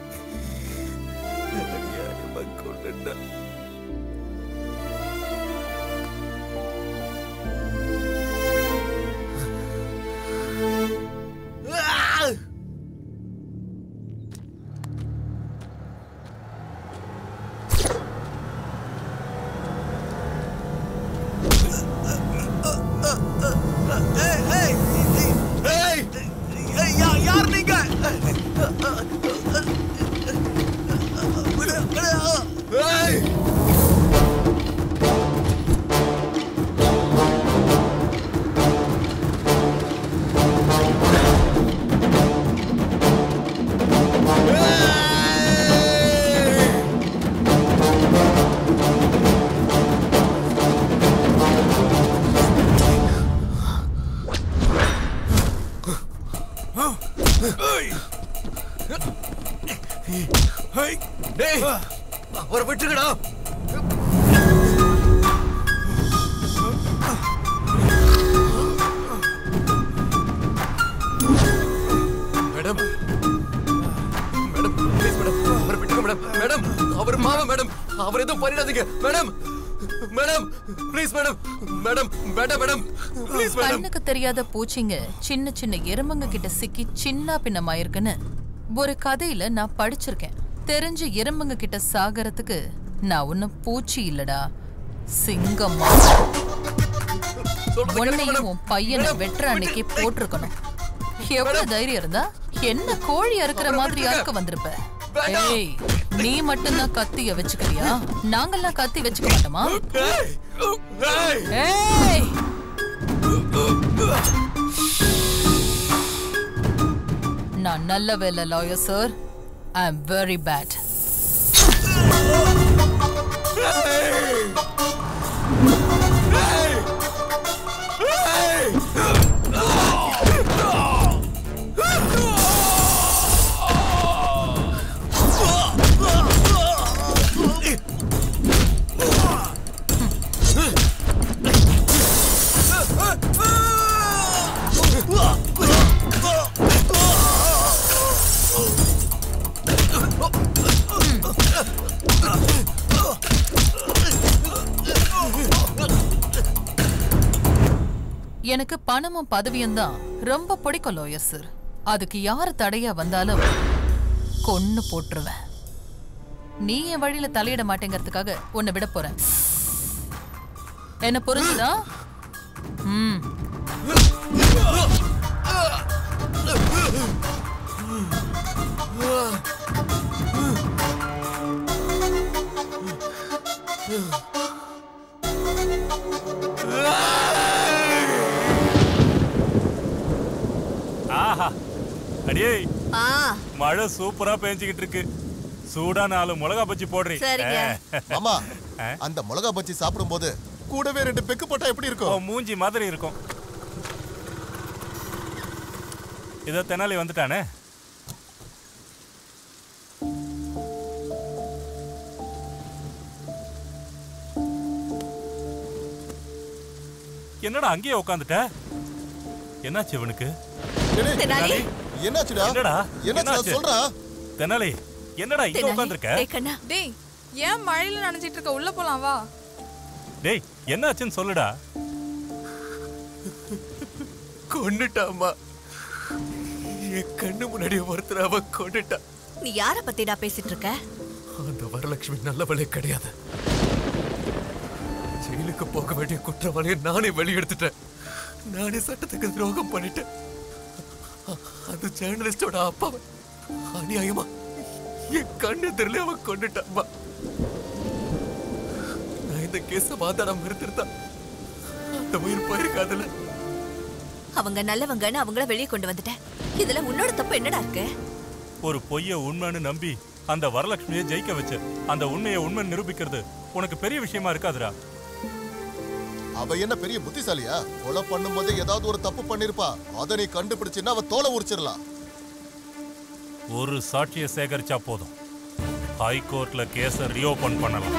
அநியாயமா கொண்டுட்டா. யார் நீங்க? அவரை விட்டுக்கடா. மேடம் மேடம் ப்ளீஸ் மேடம் அவரை விட்டுக்க மேடம். மேடம் அவர் பாவம் மேடம், அவர் எதுவும் பண்ணிடாதீங்க madam. Madam please madam. Madam madam madam please madam. கண்ணுக்கு தெரியாத பூச்சிங்க சின்ன சின்ன எறும்புங்க கிட்ட சிக்கி சின்ன பின்னமாயிருக்குன்னு ஒரு கதையில நான் படிச்சிருக்கேன். தெரிஞ்ச எறும்புங்க கிட்ட சாகறதுக்கு நான் ஒன்னும் பூச்சி இல்லடா, சிங்கம்மா. உன்னையும் உன் பையனை வெட்டுற அன்னைக்கு போட்டிருக்கணும். எவ்வளவு தைரியம் இருந்தா என்ன கோழி அறுக்கிற மாதிரி அறுக்க வந்திருப்ப? ஏய், நீ மட்டும்தான் கத்திய வச்சுக்கிறியா? நாங்கெல்லாம் கத்தி வச்சுக்க மாட்டோமா? ஏய் நான் நல்ல வேலை lawyer sir. I am very bad. எனக்கு பணமும் பதவியும் தான் ரொம்ப பிடிக்கும் லாயர் சார். அதுக்கு யாரு தடையா வந்தாலும் கொன்னு போட்டுருவேன். நீ என் வழியில தலையிட மாட்டேங்கிறதுக்காக உன்னை விட போறேன். என்ன புரிஞ்சுதா? ம். ஆஹா அடியே மழை சூப்பரா பெஞ்சிக்கிட்டு இருக்கு. சூடா நாலு மிளகா பச்சி போடுறீ. மாமா அந்த மிளகா பச்சி சாப்பிடும் போது கூடவே ரெண்டு பெக்கு போட்டா எப்படி இருக்கும்? மூஞ்சி மாதிரி இருக்கும். இதோ தெனாலி வந்துட்டானே. என்னடா அங்கேயே உட்காந்துட்ட? என்னாச்சு இவனுக்கு? தெனாலி என்னாச்சுடா? என்னடா என்னாச்சு சொல்றா? தெனாலி என்னடா இங்க உட்கார்ந்திருக்க? டேய் ஏன் மழையில நனைஞ்சிட்டு இருக்க? உள்ள போலாம் வா. டேய் என்னாச்சுன்னு சொல்லுடா. கொன்னுட்டாமா. என் கண்ணு முன்னாடி ஒருத்தர் அவ கொன்னுட்டா. நீ யார பத்திடா பேசிட்டு இருக்க? அந்த வரலட்சுமி நல்லவளே கிடையாது. ஜெயிலுக்கு போக வேண்டிய குற்றவாளியை நானே வெளியெடுத்துட்டேன். நானே சட்டத்துக்கு துரோகம் பண்ணிட்டேன். அந்த ஜேர்னலிஸ்டோட அப்பாவை அநியாயமா என் கண்ணு தெரியல அவன் கொண்டுட்டாமா. நான் இந்த கேஸ வாதாடாம இருந்திருந்தா அந்த உயிர் போயிருக்காதுல. அவங்க நல்லவங்கன்னு அவங்கள வெளியே கொண்டு வந்துட்டேன். இதுல உன்னோட தப்பு என்னடா இருக்கு? ஒரு பொய்ய உண்மைன்னு நம்பி அந்த வரலட்சுமியை ஜெயிக்க வச்சு அந்த உண்மையை உண்மை நிரூபிக்கிறது உனக்கு பெரிய விஷயமா இருக்காதுடா. அவ என்ன பெரிய புத்திசாலியா? கொலை பண்ணும் போது ஏதாவது ஒரு தப்பு பண்ணிருப்பா. அதை நீ கண்டுபிடிச்சின்னா அவ தோலை உரிச்சிடலாம். ஒரு சாட்சியை சேகரிச்சா போதும். ஹைகோர்ட்ல கேஸ ரீஓபன் பண்ணலாம்.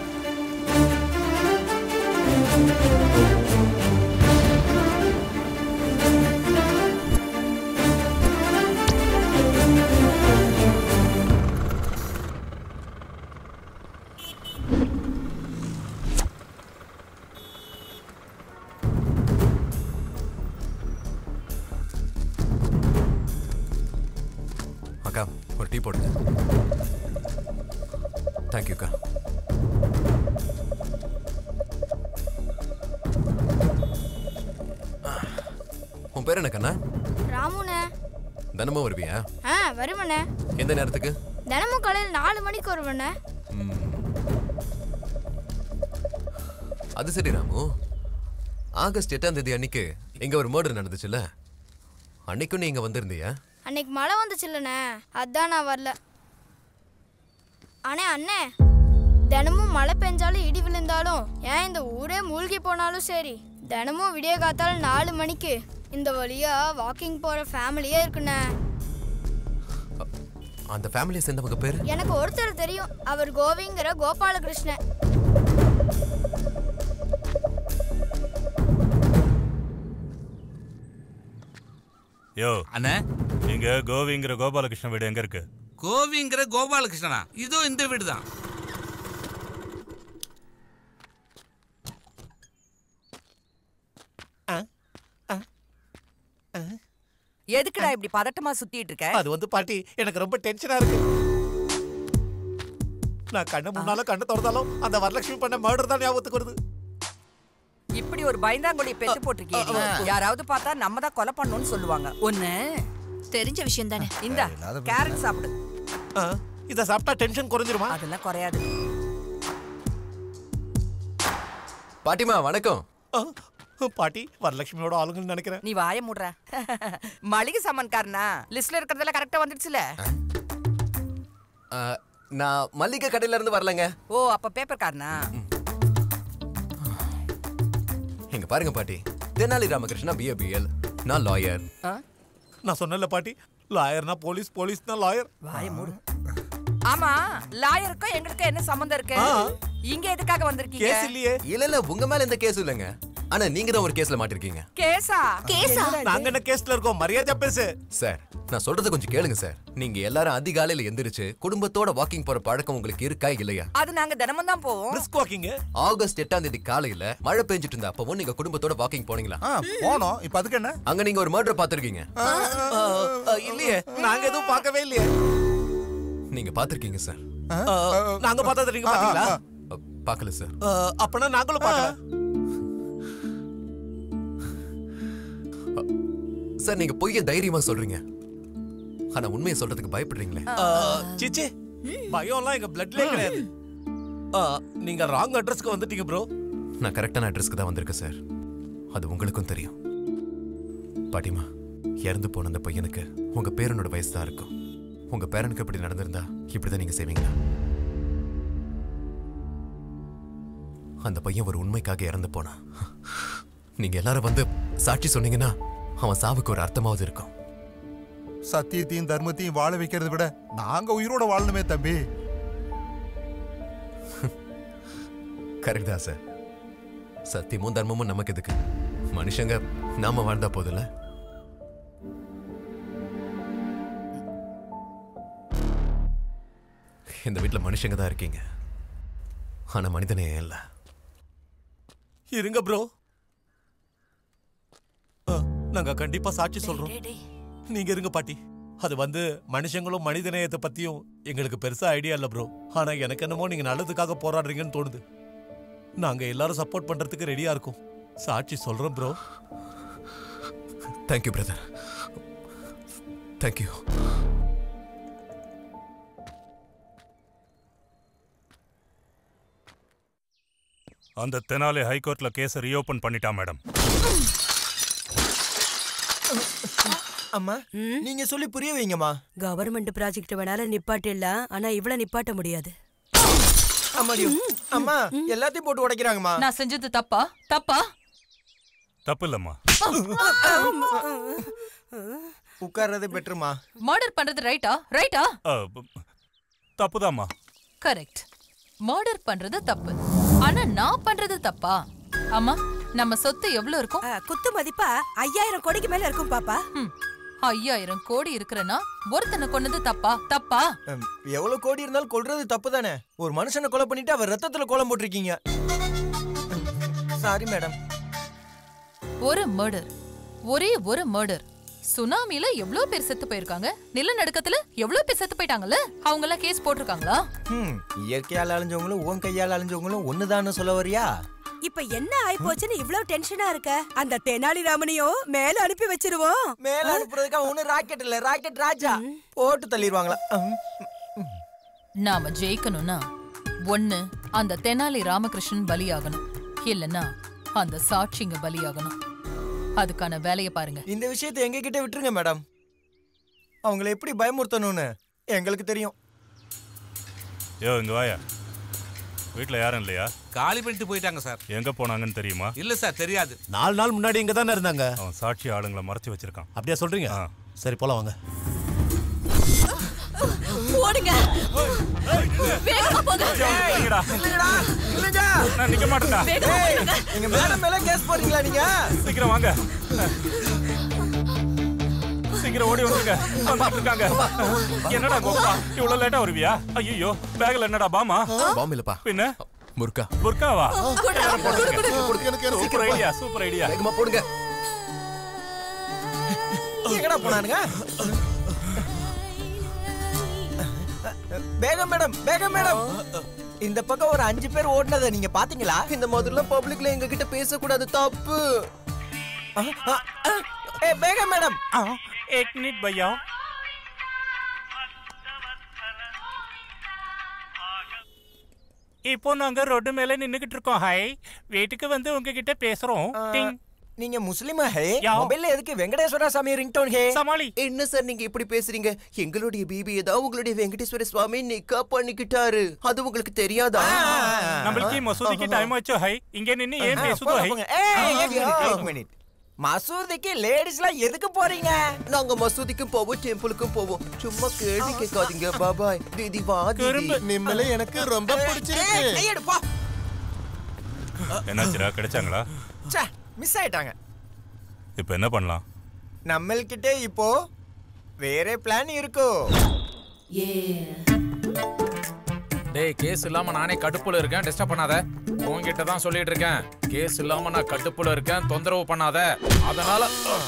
அக்கா ஒரு டீ போடுங்க. தேங்க்யூக்கா. உன் பேர் என்ன கண்ணா? ராமுண்ணே. தினமும் வருவியா? ஆ வருவண்ணே. எந்த நேரத்துக்கு? தினமும் காலையில் நாலு மணிக்கு வருவண்ணே. அது சரி ராமு, ஆகஸ்ட் எட்டாம் தேதி அன்னைக்கு இங்க ஒரு மர்டர் நடந்துச்சுல்ல, அன்னைக்கும் நீங்க வந்திருந்தியா? அன்னைக்கு மழை வந்துச்சு இல்லைண்ணே, அதான் நான் வரல. ஆனே அண்ணே, தினமும் மழை பெஞ்சாலும் இடி விழுந்தாலும் ஏன் இந்த ஊரே மூழ்கி போனாலும் சரி, தினமும் விடிய காத்தாலும் நாலு மணிக்கு இந்த வழியா வாக்கிங் போற ஃபேமிலியே இருக்குண்ணே. அந்த ஃபேமிலியை சேர்ந்தவங்க பேர்? எனக்கு ஒருத்தர் தெரியும், அவர் கோவிங்கிற கோபாலகிருஷ்ணன். யோ அண்ணா, இங்க கோவிங்கிற கோபாலகிருஷ்ணன் வீடு எங்க இருக்கு? கோவிங்கிற கோபாலகிருஷ்ணனா? இதோ இந்த வீடு தான். எதுக்குடா இப்படி பதட்டமா சுத்திட்டு இருக்க? அது வந்து பாட்டி, எனக்கு ரொம்ப டென்ஷனா இருக்கு. நான் கண்ணு முன்னால கண்ணு திறந்தாலும் அந்த வரலட்சுமி பண்ண மர்டர் தான் ஞாபகத்துக்கு வருது. இப்படி ஒரு பயந்தாங்குடி பெத்து போட்டிருக்கீங்க. யாராவது பார்த்தா நம்ம தான் கொலை பண்ணணும்னு சொல்லுவாங்க. ஒண்ணு தெரிஞ்ச விஷயம் தானே. இந்த கேரட் சாப்பிடு. இத சாப்பிட்டா டென்ஷன் குறைஞ்சிருமா? அதெல்லாம் குறையாது. பாட்டிமா வணக்கம். பாட்டி வரலட்சுமியோட ஆளுங்கன்னு நினைக்கிறேன். நீ வாய மூடுற. மளிகை சாமான்காரனா லிஸ்ட்ல இருக்கிறதெல்லாம் கரெக்டா வந்துடுச்சுல? நான் மல்லிகை கடையில இருந்து வரலங்க. ஓ அப்ப பேப்பர் காரனா? எங்க பாருங்க பாட்டி, தெனாலி ராமகிருஷ்ணா பிஏ பிஎல், நான் லாயர். நான் சொன்னல பாட்டி, லாயர்னா போலீஸ், போலீஸ்னா லாயர். வாய மூடு. ஆமா, லாயருக்கும் எங்களுக்கும் என்ன சம்பந்தம் இருக்கு? இங்க எதுக்காக வந்திருக்கீங்க? கேஸ் இல்லையே. இல்ல இல்ல, உங்க மேல எந்த கேஸ் இல்லங்க. ஆனா நீங்க தான் ஒரு கேஸ்ல மாட்டிருக்கீங்க. கேஸா? கேஸா? நாங்க என்ன கேஸ்ல இருக்கோம்? மரியாதை பேசு. சார், நான் சொல்றத கொஞ்சம் கேளுங்க சார். நீங்க எல்லாரும் அதிகாலையில எந்திரிச்சு குடும்பத்தோட வாக்கிங் போற பழக்கம் உங்களுக்கு இருக்கா இல்லையா? அது நாங்க தினமும் தான் போவோம். Brisk walking. ஆகஸ்ட் எட்டாம் தேதி காலையில மழை பெஞ்சிட்டு இருந்த அப்பவும் நீங்க குடும்பத்தோட வாக்கிங் போனீங்களா? போனோம். இப்ப அதுக்கு என்ன? அங்க நீங்க ஒரு மர்டர் பாத்திருக்கீங்க. இல்லையே, நாங்க எதுவும் பார்க்கவே இல்லையே. நீங்க பாத்திருக்கீங்க சார். நாங்க பார்த்தத நீங்க பாத்தீங்களா? பார்க்கல சார். அப்பனா நாங்களும் பார்க்கல. சார், நீங்க பொய்ய தைரியமா சொல்றீங்க, ஆனா உண்மையை சொல்றதுக்கு பயப்படுறீங்களே. சிச்சி, பயம்லாம் எங்க பிளட்லயே கிடையாது. நீங்க ராங் அட்ரஸ்க்கு வந்துட்டீங்க ப்ரோ. நான் கரெக்டான அட்ரஸ்க்கு தான் வந்திருக்கேன் சார். அது உங்களுக்கும் தெரியும். பாட்டிமா, இறந்து போன அந்த பையனுக்கு உங்க பேரனோட வயசு தான் இருக்கும். உங்க பேரனுக்கு இப்படி நடந்திருந்தா இப்படிதான் நீங்க செய்வீங்களா? அந்த பையன் ஒரு உண்மைக்காக இறந்து போனா நீங்க எல்லாரும் வந்து சாட்சி சொன்னீங்கன்னா அவன் சாவுக்கு ஒரு அர்த்தமாவது இருக்கும். சத்தியத்தையும் தர்மத்தையும் வாழ வைக்கிறத விட நாங்க உயிரோட வாழணுமே தம்பி. கரெக்ட் தான் சார். சத்தியமும் தர்மமும் நமக்கு எதுக்கு? மனுஷங்க நாம வாழ்ந்தா போதுல. இந்த வீட்டுல மனுஷங்க தான் இருக்கீங்க, ஆனா மனிதனே இல்ல. இருங்க ப்ரோ, நாங்க கண்டிப்பா சாட்சி சொல்றோம். நீங்க இருங்க பாட்டி. அது வந்து மனுஷங்களும் மனிதநேயத்தை பத்தியும் எங்களுக்கு பெருசா ஐடியா இல்ல ப்ரோ. ஆனா எனக்கு என்னமோ நீங்க நல்லதுக்காக போராடுறீங்கன்னு தோணுது. நாங்க எல்லாரும் சப்போர்ட் பண்றதுக்கு ரெடியா இருக்கோம். சாட்சி சொல்றோம் ப்ரோ. Thank you brother, thank you. அந்த தெனாலி ஹைகோர்ட்ல கேஸை ரீஓபன் பண்ணிட்டா மேடம். அம்மா, நீங்க சொல்லி புரிய வைங்கம்மா. கவர்மெண்ட் ப்ராஜெக்ட் வேணாலும் நிப்பாட்டிடலாம், ஆனா இவ்வளவு நிப்பாட்ட முடியாது. அம்மாடியோ, அம்மா எல்லாத்தையும் போட்டு உடைக்கிறாங்கம்மா. நான் செஞ்சது தப்பா? தப்பா? தப்பு இல்லம்மா. உட்கார்றது பெட்டர்மா. மர்டர் பண்றது ரைட்டா? ரைட்டா? தப்புதாம்மா. கரெக்ட். மர்டர் பண்றது தப்பு, ஆனா நான் பண்றது தப்பா? ஆமா, நம்ம சொத்து எவ்வளவு இருக்கும்? குத்து மதிப்பா ஐயாயிரம் கோடிக்கு மேல இருக்கும் பாப்பா. ஐயாயிரம் கோடி இருக்கிறனா ஒருத்தனை கொன்னது தப்பா? தப்பா? எவ்வளவு கோடி இருந்தாலும் கொல்றது தப்பு தானே. ஒரு மனுஷனை கொலை பண்ணிட்டு அவர் ரத்தத்துல கோலம் போட்டிருக்கீங்க. Sorry madam. ஒரு மர்டர், ஒரே ஒரு மர்டர். சுனாமில எவ்வளவு பேர் செத்து போயிருக்காங்க, நிலநடுக்கத்துல எவ்வளவு பேர் செத்து போயிட்டாங்கல்ல, அவங்க எல்லாம் கேஸ் போட்டிருக்காங்களா? இயற்கையால அழிஞ்சவங்களும் உன் கையால அழிஞ்சவங்களும் ஒண்ணுதான்னு சொல்ல வரியா? இப்ப என்ன ஆயிப்போச்சுன்னு இவ்வளவு டென்ஷனா இருக்க? அந்த தெனாலி ராமனையும் மேல அனுப்பி வச்சிருவோம். மேல அனுப்புறதுக்கு ஒண்ணு ராக்கெட் இல்ல, ராக்கெட் ராஜா போட்டு தள்ளிடுவாங்களா? நாம ஜெயிக்கணும்னா ஒண்ணு அந்த தெனாலி ராமகிருஷ்ணன் பலியாகணும், இல்லன்னா அந்த சாட்சிங்க பலியாகணும். அதுக்கான வேலையை பாருங்க. இந்த விஷயத்தை எங்க கிட்ட விட்டுருங்க மேடம். அவங்களை எப்படி பயமுறுத்தணும்னு எங்களுக்கு தெரியும். யோ, இங்க வாயா. வீட்ல யாரும் இல்லையா? காலி பண்ணிட்டு போயிட்டாங்க சார். எங்க போனாங்கன்னு தெரியுமா? இல்ல சார், தெரியாது. நாலு நாள் முன்னாடி இங்க தானே இருந்தாங்க. அவன் சாட்சி ஆளுங்களை மறைச்சு வச்சிருக்கான். அப்படியே சொல்றீங்க? சரி, போலாம் வாங்க. ஓடுங்க, வேகமா போங்க. இல்லடா, இல்லடா, இல்லடா, நான் நிக்க மாட்டேன்டா. நீங்க மேடம் மேல கேஸ் போறீங்களா? நீங்க சீக்கிரம் வாங்க, சீக்கிரம் ஓடி வந்துருங்க. வந்துட்டு இருக்காங்க. என்னடா கோபா, இவ்வளவு லேட்டா வருவியா? ஐயோ, பேக்ல என்னடா பாமா? பாம் இல்லப்பா, பின்ன முர்கா. முர்காவா? Super idea, super idea. வேகமா போடுங்க. எங்கடா போனானுங்க? பேகம் மேடம், பேகம் மேடம், இந்த பக்கம் ஒரு அஞ்சு பேர் ஓடுனதை நீங்க பாத்தீங்களா? இந்த மாதிரில பப்ளிக்ல எங்க கிட்ட பேசக்கூடாது, தப்பு. ஏ பேகம் மேடம், एक मिनट भैया. இப்போ நாங்க ரோடு மேல நின்னுகிட்டு இருக்கோம். ஹாய், வீட்டுக்கு வந்து உங்ககிட்ட பேசுறோம். டிங் நீங்க முஸ்லிமா ஹே மொபைல்ல எதுக்கு வெங்கடேஸ்வர சாமி ரிங்டோன் ஹே சமாளி. என்ன சார் நீங்க இப்படி பேசுறீங்க? எங்களுடைய பிபியை தான் உங்களுடைய வெங்கடேஸ்வர சுவாமி நிக்கா பண்ணிக்கிட்டாரு. அது உங்களுக்கு தெரியாதா? நம்மளுக்கு மசூதிக்கு டைம் ஆச்சு ஹை. இங்க நின்னு ஏன் பேசுதோ ஹை? ஏய் மினிட். மசூதிக்கு லேடிஸ்லாம் எதுக்கு போறீங்க? நாங்க மசூதிக்கும் போவோம், டெம்பிளுக்கும் போவோம். சும்மா கேள்வி கேட்காதீங்க. பாபாய் தீதி வா தீதி. நிம்மல எனக்கு ரொம்ப பிடிச்சிருக்கு. கையெடு போ. என்னாச்சுடா, கிடைச்சாங்களா? ச்சே, மிஸ் ஆயிட்டாங்க. இப்போ என்ன பண்ணலாம்? நம்மள்கிட்ட இப்போ வேற பிளான் இருக்கோ? டேய், கேஸ் இல்லாம நானே கடுப்புல இருக்கேன், டிஸ்டர்ப் பண்ணாத. உன்கிட்ட தான் சொல்லிட்டு இருக்கேன், கேஸ் இல்லாம நான் கடுப்புல இருக்கேன், தொந்தரவு பண்ணாத. அதனால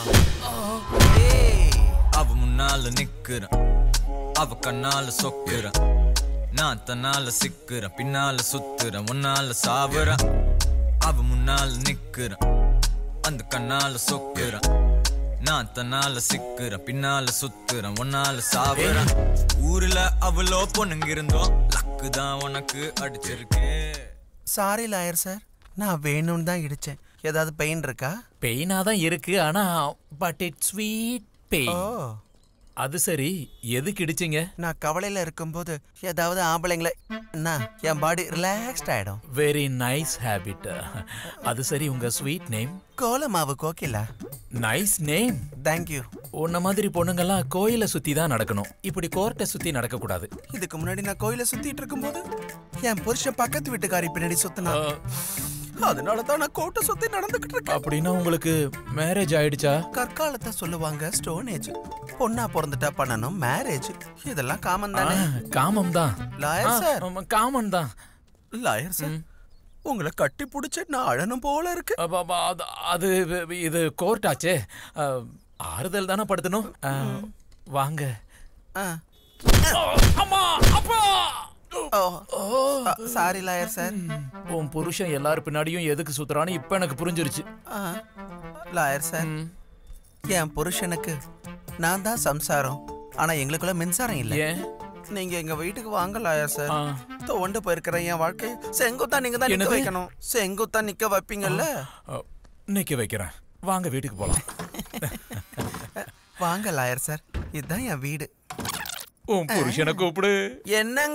அவ முன்னால நிக்கிறேன், அவ கண்ணால சொக்குறேன், நான் தன்னால சிக்கிறேன், பின்னால சுத்துறேன், முன்னால சாவுறேன். அவ முன்னால நிக்கிறேன், அந்த கண்ணால சொக்குறேன், நான் தன்னால சிக்கிறேன், பின்னால சுத்துறேன், முன்னால சாவுறேன். ஊர்ல அவ்வளோ பொண்ணுங்க இருந்தோம், லக்கு தான் உனக்கு அடிச்சிருக்கு. சாரி லாயர் சார், நான் வேணும்னு தான் இடிச்சேன். ஏதாவது பெயின் இருக்கா? பெயினா தான் இருக்கு, ஆனா பட் இட் ஸ்வீட் பெயின். அது சரி, எதுக்கு இடிச்சீங்க? நான் கவலையில இருக்கும்போது ஏதாவது ஆம்பளைங்களை நான் என் பாடி ரிலாக்ஸ்ட் ஆயிடும். Very nice habit. அது சரி, உங்க sweet name? Kolamavu Kokila. Nice name. Thank you. உன்ன மாதிரி பொண்ணுங்கெல்லாம் கோயிலை சுத்தி தான் நடக்கணும், இப்படி கோர்ட்டை சுத்தி நடக்க கூடாது. இதுக்கு முன்னாடி நான் கோயிலை சுத்திட்டு இருக்கும்போது என் புருஷன் பக்கத்து வீட்டுக்காரி பின்னாடி சுத்தினா, அதனால தான் நான் கோட்டை சுத்தி நடந்துகிட்டு இருக்கேன். அப்படின்னா உங்களுக்கு மேரேஜ் ஆயிடுச்சா? கற்காலத்தை சொல்லுவாங்க ஸ்டோன் ஏஜ். பொண்ணா பிறந்துட்டா பண்ணணும் மேரேஜ். இதெல்லாம் காமன் தானே? காமம் தான் லாயர் சார். காமன் தான் லாயர் சார், உங்களை கட்டி பிடிச்ச நான் அழனும் போல இருக்கு. அது இது கோர்ட் ஆச்சே, ஆறுதல் தானே படுத்தணும். வாங்க. அம்மா அப்பா. Sorry lawyer sir. உன் புருஷன் எல்லாரும் பின்னாடியும் எதுக்கு சுத்துறான்னு இப்ப எனக்கு புரிஞ்சிருச்சு. லாயர் சார், என் புருஷனுக்கு நான் தான் சம்சாரம், ஆனா எங்களுக்குள்ள மின்சாரம் இல்ல. நீங்க எங்க வீட்டுக்கு வாங்க லாயர் சார். தோண்டு போயிருக்கிற என் வாழ்க்கை செங்குத்தா நீங்க தான் நிக்க வைக்கணும். செங்குத்தா நிக்க வைப்பீங்கல்ல? நிக்க வைக்கிறேன், வாங்க வீட்டுக்கு போலாம். வாங்க லாயர் சார், இதுதான் என் வீடு. உன் புருஷனை கூப்பிடு. என்னங்க?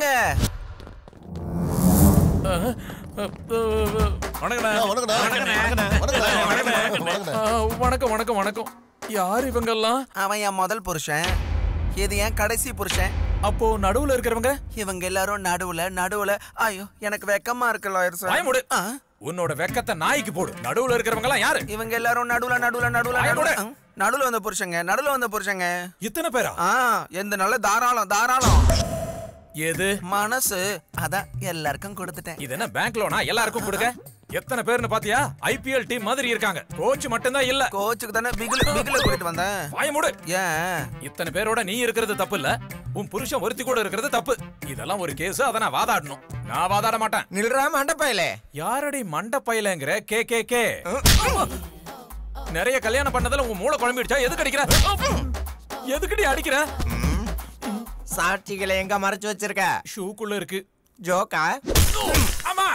வணக்கம் வணக்கம் வணக்கம். யார் இவங்கெல்லாம்? அவன் என் முதல் புருஷன், இது என் கடைசி புருஷன். அப்போ நடுவுல இருக்கிறவங்க? இவங்க எல்லாரும் நடுவுல நடுவுல. ஐயோ, எனக்கு வெக்கமா இருக்கு லாயர் சார். உன்னோட வெக்கத்தை நாய்க்கு போடு. நடுவுல இருக்கிறவங்க எல்லாம் யாரு? இவங்க எல்லாரும் நடுவுல நடுவுல நடுவுல நடுவுல நடுவுல வந்த புருஷங்க, நடுவுல வந்த புருஷங்க. இத்தனை பேரா? ஆ, எந்த நல்ல தாராளம் தாராளம். எது? மனசு. அதான் எல்லாருக்கும் கொடுத்துட்டேன். இது என்ன பேங்க் லோனா எல்லாருக்கும் கொடுக்க? எத்தனை பேர்னு பாத்தியா? ஐபிஎல் டீம் மாதிரி இருக்காங்க. கோச் மட்டும் தான் இல்ல. கோச்சுக்கு தானே பிகில பிகில கூட்டிட்டு வந்தேன். வாய மூடு. ஏன்? இத்தனை பேரோட நீ இருக்கிறது தப்பு இல்ல, உன் புருஷன் ஒருத்தி கூட இருக்கிறது தப்பு. இதெல்லாம் ஒரு கேஸ், அத நான் வாதாடணும். நான் வாதாட மாட்டேன். நில்றா மண்டப்பையிலே. யாரடி மண்டப்பையிலங்கற? K K K. நிறைய கல்யாணம் பண்ணதுல உன் மூளை குழம்பிடுச்சா? எதுக்கு அடிக்கிற? எதுக்குடி அடிக்கிற? சாட்சிகளை எங்க மறைச்சு வச்சிருக்க? ஷூக்குள்ள இருக்கு. ஜோக்கா? அம்மா.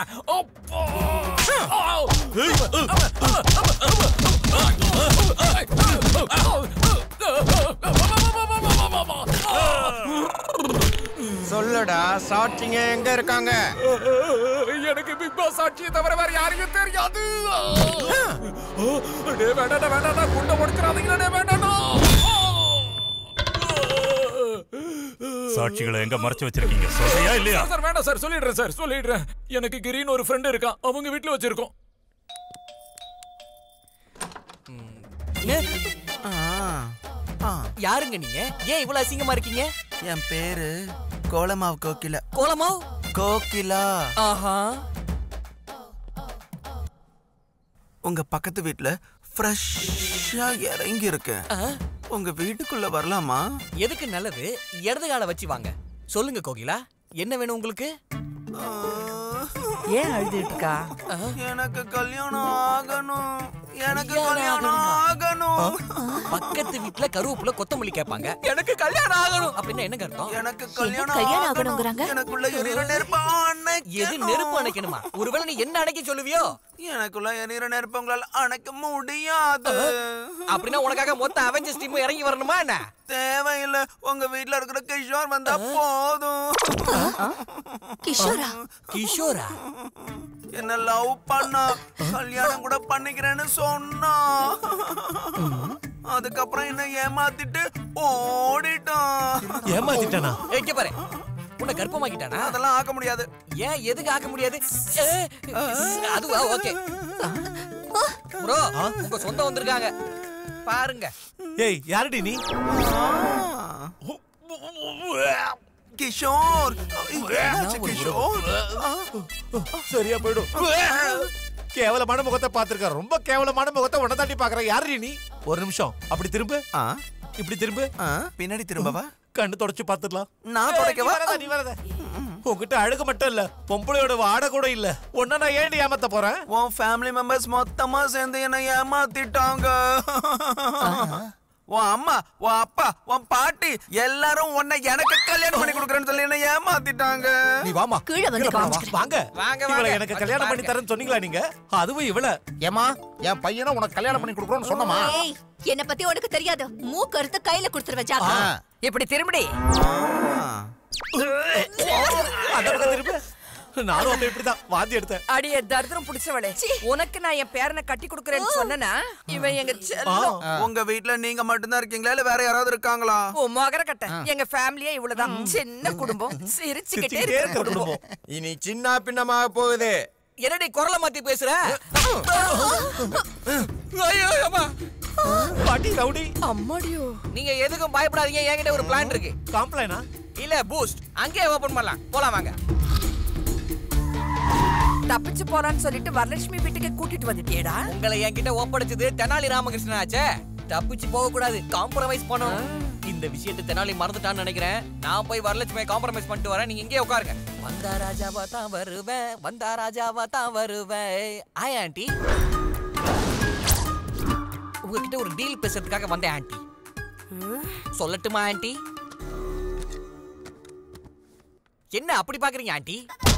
சொல்லுடா, சாட்சிங்க எங்க இருக்காங்க? எனக்கு பிக் பாஸ் சாட்சியை தவிர வேற யாரையும் தெரியாது. டேய் வேண்டாடா வேண்டாடா, குண்ட உடைச்சறாதீங்கடா. டேய் வேண்டாடா. சாட்சிகளை எங்க மறைச்சு வச்சிருக்கீங்க? சொல்றியா இல்லையா? சார் வேண்டாம் சார், சொல்லிடுறேன் சார் சொல்லிடுறேன். எனக்கு கிரீன் ஒரு ஃப்ரெண்ட் இருக்கான், அவங்க வீட்ல வச்சிருக்கோம். யாருங்க நீங்க? ஏன் இவ்வளவு அசிங்கமா இருக்கீங்க? என் பேரு கோலமாவு கோகிலா. கோலமாவு கோகிலா. ஆஹா. உங்க பக்கத்து வீட்ல ஃப்ரெஷ்ஷா இறங்கி இருக்கேன். உங்க வீட்டுக்குள்ள வரலாமா? எதுக்கு நல்லது, இடது கால வச்சு வாங்க. சொல்லுங்க கோகிலா, என்ன வேணும் உங்களுக்கு? ஏன் அழுதுட்டு இருக்கா? எனக்கு கல்யாணம் ஆகணும். எனக்கு கல்யாணம் ஆகணும். பக்கத்து வீட்ல கருவேப்பிலை கொத்தமல்லி கேட்பாங்க. எனக்கு கல்யாணம் ஆகணும் அப்படின்னா என்ன அர்த்தம்? எனக்கு கல்யாணம் ஆகணும்ங்கறாங்க. எனக்குள்ள எரியுற நெருப்பு அணைக்கணும். எது நெருப்பு அணைக்கணுமா? ஒருவேளை நீ என்ன அணைக்க சொல்லுவியோ? எனக்குள்ள எரியுற நெருப்பு உங்களால அணைக்க முடியாது. அப்படின்னா உனக்காக மொத்த அவெஞ்சர்ஸ் டீம் இறங்கி வரணுமா என்ன? தேவையில்ல. உங்க வீட்ல இருக்கிற கிஷோர் வந்தா போதும். கிஷோரா? கிஷோரா? என்ன லவ் பண்ணா கல்யாணம் கூட பண்ணிக்கிறேன்னு சொன்னா. அதுக்கப்புறம் என்ன ஏமாத்திட்டு ஓடிட்டான். ஏமாத்திட்டானா? எங்க பாரு. உன்னை கர்ப்பமாக்கிட்டானா? அதெல்லாம் ஆக்க முடியாது. ஏன் எதுக்கு ஆக்க முடியாது? அதுவா ஓகே. ப்ரோ உங்க சொந்தம் வந்திருக்காங்க பாருங்க. ஏய் யாரடி நீ? கிஷோர். கிஷோர் சரியா போயிடும். கேவலமான முகத்தை பாத்துருக்க. ரொம்ப கேவலமான முகத்தை உன்னை தாண்டி பாக்குற. யாரு நீ? ஒரு நிமிஷம் அப்படி திரும்ப. இப்படி திரும்ப. பின்னாடி திரும்பவா? கண்ணு தொடச்சு பாத்துடலாம். நான் தொடக்கவா? நீ வரத. உன்கிட்ட அழகு மட்டும் இல்ல, பொம்பளையோட வாட கூட இல்ல. உன்ன நான் ஏன் ஏமாத்த போறேன்? உன் ஃபேமிலி மெம்பர்ஸ் மொத்தமா சேர்ந்து என்ன ஏமாத்திட்டாங்க. உன் அம்மா, உன் அப்பா, உன் பாட்டி எல்லாரும் உன்னை எனக்கு கல்யாணம் பண்ணி கொடுக்கறேன்னு சொல்லி என்ன ஏமாத்திட்டாங்க. நீ வாமா. கீழ வந்து வாங்க. வாங்க இவளை எனக்கு கல்யாணம் பண்ணி தரேன்னு சொன்னீங்களா நீங்க? அதுவும் இவள. ஏமா என் பையனை உனக்கு கல்யாணம் பண்ணி கொடுக்குறோம்னு சொன்னமா? ஏய் என்ன பத்தி உனக்கு தெரியாது. மூக்கு அறுத்து கையில கொடுத்துருவ ஜாக்கா. இப்படி திரும்படி. அந்த பக்கம் திரும்ப. நானும் அப்ப இப்படிதான் வாந்தி எடுத்தேன். அடியே தரித்திரம் புடிச்சவளே, உனக்கு நான் என் பேரனை கட்டி கொடுக்கறேன்னு சொன்னனா இவன் எங்க செல்லம். உங்க வீட்ல நீங்க மட்டும் தான் இருக்கீங்களா இல்ல வேற யாராவது இருக்காங்களா? ஓ மகர கட்ட. எங்க ஃபேமிலியே இவ்வளவுதான். சின்ன குடும்பம், சிரிச்சுக்கிட்டே இருக்கிற குடும்பம். இனி சின்ன பின்னமாக போகுது. என்னடி குரலை மாத்தி பேசுற? ஐயோ அம்மா. பாட்டி ரவுடி. அம்மாடியோ. நீங்க எதுக்கும் பயப்படாதீங்க. என்கிட்ட ஒரு பிளான் இருக்கு. காம்ப்ளைனா? இல்ல பூஸ்ட். அங்கேயே ஓபன் பண்ணலாம். போலாம் வாங்க. தப்பிச்சு போறான்னு சொல்லிட்டு வரலட்சுமி வீட்டுக்கு கூட்டிட்டு வந்துட்டியேடா. உங்களை என்கிட்ட ஒப்படைச்சது தெனாலி ராமகிருஷ்ணன் ஆச்சே. தப்பிச்சு போக கூடாது, காம்ப்ரமைஸ் பண்ணணும். இந்த விஷயத்தை தெனாலி மறந்துட்டான்னு நினைக்கிறேன். நான் போய் வரலட்சுமியை காம்ப்ரமைஸ் பண்ணிட்டு வரேன். நீங்க இங்கே உட்காருங்க. வந்தா ராஜாவா தான் வருவேன், வந்தா ராஜாவா தான் வருவேன். ஆய் ஆண்டி, உங்ககிட்ட ஒரு டீல் பேசுறதுக்காக வந்தேன் ஆண்டி. சொல்லட்டுமா ஆண்டி? என்ன அப்படி பாக்குறீங்க ஆண்டி?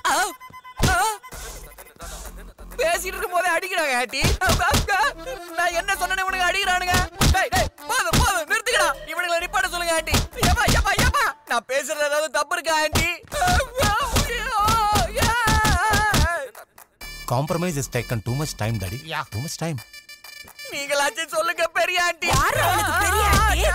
பேசிட்டு இருக்கும் போதே அடிக்கிறாங்க ஆண்டி. நான் என்ன சொன்னேன்னு இவனுங்க அடிக்கிறானுங்க. டேய் டேய் போதும் போதும் நிறுத்துக்கடா. இவனுங்களை ரிப்போர்ட் சொல்லுங்க ஆண்டி. ஏப்பா ஏப்பா ஏப்பா நான் பேசுறது ஏதாவது தப்பு இருக்கா aunty? Compromise has taken too much time, Daddy. Yeah. Too much time. நீங்களாச்சும் சொல்லுங்க பெரிய ஆண்டி. யாரு உனக்கு பெரிய ஆண்டி?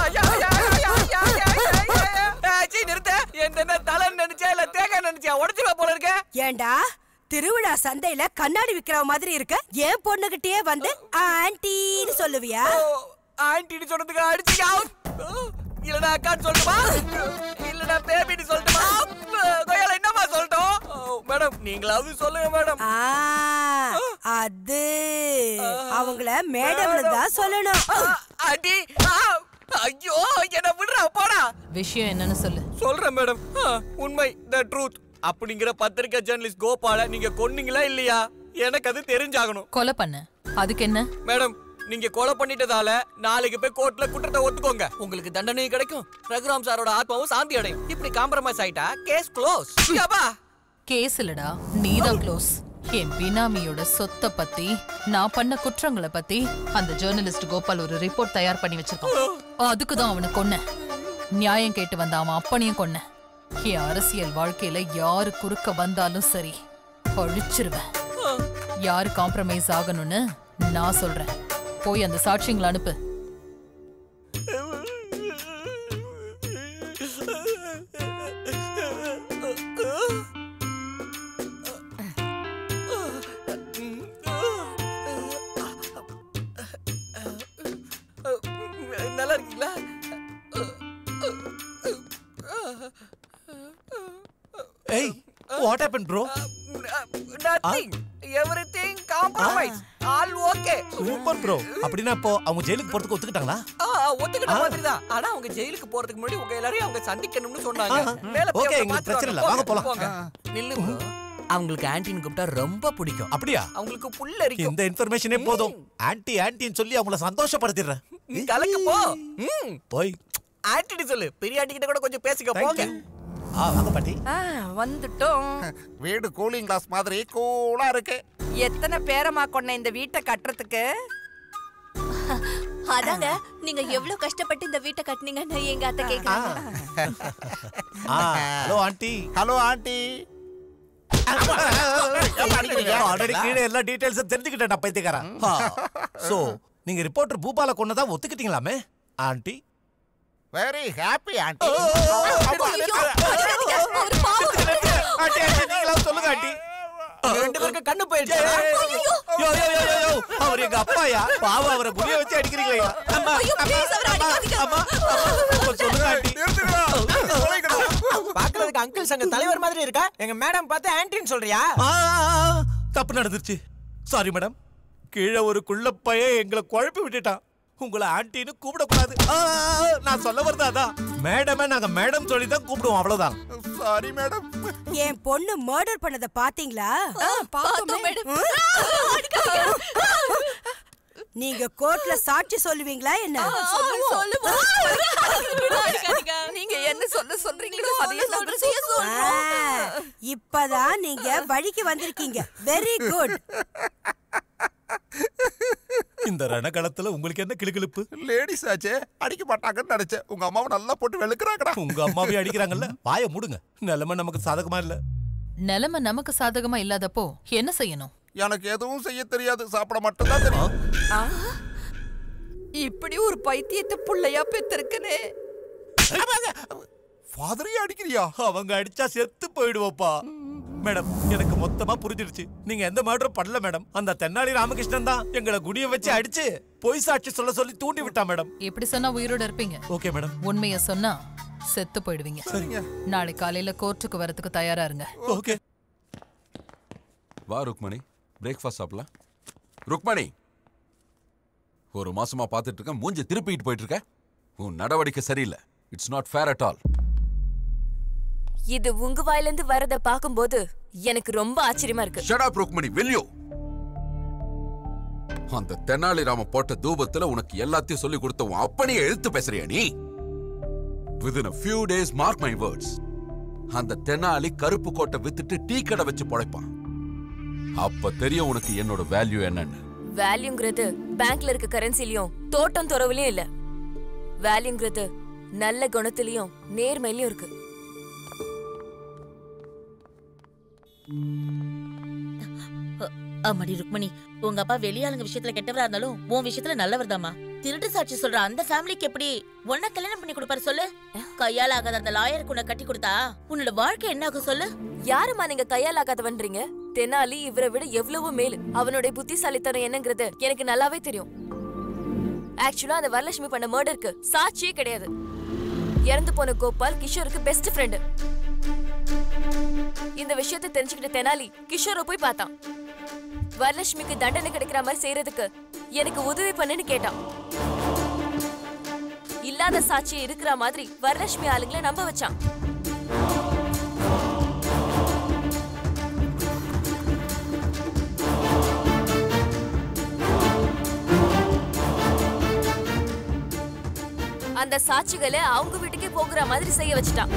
ஆச்சி நிறுத்த. என்ன தலை நினைச்சா இல்ல தேங்காய் நினைச்சா உடைச்சிருவா போல இருக்க. ஏண்டா திருவிழா சந்தையில கண்ணாடி விக்கிற மாதிரி இருக்க. ஏன் பொண்ணுகிட்டயே வந்து ஆன்ட்டின்னு சொல்லுவியா? ஆன்ட்டின்னு சொன்னதுக்கு அடிச்சியா? இல்லடா அக்கான்னு சொல்லட்டுமா? இல்லடா பேபின்னு சொல்லட்டுமா? கோயல என்னமா சொல்லட்டும்? மேடம் நீங்களாவது சொல்லுங்க மேடம். அது அவங்கள மேடம்னு தான் சொல்லணும். ஆண்டி ஐயோ என்ன விடுறா போடா. விஷயம் என்னன்னு சொல்லு. சொல்றேன் மேடம். உண்மை த ட்ரூத் அப்படிங்கிற பத்திரிகை ஜர்னலிஸ்ட் கோபால நீங்க கொன்னீங்களா இல்லையா? எனக்கு அது தெரிஞ்சாகணும். கொலை பண்ண அதுக்கு என்ன மேடம்? நீங்க கொலை பண்ணிட்டதால நாளைக்கு போய் கோர்ட்ல குற்றத்தை ஒத்துக்கோங்க. உங்களுக்கு தண்டனை கிடைக்கும். ரகுராம் சாரோட ஆத்மாவும் சாந்தி அடையும். இப்படி காம்ப்ரமைஸ் ஆயிட்டா கேஸ் க்ளோஸ். கேஸ் இல்லடா, நீதான் க்ளோஸ். என் பினாமியோட சொத்தை பத்தி, நான் பண்ண குற்றங்களை பத்தி அந்த ஜர்னலிஸ்ட் கோபால் ஒரு ரிப்போர்ட் தயார் பண்ணி வச்சிருக்கான். அதுக்குதான் அவனை கொன்ன. நியாயம் கேட்டு வந்த அவன் அப்பனையும் கொன்ன. என் அரசியல் வாழ்க்கையில யாரு குறுக்க வந்தாலும் சரி பழிச்சிருவேன். யாரு காம்ப்ரமைஸ் ஆகணும்னு நான் சொல்றேன். போய் அந்த சாட்சியங்களை அனுப்பு. நல்லா இருக்கீங்களா? Hey, what happened, bro? Nothing. Everything compromise. All okay. Super, bro. அப்படினா இப்போ அவங்க ஜெயிலுக்கு போறதுக்கு ஒத்துக்கிட்டாங்களா? ஆ, ஒத்துக்கிட்ட மாதிரி தான். ஆனா அவங்க ஜெயிலுக்கு போறதுக்கு முன்னாடி உங்க எல்லாரையும் அவங்க சந்திக்கணும்னு சொன்னாங்க. மேல போய் ஓகே, எங்களுக்கு பிரச்சனை இல்ல. வாங்க போலாம். நில்லு bro. அவங்களுக்கு ஆன்டின்னு கூப்பிட்டா ரொம்ப பிடிக்கும். அப்படியா? அவங்களுக்கு புல்ல இருக்கு. இந்த இன்ஃபர்மேஷனே போதும். ஆன்ட்டி ஆன்ட்டின்னு சொல்லி அவங்கள சந்தோஷப்படுத்திடுறேன். நீ கலக்கு போ. போய் ஆன்ட்டி சொல்லு. பெரிய ஆன்ட்டி கிட்ட கூட கொஞ்சம் பேசிக்க போங்க. ஆ வாங்க பாட்டி. ஆ, வந்துட்டோம். வீடு கூலிங் கிளாஸ் மாதிரி கூலா இருக்கு. எத்தனை பேரமா கொண்ட இந்த வீட்டை கட்டுறதுக்கு? அதாங்க நீங்க எவ்வளவு கஷ்டப்பட்டு இந்த வீட்டை கட்டுனீங்கன்னு எங்க அத்தை கேக்குறாங்க. Hello aunty. Hello aunty. Already கீழே எல்லா டீடைல்ஸும் தெரிஞ்சுக்கிட்டேன் நான் பைத்தியக்காரன். சோ நீங்க ரிப்போர்ட்டர் பூபால கொன்னதா ஒத்துக்கிட்டீங்களாமே ஆன்ட்டி? Very happy aunty. சொல்லுங்க ஆன்ட்டி. ரெண்டு பேருக்கு கண்ணு போயிடுச்சு. யோ யோ யோ யோ அவர் எங்க அப்பாயா? பாவ அவரை புரிய வச்சு அடிக்கிறீங்களா? அம்மா அம்மா சொல்லுங்க ஆன்ட்டி. பாக்குறதுக்கு அங்கிள் சங்க தலைவர் மாதிரி இருக்கா. எங்க மேடம் பார்த்து ஆன்ட்டின்னு சொல்றியா? தப்பு நடந்துருச்சு. Sorry madam. கீழே ஒரு குள்ளப்பைய எங்களை குழப்பி விட்டுட்டான். உங்களை ஆன்ட்டின்னு கூப்பிடக்கூடாது. நான் சொல்ல வரதா அதான். மேடமே நாங்க மேடம் சொல்லி தான் கூப்பிடுவோம், அவ்வளவுதான். Sorry madam. என் பொண்ணு மர்டர் பண்ணத பாத்தீங்களா? பார்த்தோம் மேடம். நீங்க கோர்ட்ல சாட்சி சொல்லுவீங்களா என்ன? சொல்லுவோம். நீங்க என்ன சொல்ல சொல்றீங்களோ அதையே சொல்றோம். இப்பதான் நீங்க வழிக்கு வந்திருக்கீங்க. Very good. இந்த ரணகளத்துல உங்களுக்கு என்ன கிளுகிளுப்பு? லேடிஸ் ஆச்சே அடிக்க மாட்டாங்கன்னு நினைச்சேன். உங்க அம்மாவை நல்லா போட்டு வெளுக்குறாங்கடா. உங்க அம்மாவே அடிக்கிறாங்கல்ல, வாயை மூடுங்க. நிலைமை நமக்கு சாதகமா இல்ல. நிலைமை நமக்கு சாதகமா இல்லாதப்போ என்ன செய்யணும்? எனக்கு எதுவும் செய்ய தெரியாது, சாப்பிட மட்டும் தான் தெரியும். இப்படி ஒரு பைத்தியத்தை புள்ளையா பெத்திருக்கனே. ஃபாதரையே அடிக்கிறியா? அவங்க அடிச்சா செத்து போயிடுவோப்பா. மேடம் எனக்கு மொத்தமா புரிஞ்சிருச்சு. நீங்க எந்த மர்டரும் பண்ணல மேடம். அந்த தென்னாலி ராமகிருஷ்ணன் தான் எங்களை குடிய வச்சு அடிச்சு பொய் சாட்சி சொல்ல சொல்லி தூண்டி விட்டா மேடம். எப்படி சொன்னா உயிரோட இருப்பீங்க? Okay madam. உண்மைய சொன்னா செத்து போயிடுவீங்க. சரிங்க. நாளை காலையில கோர்ட்டுக்கு வரதுக்கு தயாரா இருங்க. ஓகே. வா ருக்மணி, பிரேக்ஃபாஸ்ட் சாப்பிடலாம். ருக்மணி, ஒரு மாசமா பார்த்துட்டு இருக்க, மூஞ்சி திருப்பிட்டு போயிட்டு இருக்க. உன் நடவடிக்கை சரியில்லை. It's not fair at all. இது உங்க வாயில இருந்து வரத பாக்கும்போது எனக்கு ரொம்ப ஆச்சரியமா இருக்கு. Shut up Rukmani, will you? அந்த தெனாலி ராம போட்ட தூபத்துல உனக்கு எல்லாத்தையும் சொல்லி கொடுத்த உன் அப்பனையே எழுத்து பேசுறியா நீ? Within a few days, mark my words, அந்த தெனாலி கருப்பு கோட்டை வித்துட்டு டீ கடை வச்சு பொழைப்பான். அப்ப தெரியும் உனக்கு என்னோட வேல்யூ என்னன்னு. வேல்யூங்கிறது பேங்க்ல இருக்க கரன்சிலயும் தோட்டம் துறவுலயும் இல்ல. வேல்யூங்கிறது நல்ல குணத்திலயும் நேர்மையிலயும் இருக்கு. அம்மாடி ருக்மணி, உங்க அப்பா வெளியாளுங்க விஷயத்துல கெட்டவரா இருந்தாலும் உன் விஷயத்துல நல்லவர் தாமா. திருட்டு சாட்சி சொல்ற அந்த ஃபேமிலிக்கு எப்படி உன்ன கல்யாணம் பண்ணி கொடுப்பாரு சொல்லு? கையால் ஆகாத அந்த லாயருக்கு உன்னை கட்டி கொடுத்தா உன்னோட வாழ்க்கை என்ன ஆகும் சொல்லு? யாருமா நீங்க கையால் ஆகாதவன்றீங்க? தெனாலி இவரை விட எவ்வளவோ மேலு. அவனுடைய புத்திசாலித்தனம் என்னங்கிறது எனக்கு நல்லாவே தெரியும். ஆக்சுவலா அந்த வரலட்சுமி பண்ண மர்டருக்கு சாட்சியே கிடையாது. இறந்து போன கோபால் கிஷோருக்கு பெஸ்ட் ஃப்ரெண்டு. இந்த விஷயத்தை தெரிஞ்சுக்கிட்ட தெனாலி கிஷோரை போய் பார்த்தான். வரலட்சுமிக்கு தண்டனை கிடைக்கிற மாதிரி செய்யறதுக்கு எனக்கு உதவி பண்ணுன்னு கேட்டான். இல்லாத சாட்சியை இருக்கிற மாதிரி வரலட்சுமி ஆளுங்களை நம்ப வச்சான். அந்த சாட்சிகளை அவங்க வீட்டுக்கே போகிற மாதிரி செய்ய வச்சுட்டான்.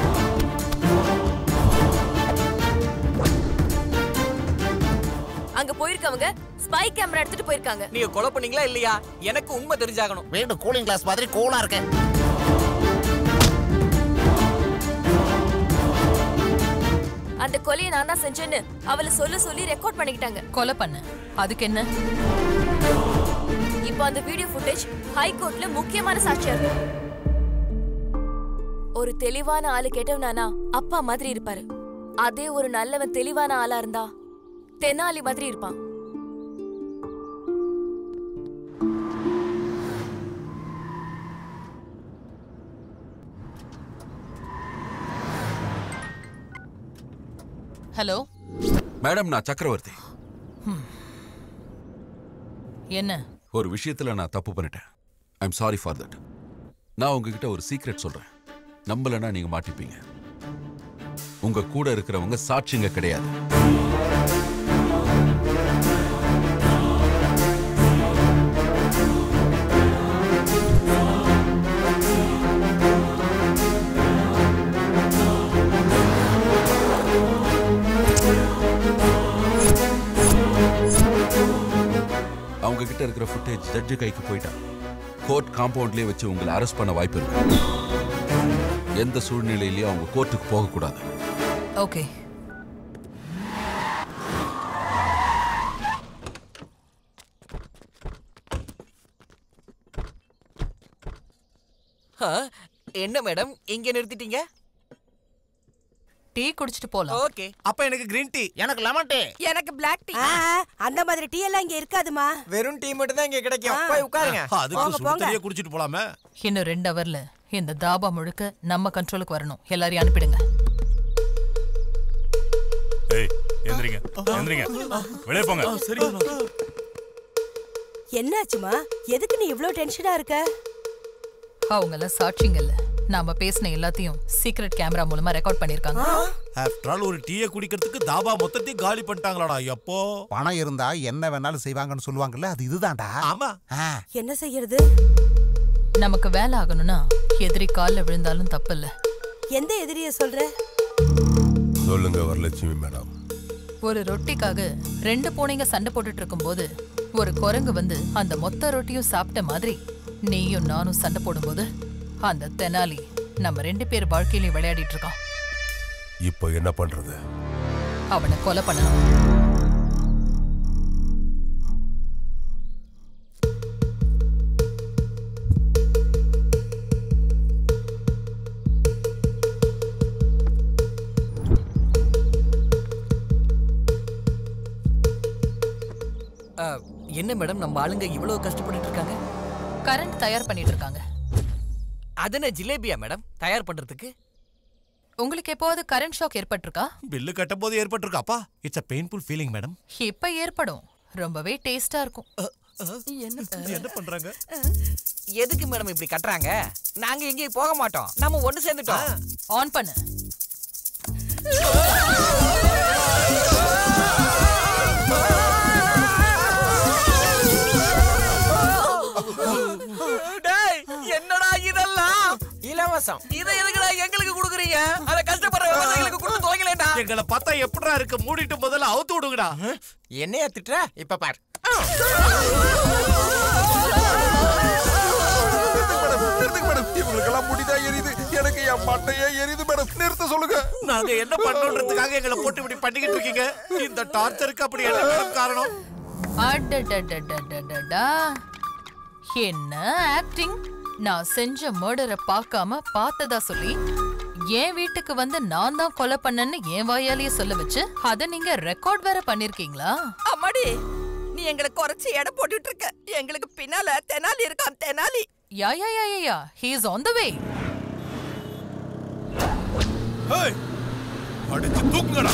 அங்க போயிருக்கவங்க ஸ்பை கேமரா எடுத்துட்டு போயிருக்காங்க. நீங்க கொலை பண்ணீங்களா இல்லையா? எனக்கு உண்மை தெரிஞ்சாகணும். வீடு கூலிங் கிளாஸ் மாதிரி கூலா இருக்கு. அந்த கொலையை நான் தான் செஞ்சேன்னு அவளை சொல்ல சொல்லி ரெக்கார்ட் பண்ணிக்கிட்டாங்க. கொலை பண்ண அதுக்கு என்ன? இப்போ அந்த வீடியோ ஃபுட்டேஜ் ஹை கோர்ட்ல முக்கியமான சாட்சியா இருக்கு. ஒரு தெளிவான ஆளு கேட்டவனானா அப்பா மாதிரி இருப்பாரு. அதே ஒரு நல்லவன் தெளிவான ஆளா இருந்தா தெனாலி மாதிரி இருப்பான். ஹலோ மேடம், நான் சக்கரவர்த்தி. என்ன? ஒரு விஷயத்துல நான் தப்பு பண்ணிட்டேன். I am sorry for that. நான் உங்ககிட்ட ஒரு சீக்ரெட் சொல்றேன். நம்பலன்னா நீங்க மாட்டிப்பீங்க. உங்க கூட இருக்கிறவங்க சாட்சிங்க கிடையாது. என்கிட்ட இருக்கிற ஃபுட்டேஜ் ஜட்ஜு கைக்கு போயிட்டா கோர்ட் காம்பவுண்ட்லயே வச்சு உங்களை அரெஸ்ட் பண்ண வாய்ப்பு இருக்கு. எந்த சூழ்நிலையிலயும் அவங்க கோர்ட்டுக்கு போக கூடாது. ஓகே. என்ன மேடம் இங்க நிறுத்திட்டீங்க? டீ குடிச்சிட்டு போலாம். ஓகே. அப்ப எனக்கு கிரீன் டீ, எனக்கு லெமன் டீ, எனக்கு பிளாக் டீ. அந்த மாதிரி டீ எல்லாம் இங்க இருக்காதுமா. வெறும் டீ மட்டும் தான் இங்க கிடைக்கும். போய் உட்காருங்க. அதுக்கு சுடு தண்ணியே குடிச்சிட்டு போலாமே. இன்னும் ரெண்டு ஹவர்ல இந்த தாபா முழுக்க நம்ம கண்ட்ரோலுக்கு வரணும். எல்லாரையும் அனுப்பிடுங்க. ஏய் எந்திரிங்க எந்திரிங்க வெளியே போங்க. சரி. என்னாச்சுமா? எதுக்கு நீ இவ்ளோ டென்ஷனா இருக்க? அவங்க எல்லாம் சாட்சிங்க இல்ல. நாம பேசின எல்லாத்தையும் சீக்ரெட் கேமரா மூலமா ரெக்கார்ட் பண்ணிருக்காங்க. ஆஃப்டர் ஆல் ஒரு டீயை குடிக்கிறதுக்கு தாபா மொத்தத்தையும் காலி பண்ணிட்டாங்களாடா. எப்போ பணம் இருந்தா என்ன வேணாலும் செய்வாங்கன்னு சொல்லுவாங்கல்ல, அது இதுதான்டா. ஆமா. என்ன செய்யறது? நமக்கு வேலை ஆகணும்னா எதிரி கால்ல விழுந்தாலும் தப்பு இல்ல. எந்த எதிரிய சொல்ற? சொல்லுங்க வரலட்சுமி மேடம். ஒரு ரொட்டிக்காக ரெண்டு பூனைங்க சண்டை போட்டுட்டு இருக்கும்போது ஒரு குரங்கு வந்து அந்த மொத்த ரொட்டியும் சாப்பிட்ட மாதிரி நீயும் நானும் சண்டை போடும்போது அந்த தெனாலி நம்ம ரெண்டு பேர் வாழ்க்கையிலையும் விளையாடிட்டு இருக்கான். இப்போ என்ன பண்றது? அவனை கொலை பண்ணணும். என்ன மேடம் நம்ம ஆளுங்க இவ்வளவு கஷ்டப்பட்டு இருக்காங்க? கரண்ட் தயார் பண்ணிட்டு இருக்காங்க. அதன ஜிலேபியா மேடம் தயார் பண்றதுக்கு? உங்களுக்கு எப்போது கரண்ட் ஷாக் ஏற்பட்டிருக்கா? பில்லு கட்டும் போது ஏற்பட்டிருக்காப்பா. It's a painful feeling madam. இப்ப ஏற்படும். ரொம்பவே டேஸ்டா இருக்கும். என்ன பண்றாங்க? எதுக்கு மேடம் இப்படி கட்டறாங்க? நாங்க எங்கேயும் போக மாட்டோம். நம்ம ஒண்ணு சேர்ந்துட்டோம். ஆன் பண்ணு. டேய் என்னடா இதெல்லாம்? இலவசம். இத எதுக்குடா எங்களுக்கு குடுக்குறீங்க? அத கஷ்டப்படுற விவசாயிகளுக்கு கொடுத்து தொலைங்களேடா. எங்களை பார்த்தா எப்படிடா இருக்கு? மூடிட்டு முதல்ல அவுத்து விடுங்கடா. என்னைய திட்டுற? இப்ப பார். இவங்களுக்கெல்லாம் முடிதான் எரியுது, எனக்கு என் மட்டையே எரியுது மேடம். நிறுத்த சொல்லுங்க. நாங்க என்ன பண்ணோன்றதுக்காக எங்களை போட்டு இப்படி பண்ணிக்கிட்டு இருக்கீங்க? இந்த டார்ச்சருக்கு அப்படி என்ன மேடம் காரணம்? அடடடடடடடா. என்ன ஆக்டிங்? நான் செஞ்ச மர்டரை பார்க்காம பார்த்ததா சொல்லி என் வீட்டுக்கு வந்து நான் தான் கொலை பண்ணேன்னு என் வாயாலேயே சொல்ல வச்சு அத நீங்க ரெக்கார்ட் வேற பண்ணிருக்கீங்களா? அம்மாடி நீ எங்களை குறைச்சு எடை போட்டுட்டு இருக்க. எங்களுக்கு பின்னால தெனாலி இருக்கான். Tenali. Yeah yeah yeah yeah he is on the way. ஹேய் அடிச்சு தூக்குங்கடா.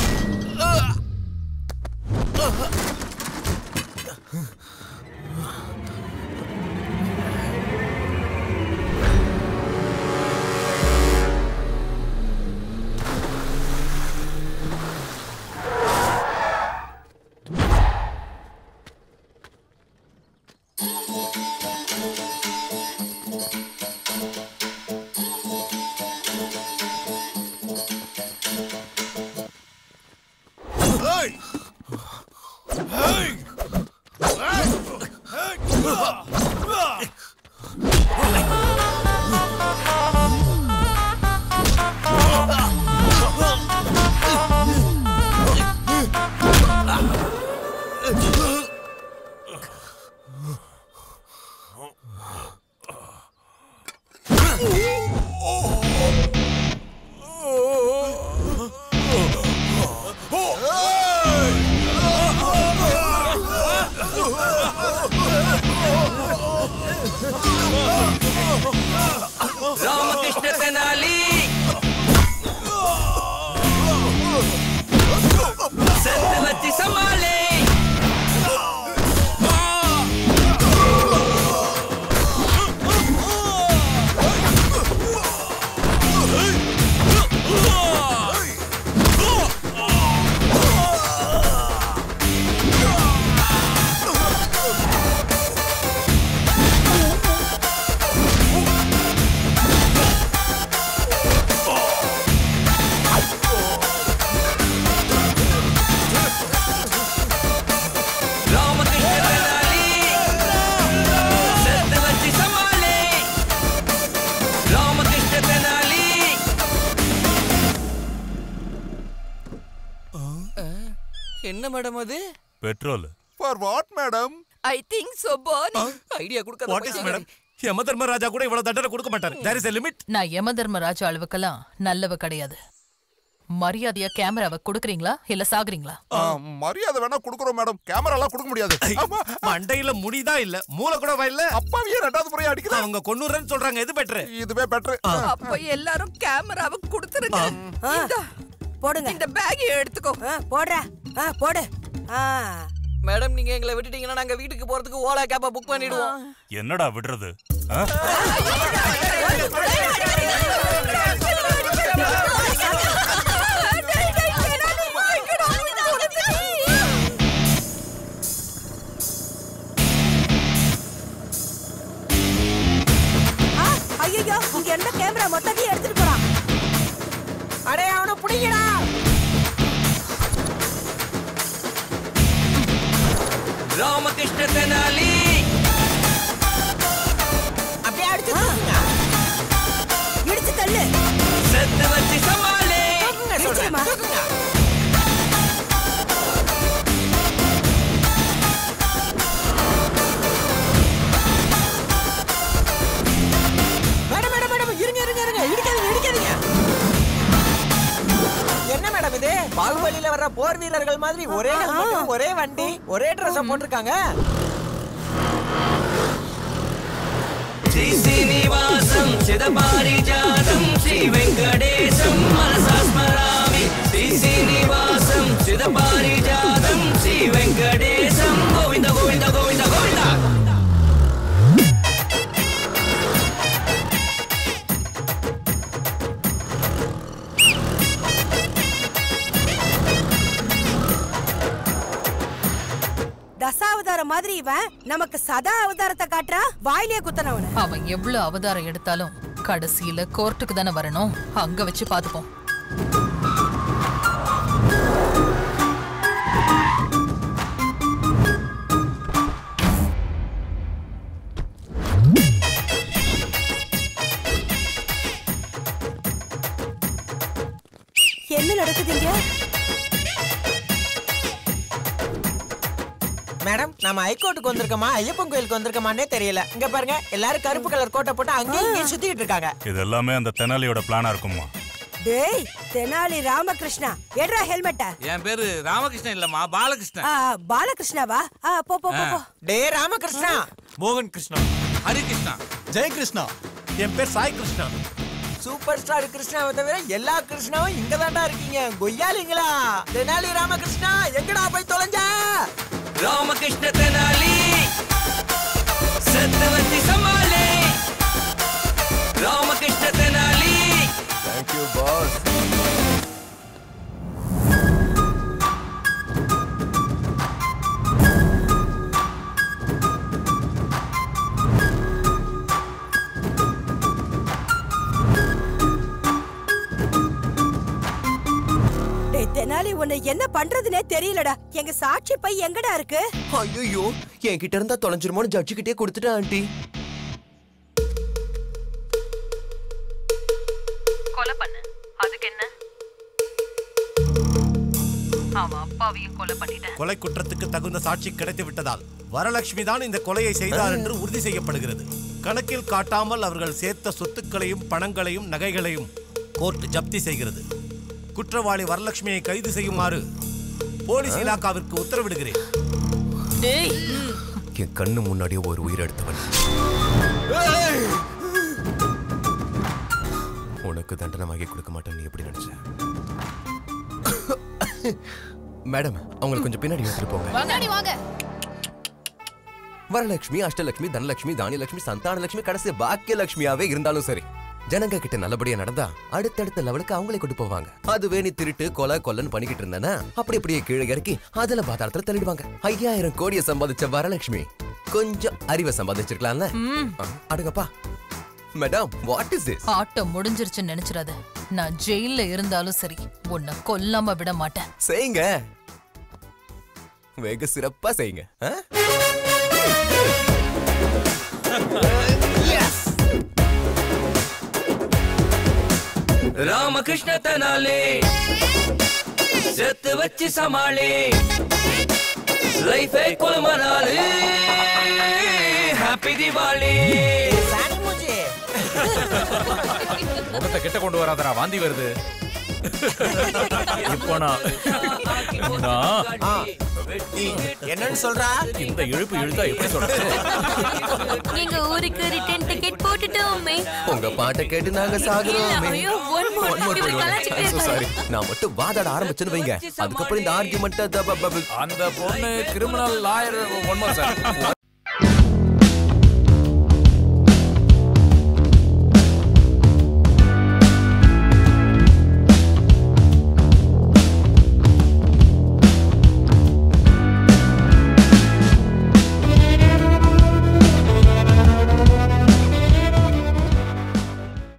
என்ன மேடம் அது? Petrol. For what madam? I think so பானி. ஐடியா கொடுக்க what is madam? Yama Dharmaraja கூட இவ்வளவு தண்டனை கொடுக்க மாட்டாரு. There is a limit. நான் யம தர்மராஜா அளவுக்கெல்லாம் நல்லவ கிடையாது. மரியாதையா கேமராவை கொடுக்குறீங்களா இல்ல சாகுறீங்களா? மரியாதை வேணா கொடுக்குறோம் மேடம். கேமரா எல்லாம் கொடுக்க முடியாது. மண்டையில முடிதா இல்ல, மூளை கூட இல்ல. அப்பாவியே ரெண்டாவது முறை அடிக்குது. அவங்க கொன்னுறன்னு சொல்றாங்க. எது பெட்டர்? இதுவே பெட்டர். அப்ப எல்லாரும் கேமராவை கொடுத்துருங்க. இந்தா போடுங்க. இந்த பேக் எடுத்துக்கோ. போடுற. போடு. மேடம் நீங்க எங்களை விட்டுட்டீங்கன்னா நாங்க வீட்டுக்கு போறதுக்கு ஓலா கேப்ப புக் பண்ணிடுவோம். என்னடா விடுறது? ஐயோ இங்க என்ன கேமரா மொத்தத்தையும் எடுத்துட்டு போறான். அடே அவனை புடிங்கடா. ராமகிருஷ்ண தெனாலி அப்படியே அடிச்சு இடிச்சு தள்ளு. செத்து வச்சு சமாளே. இடிச்சுமா. மேடம் மேடம் மேடம் இருங்க இருங்க இருங்க இடிக்காதீங்க இடிக்காதீங்க. என்ன மேடம் இது? பாகுபலியில வர்ற போர் வீரர்கள் மாதிரி ஒரே ஹெல்மெட், ஒரே வண்டி, ஒரே ட்ரெஸ் போட்டிருக்காங்க. ஸ்ரீனிவாசம் சிதபாரிஜாதம் ஸ்ரீ வெங்கடேசம் மனசா ஸ்மராமி. ஸ்ரீனிவாசம் சிதபாரிஜாதம் ஸ்ரீ வெங்கடேசம் கோவிந்த கோவிந்த கோவிந்த கோவிந்தா. தசாவதாரம் மாதிரி இவன் நமக்கு சதா அவதாரத்தை காட்டுறா. வாயிலே குத்தனவன. அவன் எவ்வளவு அவதாரம் எடுத்தாலும் கடைசியில கோர்ட்டுக்கு தானே வரணும். அங்க வச்சு பாத்துப்போம். என்ன நடக்குதுங்க? மேடம் நம்ம ஹைகோர்ட்டுக்கு வந்திருக்கோமா ஐயப்பன் கோயிலுக்கு வந்திருக்கோமானே தெரியல. இங்க பாருங்க எல்லாரும் கருப்பு கலர் கோட்டை போட்டு அங்கேயும் இங்கேயும் சுத்திட்டு இருக்காங்க. இது எல்லாமே அந்த தெனாலியோட பிளானா இருக்குமா? டேய் தெனாலி ராமகிருஷ்ணா எட்ரா ஹெல்மெட்ட. என் பேரு ராமகிருஷ்ணன் இல்லம்மா பாலகிருஷ்ணன். பாலகிருஷ்ணாவா? போ போ போ. டேய் ராமகிருஷ்ணா. மோகன் கிருஷ்ணா. ஹரி கிருஷ்ணா. ஜெய் கிருஷ்ணா. என் பேர் சாய் கிருஷ்ணா. சூப்பர் ஸ்டார் கிருஷ்ணாவை தவிர எல்லா கிருஷ்ணாவும் இங்க தாண்டா இருக்கீங்க. கொய்யாலிங்களா? தெனாலி ராமகிருஷ்ணா எங்கடா போய் தொலைஞ்ச? ராமகிருஷ்ண தெனாலி செத்து வச்சு சமாளே. Ramakrishna Tenali. Thank you boss. Tenali உன்னை என்ன பண்றதுனே தெரியலடா. எங்க சாட்சி பை எங்கடா இருக்கு? ஐயோ என்கிட்ட இருந்தா தொலைஞ்சிருமோன்னு ஜட்ஜி கிட்டே கொடுத்துட்டேன் ஆண்டி. கொலை பண்ண அதுக்கு என்ன? அவன் அப்பாவையும் கொலை பண்ணிட்டேன். கொலை குற்றத்துக்கு தகுந்த சாட்சி கிடைத்து விட்டதால் வரலட்சுமி தான் இந்த கொலையை செய்தார் என்று உறுதி செய்யப்படுகிறது. கணக்கில் காட்டாமல் அவர்கள் சேர்த்த சொத்துக்களையும் பணங்களையும் நகைகளையும் கோர்ட் ஜப்தி செய்கிறது. குற்றவாளி வரலட்சுமியை கைது செய்யுமாறு போலீஸ் இலாக்காவிற்கு உத்தரவிடுகிறேன். என் கண்ணு முன்னாடியே ஒரு உயிர் எடுத்தவன். உனக்கு தண்டனை வாங்கி கொடுக்க மாட்டேன்னு எப்படி நினைச்ச? மேடம் அவங்களுக்கு கொஞ்சம் பின்னாடி எடுத்துட்டு போங்க. வரலட்சுமி, அஷ்டலட்சுமி, தனலட்சுமி, தானியலட்சுமி, சந்தானலட்சுமி, கடைசி பாக்கியலட்சுமியாவே இருந்தாலும் சரி, ஜனங்க கிட்ட நல்லபடியா நடந்தா அடுத்தடுத்த லெவலுக்கு அவங்களே கொண்டு போவாங்க. அதுவே நீ திருட்டு கொலை கொல்லன்னு பண்ணிக்கிட்டு இருந்தனா அப்படி அப்படியே கீழே இறக்கி அதுல பாதாளத்துல தள்ளிடுவாங்க. ஐயாயிரம் கோடியை சம்பாதிச்ச வரலட்சுமி கொஞ்சம் அறிவை சம்பாதிச்சிருக்கலாம்ல. அடுங்கப்பா. Madam what is this? ஆட்டம் முடிஞ்சிருச்சுன்னு நினைச்சிராத. நான் ஜெயில்ல இருந்தாலும் சரி உன்னை கொல்லாம விட மாட்டேன். செய்யுங்க, வெகு சிறப்பா செய்யுங்க. ராமகிருஷ்ண தெனாலி செத்து கொடுத்து வச்சு சமாளி லைஃபே கொலமனாலு ஹாப்பி தீபாவளி முகத்தை கிட்ட கொண்டு வராதடா வாந்தி வருது இப்போ நான் நான் என்னன்னு சொல்றா இந்த இழுப்பு இழுத்தா எப்படி சொல்றது எங்க ஊருக்கு ரிட்டர்ன் டிக்கெட் போட்டுட்டோமே உங்க பாட்டை கேட்டு நாங்க சாகுறோம் ஐயோ one more இவரு கலாச்சிட்டே இருக்காரு. சாரி நான் மட்டும் வாதாட ஆரம்பிச்சேன்னு வைங்க அதுக்கப்புறம் இந்த ஆர்குமெண்ட் அந்த பொண்ணு criminal lawyer one more sir